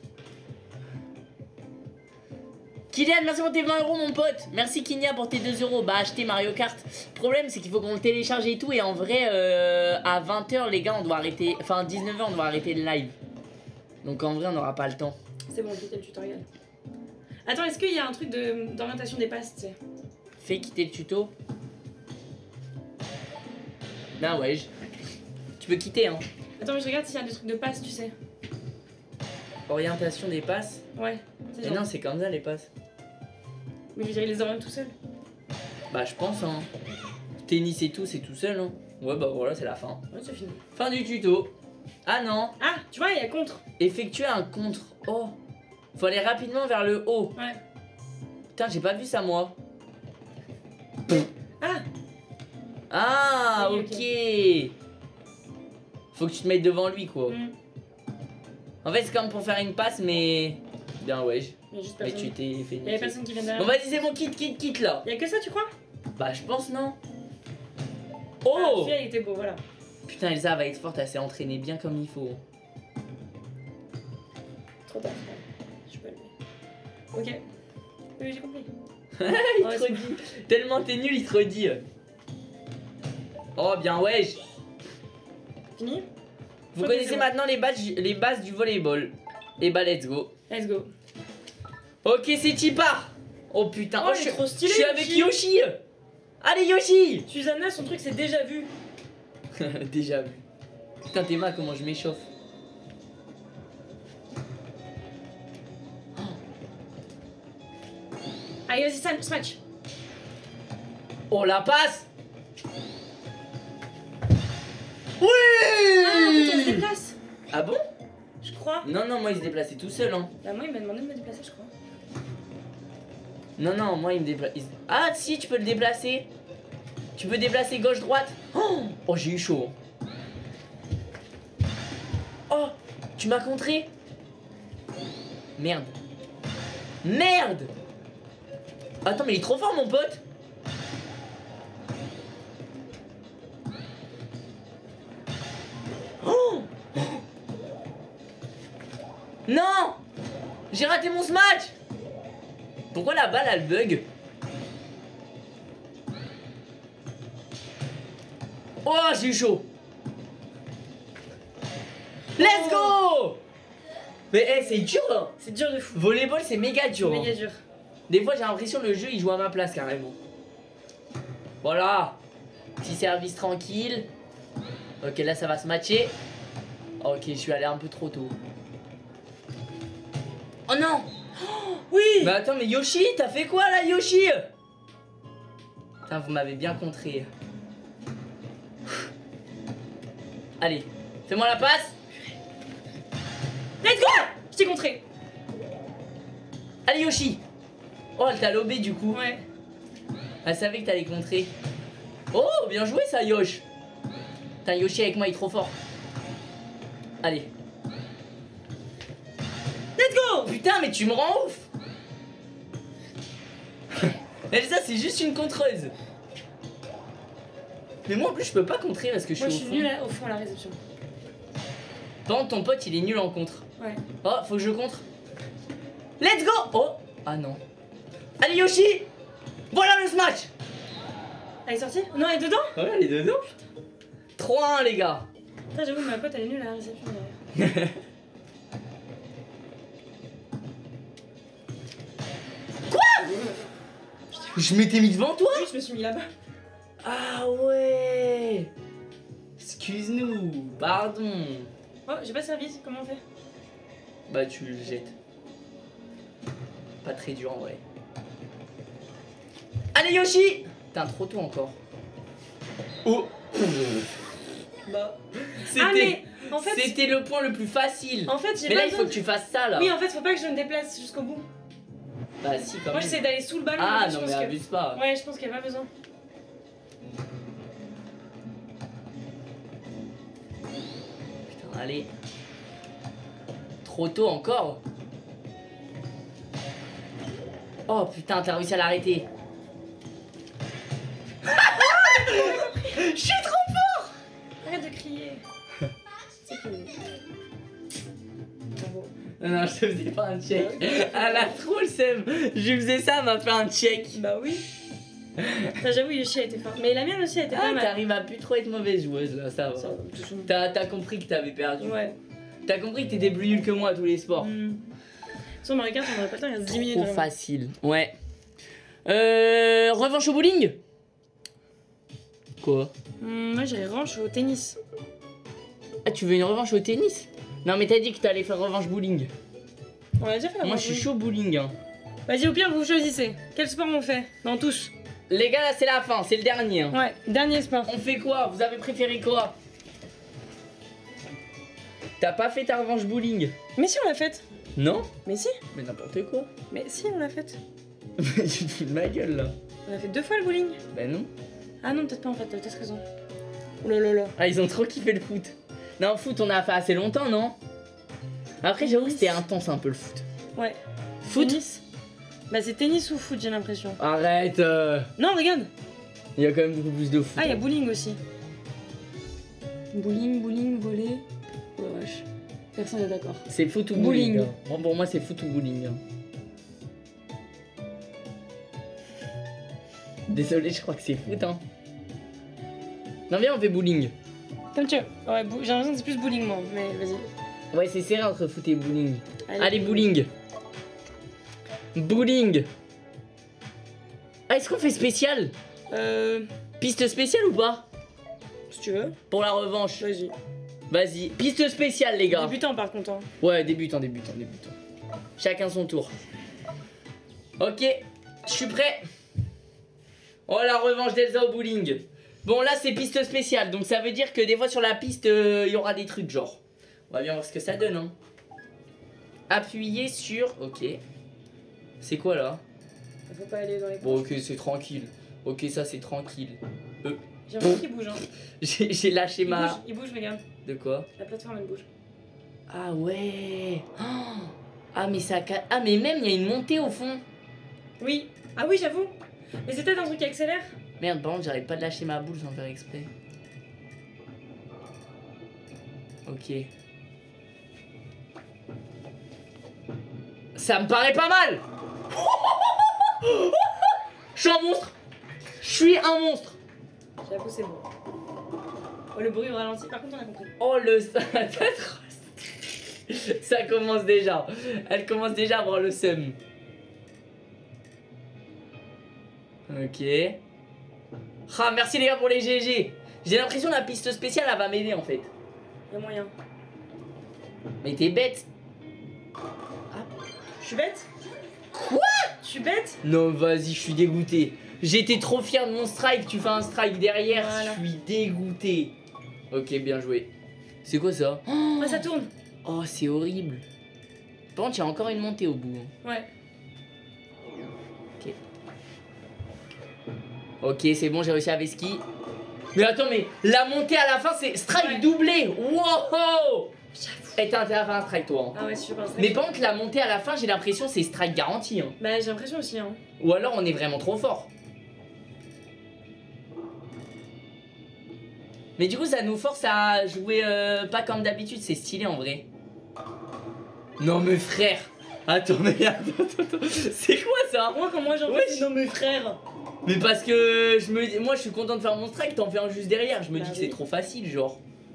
Kylian, merci pour tes 20 € mon pote. Merci Kinia pour tes 2 €. Bah achetez Mario Kart. Le problème c'est qu'il faut qu'on le télécharge et tout. Et en vrai à 20h les gars on doit arrêter. Enfin 19h on doit arrêter le live. Donc en vrai on n'aura pas le temps. C'est bon, quitter le tutoriel. Attends, est-ce qu'il y a un truc d'orientation des passes, tu sais? Fais quitter le tuto. Ben ouais. Tu peux quitter hein. Attends, mais je regarde s'il y a des trucs de passes, tu sais. Orientation des passes. Ouais. C'est Mais genre- non c'est comme ça les passes. Mais je veux dire, il les oriente tout seul. Bah je pense hein. Tennis et tout c'est tout seul hein. Ouais bah voilà c'est la fin. Ouais, c'est fini. Fin du tuto. Ah non. Ah, tu vois, il y a contre. Effectuer un contre. Oh. Faut aller rapidement vers le haut. Ouais. Putain j'ai pas vu ça moi. Ah, Ah Oui, ok. Faut que tu te mettes devant lui quoi. hmm. En fait c'est comme pour faire une passe mais... Bien ouais. Il y a juste Mais personne. tu t'es fait Il y a niquer. personne qui vient derrière. Bon vas-y c'est bon quitte là. Il y a que ça, tu crois? Bah je pense non. Ah, Oh celui-là, il était beau, voilà. Putain Elsa va être forte, elle s'est entraînée bien comme il faut. Trop tard. Je peux aller. Ok. Oui, j'ai compris. Il Ouais, te c'est redit. Tellement t'es nul il te redit. Oh bien wesh. Fini? Vous Ok, connaissez c'est bon. maintenant les bases du volleyball. Et bah let's go. Let's go. Ok c'est Chipar. Oh putain, Oh, je il est suis trop stylé, je suis avec Yoshi. Yoshi. Allez Yoshi. Susanna, son truc, c'est déjà vu. Déjà vu. Putain Théma comment je m'échauffe. Allez, vas-y, Sam, smash. Oh la passe. Ah, en fait, on se Oui. déplace. Ah bon? Je crois. Non non moi il se déplaçait tout seul hein. Bah, moi, il m'a demandé de me déplacer, je crois. Non, non, moi il me déplace. Ah, si, tu peux le déplacer. Tu peux déplacer gauche-droite. Oh, j'ai eu chaud. Oh, tu m'as contré. Merde. Merde. Attends, mais il est trop fort, mon pote. Oh. Non. J'ai raté mon smash. Pourquoi la balle, elle bug? Oh, j'ai eu chaud. Let's go. Mais hey, c'est dur hein. C'est dur de fou. Volleyball c'est méga dur Méga hein. dur. Des fois j'ai l'impression que le jeu il joue à ma place carrément. Voilà. Petit service tranquille. Ok là ça va se matcher. Ok je suis allé un peu trop tôt. Oh non. Oui. Mais attends mais Yoshi t'as fait quoi là Yoshi? Putain vous m'avez bien contré. Allez fais-moi la passe. Let's go. Je t'ai contré. Allez Yoshi. Oh elle t'a lobé du coup. Ouais. Elle savait que t'allais contrer. Oh bien joué ça Yosh. Putain Yoshi avec moi il est trop fort. Allez. Let's go. Putain mais tu me rends ouf. Elsa c'est juste une contreuse. Mais moi en plus je peux pas contrer parce que je Moi je suis suis au fond. nulle au fond à la réception. Par contre ton pote il est nul en contre. Ouais. Oh faut que je contre. Let's go. Oh. Ah non. Allez Yoshi. Voilà le smash. Elle est sortie? Non, elle est dedans? Ouais elle est dedans. 3-1 les gars. Putain, j'avoue, ma pote elle est nulle à la réception derrière. Je m'étais mis devant toi. Oui, je me suis mis là-bas. Ah ouais. Excuse-nous. Pardon. Oh, j'ai pas servi, comment on fait? Bah tu le jettes. Pas très dur en vrai. Allez Yoshi. Putain trop tôt encore. Oh. Bah. C'était Ah, mais en fait. c'était le point le plus facile. En fait, j'ai Mais pas là il faut besoin que tu fasses ça là. Oui, en fait, faut pas que je me déplace jusqu'au bout. Bah si quand Moi, même. j'essaie d'aller sous le ballon. Ah je non pense mais que... abuse pas. Ouais, je pense qu'il y a pas besoin. Putain allez. Trop tôt encore. Oh putain t'as réussi à l'arrêter. Je suis trop. Arrête de crier. C'est cool. Bravo. Non, je te faisais pas un check. Elle a trop le seum. Je lui faisais ça, elle m'a fait un check. Bah oui. Putain, j'avoue, Yoshi a été fort. Mais la mienne aussi a été Ah, pas mal. t'arrives à plus trop être mauvaise joueuse là, ça Ça va. va, tout son- T'as compris que t'avais perdu. Ouais. T'as compris que t'étais plus nul que moi à tous les sports. Sur Mario Kart, on aurait pas le temps, il reste 10 minutes. Trop vraiment. facile. Ouais. Revanche au bowling. Quoi? Moi, j'irais revanche au tennis. Ah, tu veux une revanche au tennis? Non, mais t'as dit que t'allais faire revanche bowling. On a déjà fait la Moi, revanche je suis bowling. chaud bowling. Hein. Vas-y, au pire, vous choisissez. Quel sport on fait? Dans tous. Les gars, là, c'est la fin, c'est le dernier. Hein. Ouais, dernier sport. On fait quoi? Vous avez préféré quoi? T'as pas fait ta revanche bowling? Mais si, on l'a faite. Non? Mais si. Mais n'importe quoi. Mais si, on l'a faite. Tu te fous de ma gueule là. On a fait 2 fois le bowling. Ben non. Ah non, peut-être pas en fait, t'as peut-être raison. Oulala. Ah, ils ont trop kiffé le foot. Non, foot, on a fait assez longtemps, non? Après, j'avoue que c'était intense un peu le foot. Ouais. Foot? Tennis. Bah, c'est tennis ou foot, j'ai l'impression. Arrête. Non, regarde. Il y a quand même beaucoup plus de foot. Ah, il y a bowling aussi. Bowling, volley. Oh la vache. Personne n'est d'accord. C'est foot ou Bowling. bowling. Hein. Bon, pour moi, c'est foot ou bowling. Hein. Désolé, je crois que c'est foot. Hein. Non, viens, on fait bowling. Comme tu veux. Ouais, j'ai l'impression que c'est plus bowling, moi. Mais vas-y. Ouais, c'est serré entre foot et bowling. Allez, bowling. Bowling. Ah, est-ce qu'on fait spécial? Piste spéciale ou pas? Si tu veux. Pour la revanche. Vas-y. Vas-y. Piste spéciale, les gars. Débutant par contre. Hein. Ouais, débutant. Chacun son tour. Ok, je suis prêt. Oh, la revanche d'Elsa au bowling. Bon, là, c'est piste spéciale. Donc, ça veut dire que des fois, sur la piste, il y aura des trucs, genre. On va bien voir ce que ça donne, hein. Appuyez sur... Ok. C'est quoi, là? Faut pas aller dans les Bon, ok, c'est tranquille. Ok, ça c'est tranquille. J'ai un truc qui bouge, hein. J'ai lâché ma. Il bouge, regarde. De quoi? La plateforme, elle bouge. Ah ouais. Oh. Ah, mais ça. Ah, mais même, il y a une montée au fond. Oui. Ah oui, j'avoue. Mais c'est peut-être un truc qui accélère. Merde, par contre, j'arrête pas de lâcher ma boule sans faire exprès. Ok. Ça me paraît pas mal. Je suis un monstre. Je suis un monstre. J'avoue, c'est bon. Oh, le bruit au ralenti, par contre, on a compris. Oh, le. Ça commence déjà. Elle commence déjà à avoir le seum. Ok. Ah, merci les gars pour les GG. J'ai l'impression que la piste spéciale, elle va m'aider en fait. Y'a moyen. Mais t'es bête. Je suis bête? Quoi? Je suis bête? Non, vas-y, je suis dégoûté. J'étais trop fier de mon strike. Tu fais un strike derrière. Voilà. Je suis dégoûté. Ok, bien joué. C'est quoi ça? Ah, ça tourne. Oh, c'est horrible. Par contre, il y a encore une montée au bout. Ouais. Ok. Ok, c'est bon, j'ai réussi à Veski. Mais attends, mais la montée à la fin, c'est strike Ouais. doublé. Wow! J'avoue. Et t'as intérêt à faire un strike, toi. Hein. Ah ouais, c'est super. Mais par contre, la montée à la fin, j'ai l'impression c'est strike garanti. Hein. Bah, j'ai l'impression aussi, hein. Ou alors, on est vraiment trop fort. Mais du coup, ça nous force à jouer pas comme d'habitude. C'est stylé en vrai. Non, mais frère. Attends, mais attends. C'est quoi ça? Moi, quand moi j'en Ouais, fais, non, mes frères. Mais parce que je me dis, moi je suis content de faire mon strike, t'en fais un juste derrière. Je me Bah dis que oui. c'est trop facile, genre.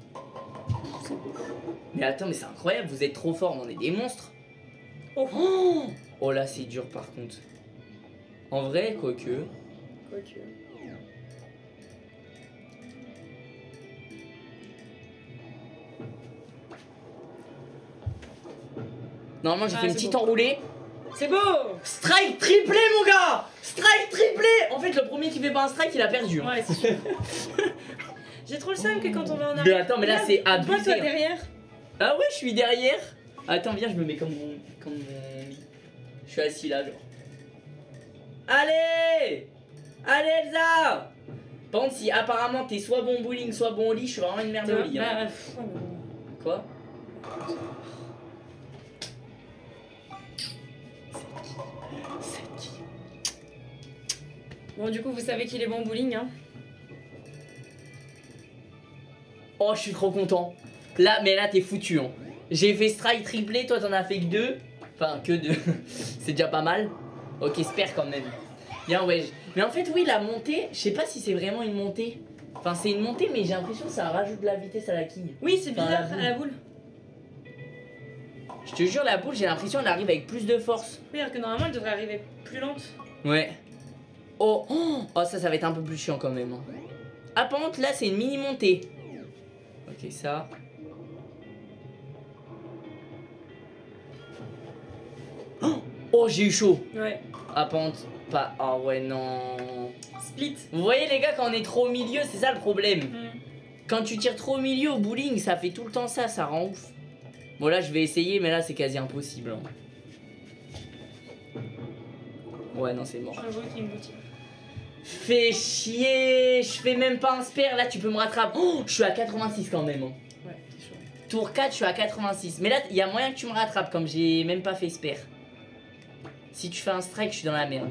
Mais attends, mais c'est incroyable, vous êtes trop forts, on est des monstres. Oh. Oh là, c'est dur par contre. En vrai, quoique. Quoique. Normalement, j'ai Ah, fait une c'est petite beau. enroulée. C'est beau. Strike triplé, mon gars! Strike triplé! En fait, le premier qui fait pas un strike, il a perdu. Hein. Ouais, c'est sûr. J'ai trop le seum que quand on va en Mais arrière. attends, mais là, c'est Toi, abusé. toi hein. derrière. Ah ouais, je suis derrière. Attends, viens, je me mets comme mon lit. Je suis assis là, genre. Allez! Allez, Elsa! Par contre, si apparemment t'es soit bon bowling, soit bon au lit, je suis vraiment une merde au lit. Hein. Bah, pff, ouais, mais bon. Quoi? C'est qui? Bon, du coup, vous savez qu'il est bon bowling, hein. Oh, je suis trop content. Là, mais là, t'es foutu. Hein. J'ai fait strike triplé, toi t'en as fait que 2. Enfin, que 2. C'est déjà pas mal. Ok, spare quand même. Bien, ouais. Mais en fait, oui, la montée, je sais pas si c'est vraiment une montée. Enfin, c'est une montée, mais j'ai l'impression que ça rajoute de la vitesse à la quille. Oui, c'est Enfin, bizarre, la boule. à la boule. Je te jure, la boule, j'ai l'impression qu'elle arrive avec plus de force. Oui, alors que normalement, elle devrait arriver plus lente. Ouais. Oh, oh, ça va être un peu plus chiant quand même. Hein. Ah, par contre, là, c'est une mini montée. Ok, ça. Oh, j'ai eu chaud. Ouais. Ah, par contre, pas. Ah, ouais, non. Split. Vous voyez, les gars, quand on est trop au milieu, c'est ça le problème. Hmm. Quand tu tires trop au milieu au bowling, ça fait tout le temps ça, ça rend ouf. Bon, là, je vais essayer, mais là, c'est quasi impossible. Hein. Ouais, non, c'est mort. J'avoue qu'il y a une boutique. Fais chier, je fais même pas un spare, là tu peux me rattraper. Oh, je suis à 86 quand même. Hein. Ouais, c'est chaud. Tour 4, je suis à 86. Mais là, il y a moyen que tu me rattrapes comme j'ai même pas fait spare. Si tu fais un strike, je suis dans la merde.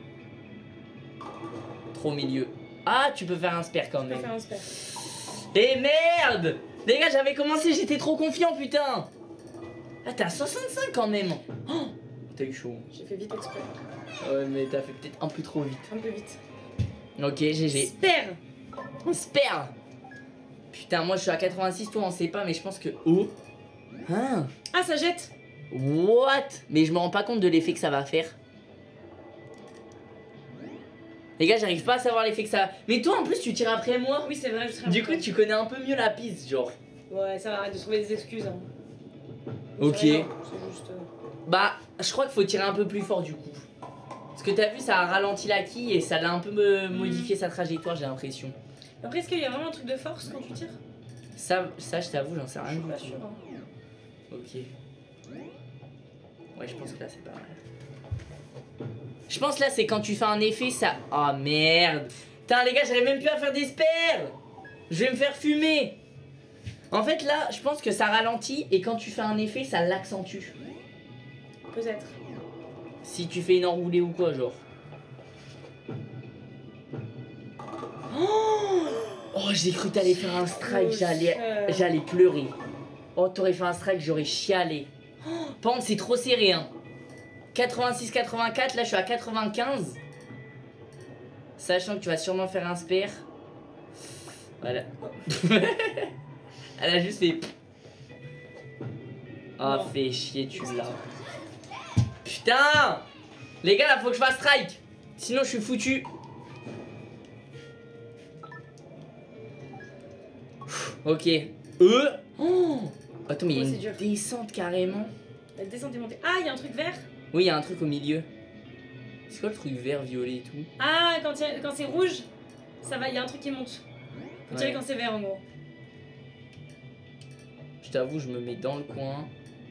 Trop au milieu. Ah, tu peux faire un spare quand On va même. faire un spare. Et merde! Les gars, j'avais commencé, j'étais trop confiant, putain! Ah, t'es à 65 quand même! Oh, t'as eu chaud. J'ai fait vite exprès. Ouais, mais t'as fait peut-être un peu trop vite. Un peu vite. Ok, GG. Spare. Spare! Putain, moi je suis à 86, toi on sait pas, mais je pense que. Oh! Hein? Ah, ça jette. What? Mais je me rends pas compte de l'effet que ça va faire. Les gars, j'arrive pas à savoir l'effet que ça. Mais toi en plus, tu tires après moi. Oui, c'est vrai, je serai Du un coup, peu. tu connais un peu mieux la piste, genre. Ouais, ça va, arrête de trouver des excuses. Hein. Ok. C'est rien, c'est juste. Bah, je crois qu'il faut tirer un peu plus fort du coup. Parce que t'as vu, ça a ralenti la quille et ça l'a un peu modifié sa trajectoire, j'ai l'impression. Après, est-ce qu'il y a vraiment un truc de force quand tu tires? Ça je t'avoue, j'en sais Je rien suis du pas tout. sûre. Hein. Ok. Ouais, je pense que là c'est pas mal. Je pense là c'est quand tu fais un effet ça... Oh merde. Putain les gars j'arrive même plus à faire des spers. Je vais me faire fumer. En fait là je pense que ça ralentit et quand tu fais un effet ça l'accentue. Peut-être. Si tu fais une enroulée ou quoi genre. Oh j'ai cru que t'allais faire un strike, j'allais pleurer. Oh t'aurais fait un strike j'aurais chialé. Par contre c'est trop serré hein. 86-84, là je suis à 95. Sachant que tu vas sûrement faire un spare. Voilà. Elle a juste fait. Oh fais chier tu l'as. Putain. Les gars là faut que je fasse strike. Sinon je suis foutu. Ok. Oh. Attends mais il y a une descente carrément. La descente est montée. Ah il y a un truc vert. Oui il y a un truc au milieu. C'est quoi le truc vert, violet et tout? Ah quand c'est rouge, ça va, il y a un truc qui monte. Faut tirer quand c'est vert en gros. Je t'avoue je me mets dans le coin.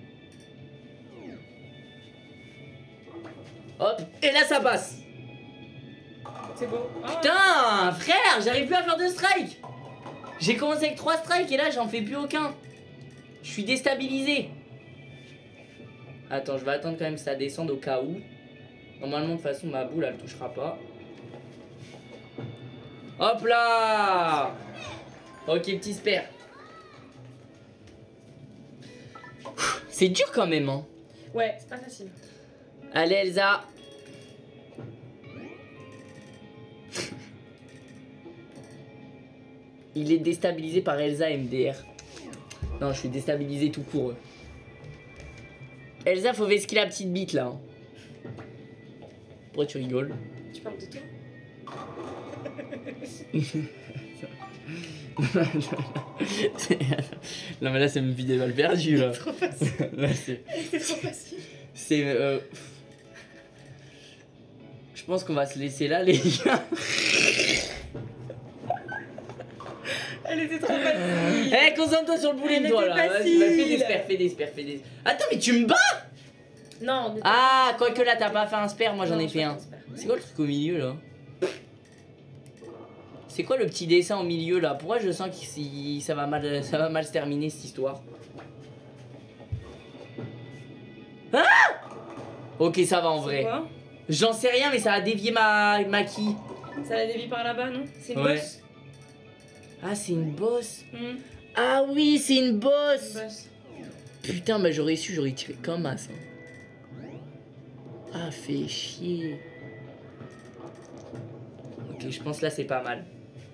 Hop, et là ça passe. C'est beau. Oh. Putain, frère, j'arrive plus à faire de strike. J'ai commencé avec 3 strikes et là j'en fais plus aucun. Je suis déstabilisé. Attends, je vais attendre quand même que ça descende au cas où. Normalement de toute façon ma boule elle touchera pas. Hop là. Ok petit spare. C'est dur quand même hein. Ouais, c'est pas facile. Allez Elsa. Il est déstabilisé par Elsa MDR. Non, je suis déstabilisé tout court. Elsa, faut vesquer la petite bite là. Pourquoi tu rigoles? Tu parles de toi? Non mais là c'est une vidéo mal perdue là. C'est trop facile. Là c'est trop facile. C'est je pense qu'on va se laisser là les gars. Elle était trop facile. Eh, concentre-toi sur le boulet de toi là. Vas-y, fais des spers. Attends, mais tu me bats? Non. Ah, quoique là t'as pas fait un spare, moi j'en ai fait un. Spare. C'est quoi le truc au milieu là? C'est quoi le petit dessin au milieu là? Pourquoi je sens que ça va mal se terminer cette histoire? Ah! Ok, ça va en vrai. J'en sais rien, mais ça a dévié ma quille. Ça l'a dévié par là-bas, non? C'est une bosse. Ah, c'est une bosse. Ah oui, c'est une bosse. Putain, bah j'aurais su, j'aurais tiré comme as. Ah, fait chier. Ok, je pense là c'est pas mal.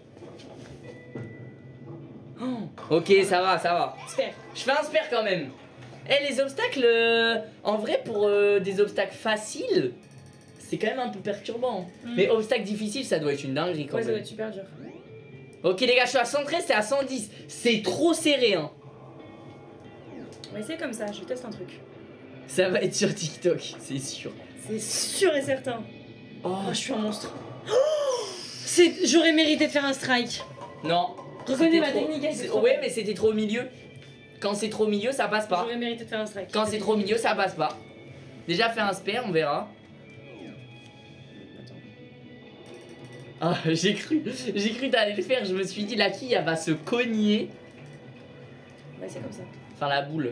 Oh, ok, ça va. Spare. Je fais un spare quand même. Eh, les obstacles, en vrai, pour des obstacles faciles, c'est quand même un peu perturbant. Mais obstacles difficiles, ça doit être une dinguerie quand même. Ça doit être super dur. Ok, les gars, je suis à 113, c'est à 110. C'est trop serré, hein. On va essayer comme ça, je teste un truc. Ça va être sur TikTok, c'est sûr. C'est sûr et certain. Oh, je suis un monstre. J'aurais mérité de faire un strike. Non. Reconnais ma technique. Ouais, mais c'était trop au milieu. Quand c'est trop au milieu, ça passe pas. J'aurais mérité de faire un strike. Quand c'est trop au milieu, ça passe pas. Déjà, fais un spare, on verra. Ah, j'ai cru t'allais le faire. Je me suis dit, la quille, elle va se cogner. Ouais, c'est comme ça. Enfin, la boule.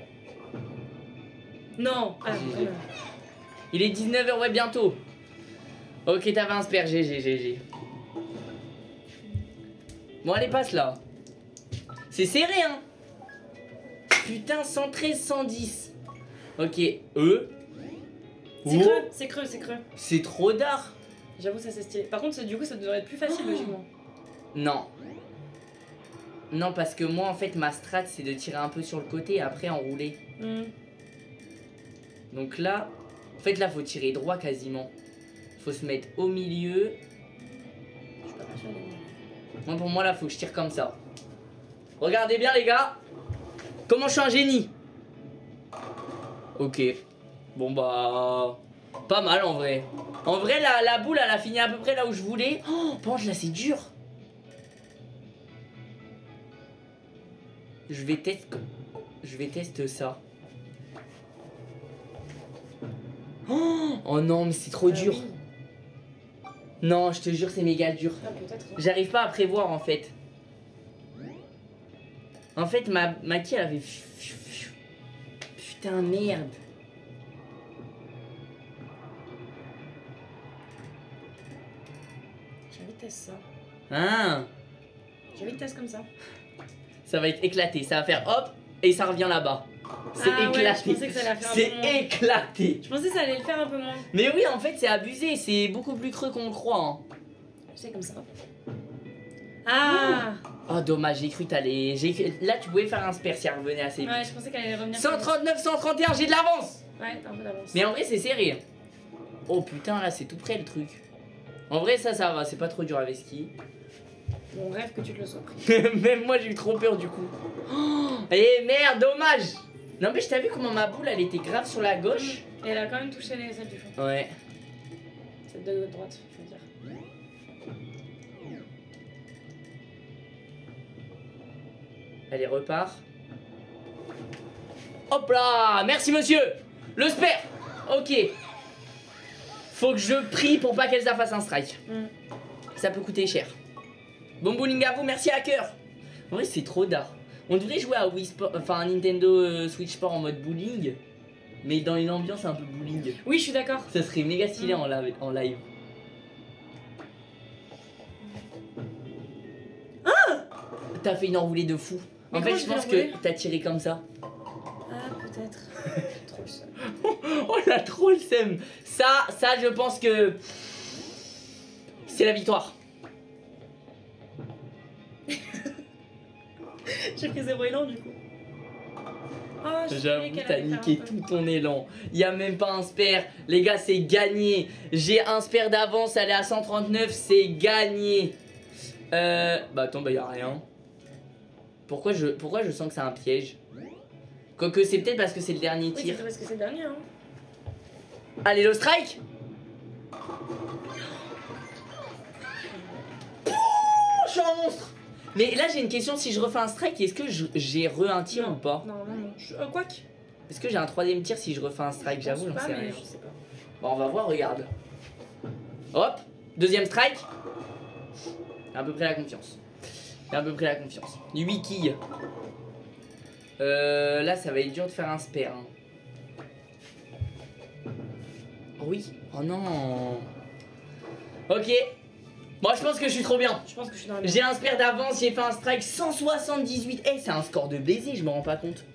Non. Ah, il est 19h, ouais, bientôt. Ok, t'avais un spare, GG. Bon, allez, passe là. C'est serré, hein. Putain, 113, 110. Ok, C'est creux. C'est trop d'art. J'avoue, ça c'est stylé. Par contre, du coup, ça devrait être plus facile, logiquement. Non. Non, parce que moi, en fait, ma strat, c'est de tirer un peu sur le côté et après enrouler. Donc là, en fait, là, faut tirer droit quasiment. Faut se mettre au milieu. Je suis pas persuadée. Moi, pour moi, là, faut que je tire comme ça. Regardez bien, les gars. Comment je suis un génie. Ok. Bon, bah... Pas mal, en vrai. En vrai, la boule, elle a fini à peu près là où je voulais. Oh, par contre, là, c'est dur. Je vais tester ça. Oh non, mais c'est trop dur. Oui. Non, je te jure, c'est méga dur. Ah, peut-être. J'arrive pas à prévoir en fait. En fait, ma qui elle avait. Putain, merde. J'ai envie de tester ça. Hein? J'ai envie de tester comme ça. Ça va être éclaté. Ça va faire hop et ça revient là-bas. C'est Ah ouais, éclaté. je pensais que ça allait faire un C'est peu moins. éclaté. Je pensais que ça allait le faire un peu moins. Mais oui, en fait, c'est abusé. C'est beaucoup plus creux qu'on le croit. Hein. C'est comme ça. Ah! Oh, dommage, j'ai cru t'allais. Là, tu pouvais faire un spare si elle revenait assez vite. Ouais, je pensais qu'elle allait revenir. 139, 131, j'ai de l'avance. Ouais, t'as un peu d'avance. Mais en vrai, c'est serré. Oh putain, là, c'est tout près le truc. En vrai, ça va. C'est pas trop dur avec ski. Mon rêve que tu te le sois pris. Même moi, j'ai eu trop peur du coup. Oh, et merde, dommage. Non, mais je t'ai vu comment ma boule, elle était grave sur la gauche. Et elle a quand même touché celle du fond. Ouais. Celle de droite, je veux dire. Allez, repart. Hop là. Merci, monsieur. Le spare. Ok. Faut que je prie pour pas qu'Elsa fasse un strike. Ça peut coûter cher. Bon bowling à vous, merci hacker. En vrai, c'est trop d'art. On devrait jouer à Wii Sport, enfin à Nintendo Switch Sport en mode bowling, mais dans une ambiance un peu bowling. Oui, je suis d'accord. Ça serait méga stylé en live. Ah! T'as fait une enroulée de fou. Mais en fait, comment je je vais pense l'enrouler que t'as tiré comme ça. Ah, peut-être. Trop le seum. Oh la trop le seum. Ça, je pense que c'est la victoire. J'ai pris 0 élan du coup. Oh, J'avoue, t'as niqué tout ton élan. Y a même pas un spare. Les gars, c'est gagné. J'ai un spare d'avance, elle est à 139, c'est gagné. Bah attends, bah y'a rien. Pourquoi je sens que c'est un piège? Quoique c'est peut-être parce que c'est le dernier Oui, tir. c'est parce que c'est le dernier, hein. Allez, le strike. Je suis un monstre. Mais là j'ai une question, si je refais un strike, est-ce que j'ai un tir ou pas? Non, non. Quoique. Est-ce que j'ai un troisième tir si je refais un strike? J'avoue, j'en sais rien. Je sais pas. Bon, on va voir, regarde. Hop, deuxième strike. À peu près la confiance. À peu près la confiance. 8 quilles. Là, ça va être dur de faire un spare. Hein. Oh oui. Oh non. Ok. Moi, je pense que je suis trop bien. Je pense que je suis dans la J'ai un spare d'avance, j'ai fait un strike 178. Eh, c'est un score de baiser, je me rends pas compte.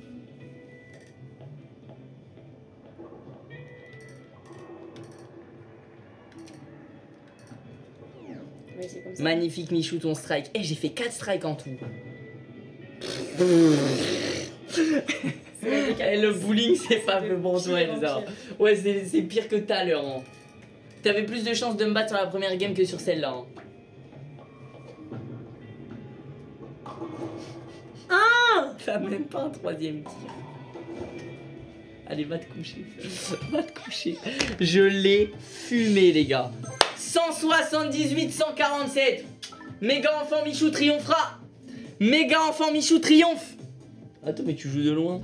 Ouais, c'est comme ça. Magnifique Michou ton strike. Eh, j'ai fait 4 strikes en tout. Eh, le bowling c'est pas fait pour toi Elsa. Ouais, c'est pire que tout à l'heure. Hein. T'avais plus de chances de me battre sur la première game que sur celle-là. Hein. Ah! T'as même pas un troisième tir. Allez, va te coucher. Va te coucher. Je l'ai fumé, les gars. 178, 147. Méga enfant Michou triomphera. Méga enfant Michou triomphe. Attends, mais tu joues de loin.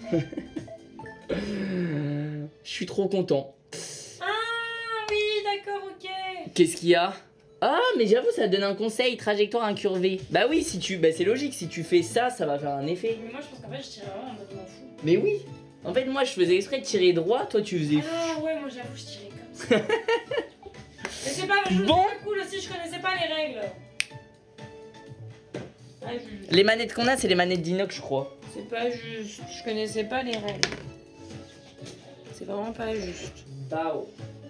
Je suis trop content. Ah oui, d'accord, ok. Qu'est-ce qu'il y a? Ah, mais j'avoue, ça donne un conseil, trajectoire incurvée. Bah oui, si tu, bah c'est logique, si tu fais ça, ça va faire un effet. Mais moi, je pense qu'en fait, je tire vraiment en mode m'en fous. Mais oui. En fait, moi, je faisais exprès de tirer droit, toi, tu faisais. Ah ouais, moi, j'avoue, je tirais comme ça. Mais c'est pas, Bon. pas cool aussi, je connaissais pas les règles. Ah, Les manettes qu'on a, c'est les manettes d'inox, je crois. c'est pas juste, je connaissais pas les règles. C'est vraiment pas juste. Tao.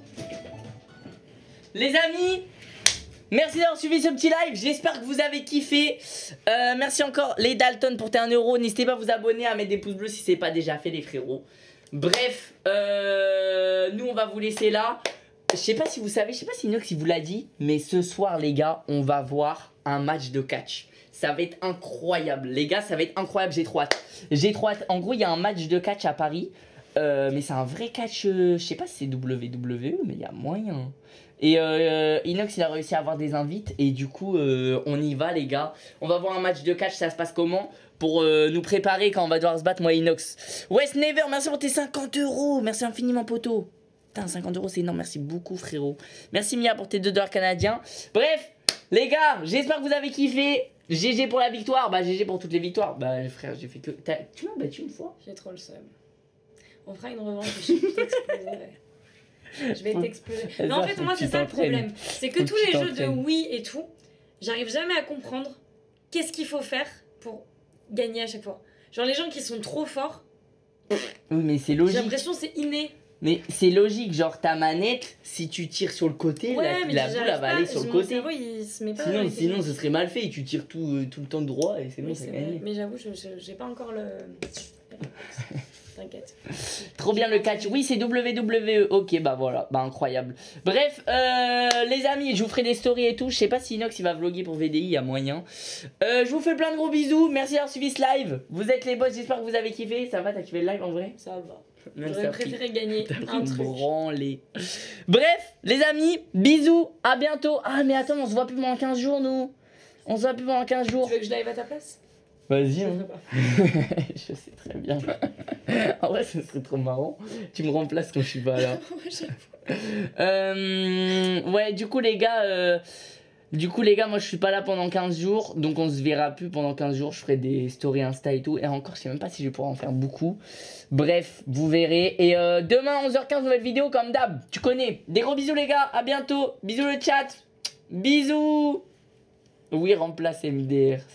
Les amis, merci d'avoir suivi ce petit live. J'espère que vous avez kiffé. Merci encore les Dalton pour tes 1 euro. N'hésitez pas à vous abonner, à mettre des pouces bleus si c'est pas déjà fait, les frérots. Bref, nous on va vous laisser là. Je sais pas si vous savez, je sais pas si Inox il vous l'a dit, mais ce soir les gars, on va voir un match de catch. Ça va être incroyable, les gars, ça va être incroyable. J'ai trop hâte. J'ai trop hâte. En gros, il y a un match de catch à Paris. Mais c'est un vrai catch, je sais pas si c'est WWE, mais il y a moyen. Et Inox il a réussi à avoir des invites et du coup on y va les gars. On va voir un match de catch, ça se passe comment pour nous préparer quand on va devoir se battre moi et Inox. West Never, merci pour tes 50 euros, merci infiniment poteau. Putain, 50 € c'est énorme, merci beaucoup frérot. Merci Mia pour tes 2 $ canadiens. Bref, les gars, j'espère que vous avez kiffé. GG pour la victoire, bah GG pour toutes les victoires. Bah frère, j'ai fait que... Tu m'as battu une fois? J'ai trop le seum. On fera une revanche, je t'exploserai. Je vais t'exploser. Mais en fait, moi, c'est ça le problème. C'est que tous les jeux de Wii et tout, j'arrive jamais à comprendre qu'est-ce qu'il faut faire pour gagner à chaque fois. Genre, les gens qui sont trop forts, oui, mais c'est logique. J'ai l'impression que c'est inné. Mais c'est logique, genre ta manette, si tu tires sur le côté, ouais, la boule elle va aller sur le côté. Cerveau, il se met pas sinon ce serait mal fait, tu tires tout le temps droit et c'est bon, c'est gagné. Mais j'avoue, j'ai pas encore le... T'inquiète. Trop bien le catch. Oui, c'est WWE. Ok, bah voilà. Bah incroyable. Bref, les amis, je vous ferai des stories et tout. Je sais pas si Inox il va vlogger pour VDI, il y a moyen. Je vous fais plein de gros bisous. Merci d'avoir suivi ce live. Vous êtes les boss, j'espère que vous avez kiffé. Ça va, t'as kiffé le live en vrai? Ça va. J'aurais préféré gagner un truc. Branlé. Bref, les amis, bisous. À bientôt. Ah, mais attends, on se voit plus pendant 15 jours, nous. On se voit plus pendant 15 jours. Tu veux que je live à ta place? Vas-y, hein. Je sais très bien. En vrai, ce serait trop marrant. Tu me remplaces quand je suis pas là. Ouais, du coup, les gars, moi je suis pas là pendant 15 jours. Donc on se verra plus pendant 15 jours. Je ferai des stories Insta et tout. Et encore, je sais même pas si je vais pouvoir en faire beaucoup. Bref, vous verrez. Et demain, 11h15, nouvelle vidéo comme d'hab. Tu connais. Des gros bisous, les gars. À bientôt. Bisous, le chat. Bisous. Oui, remplace MDR.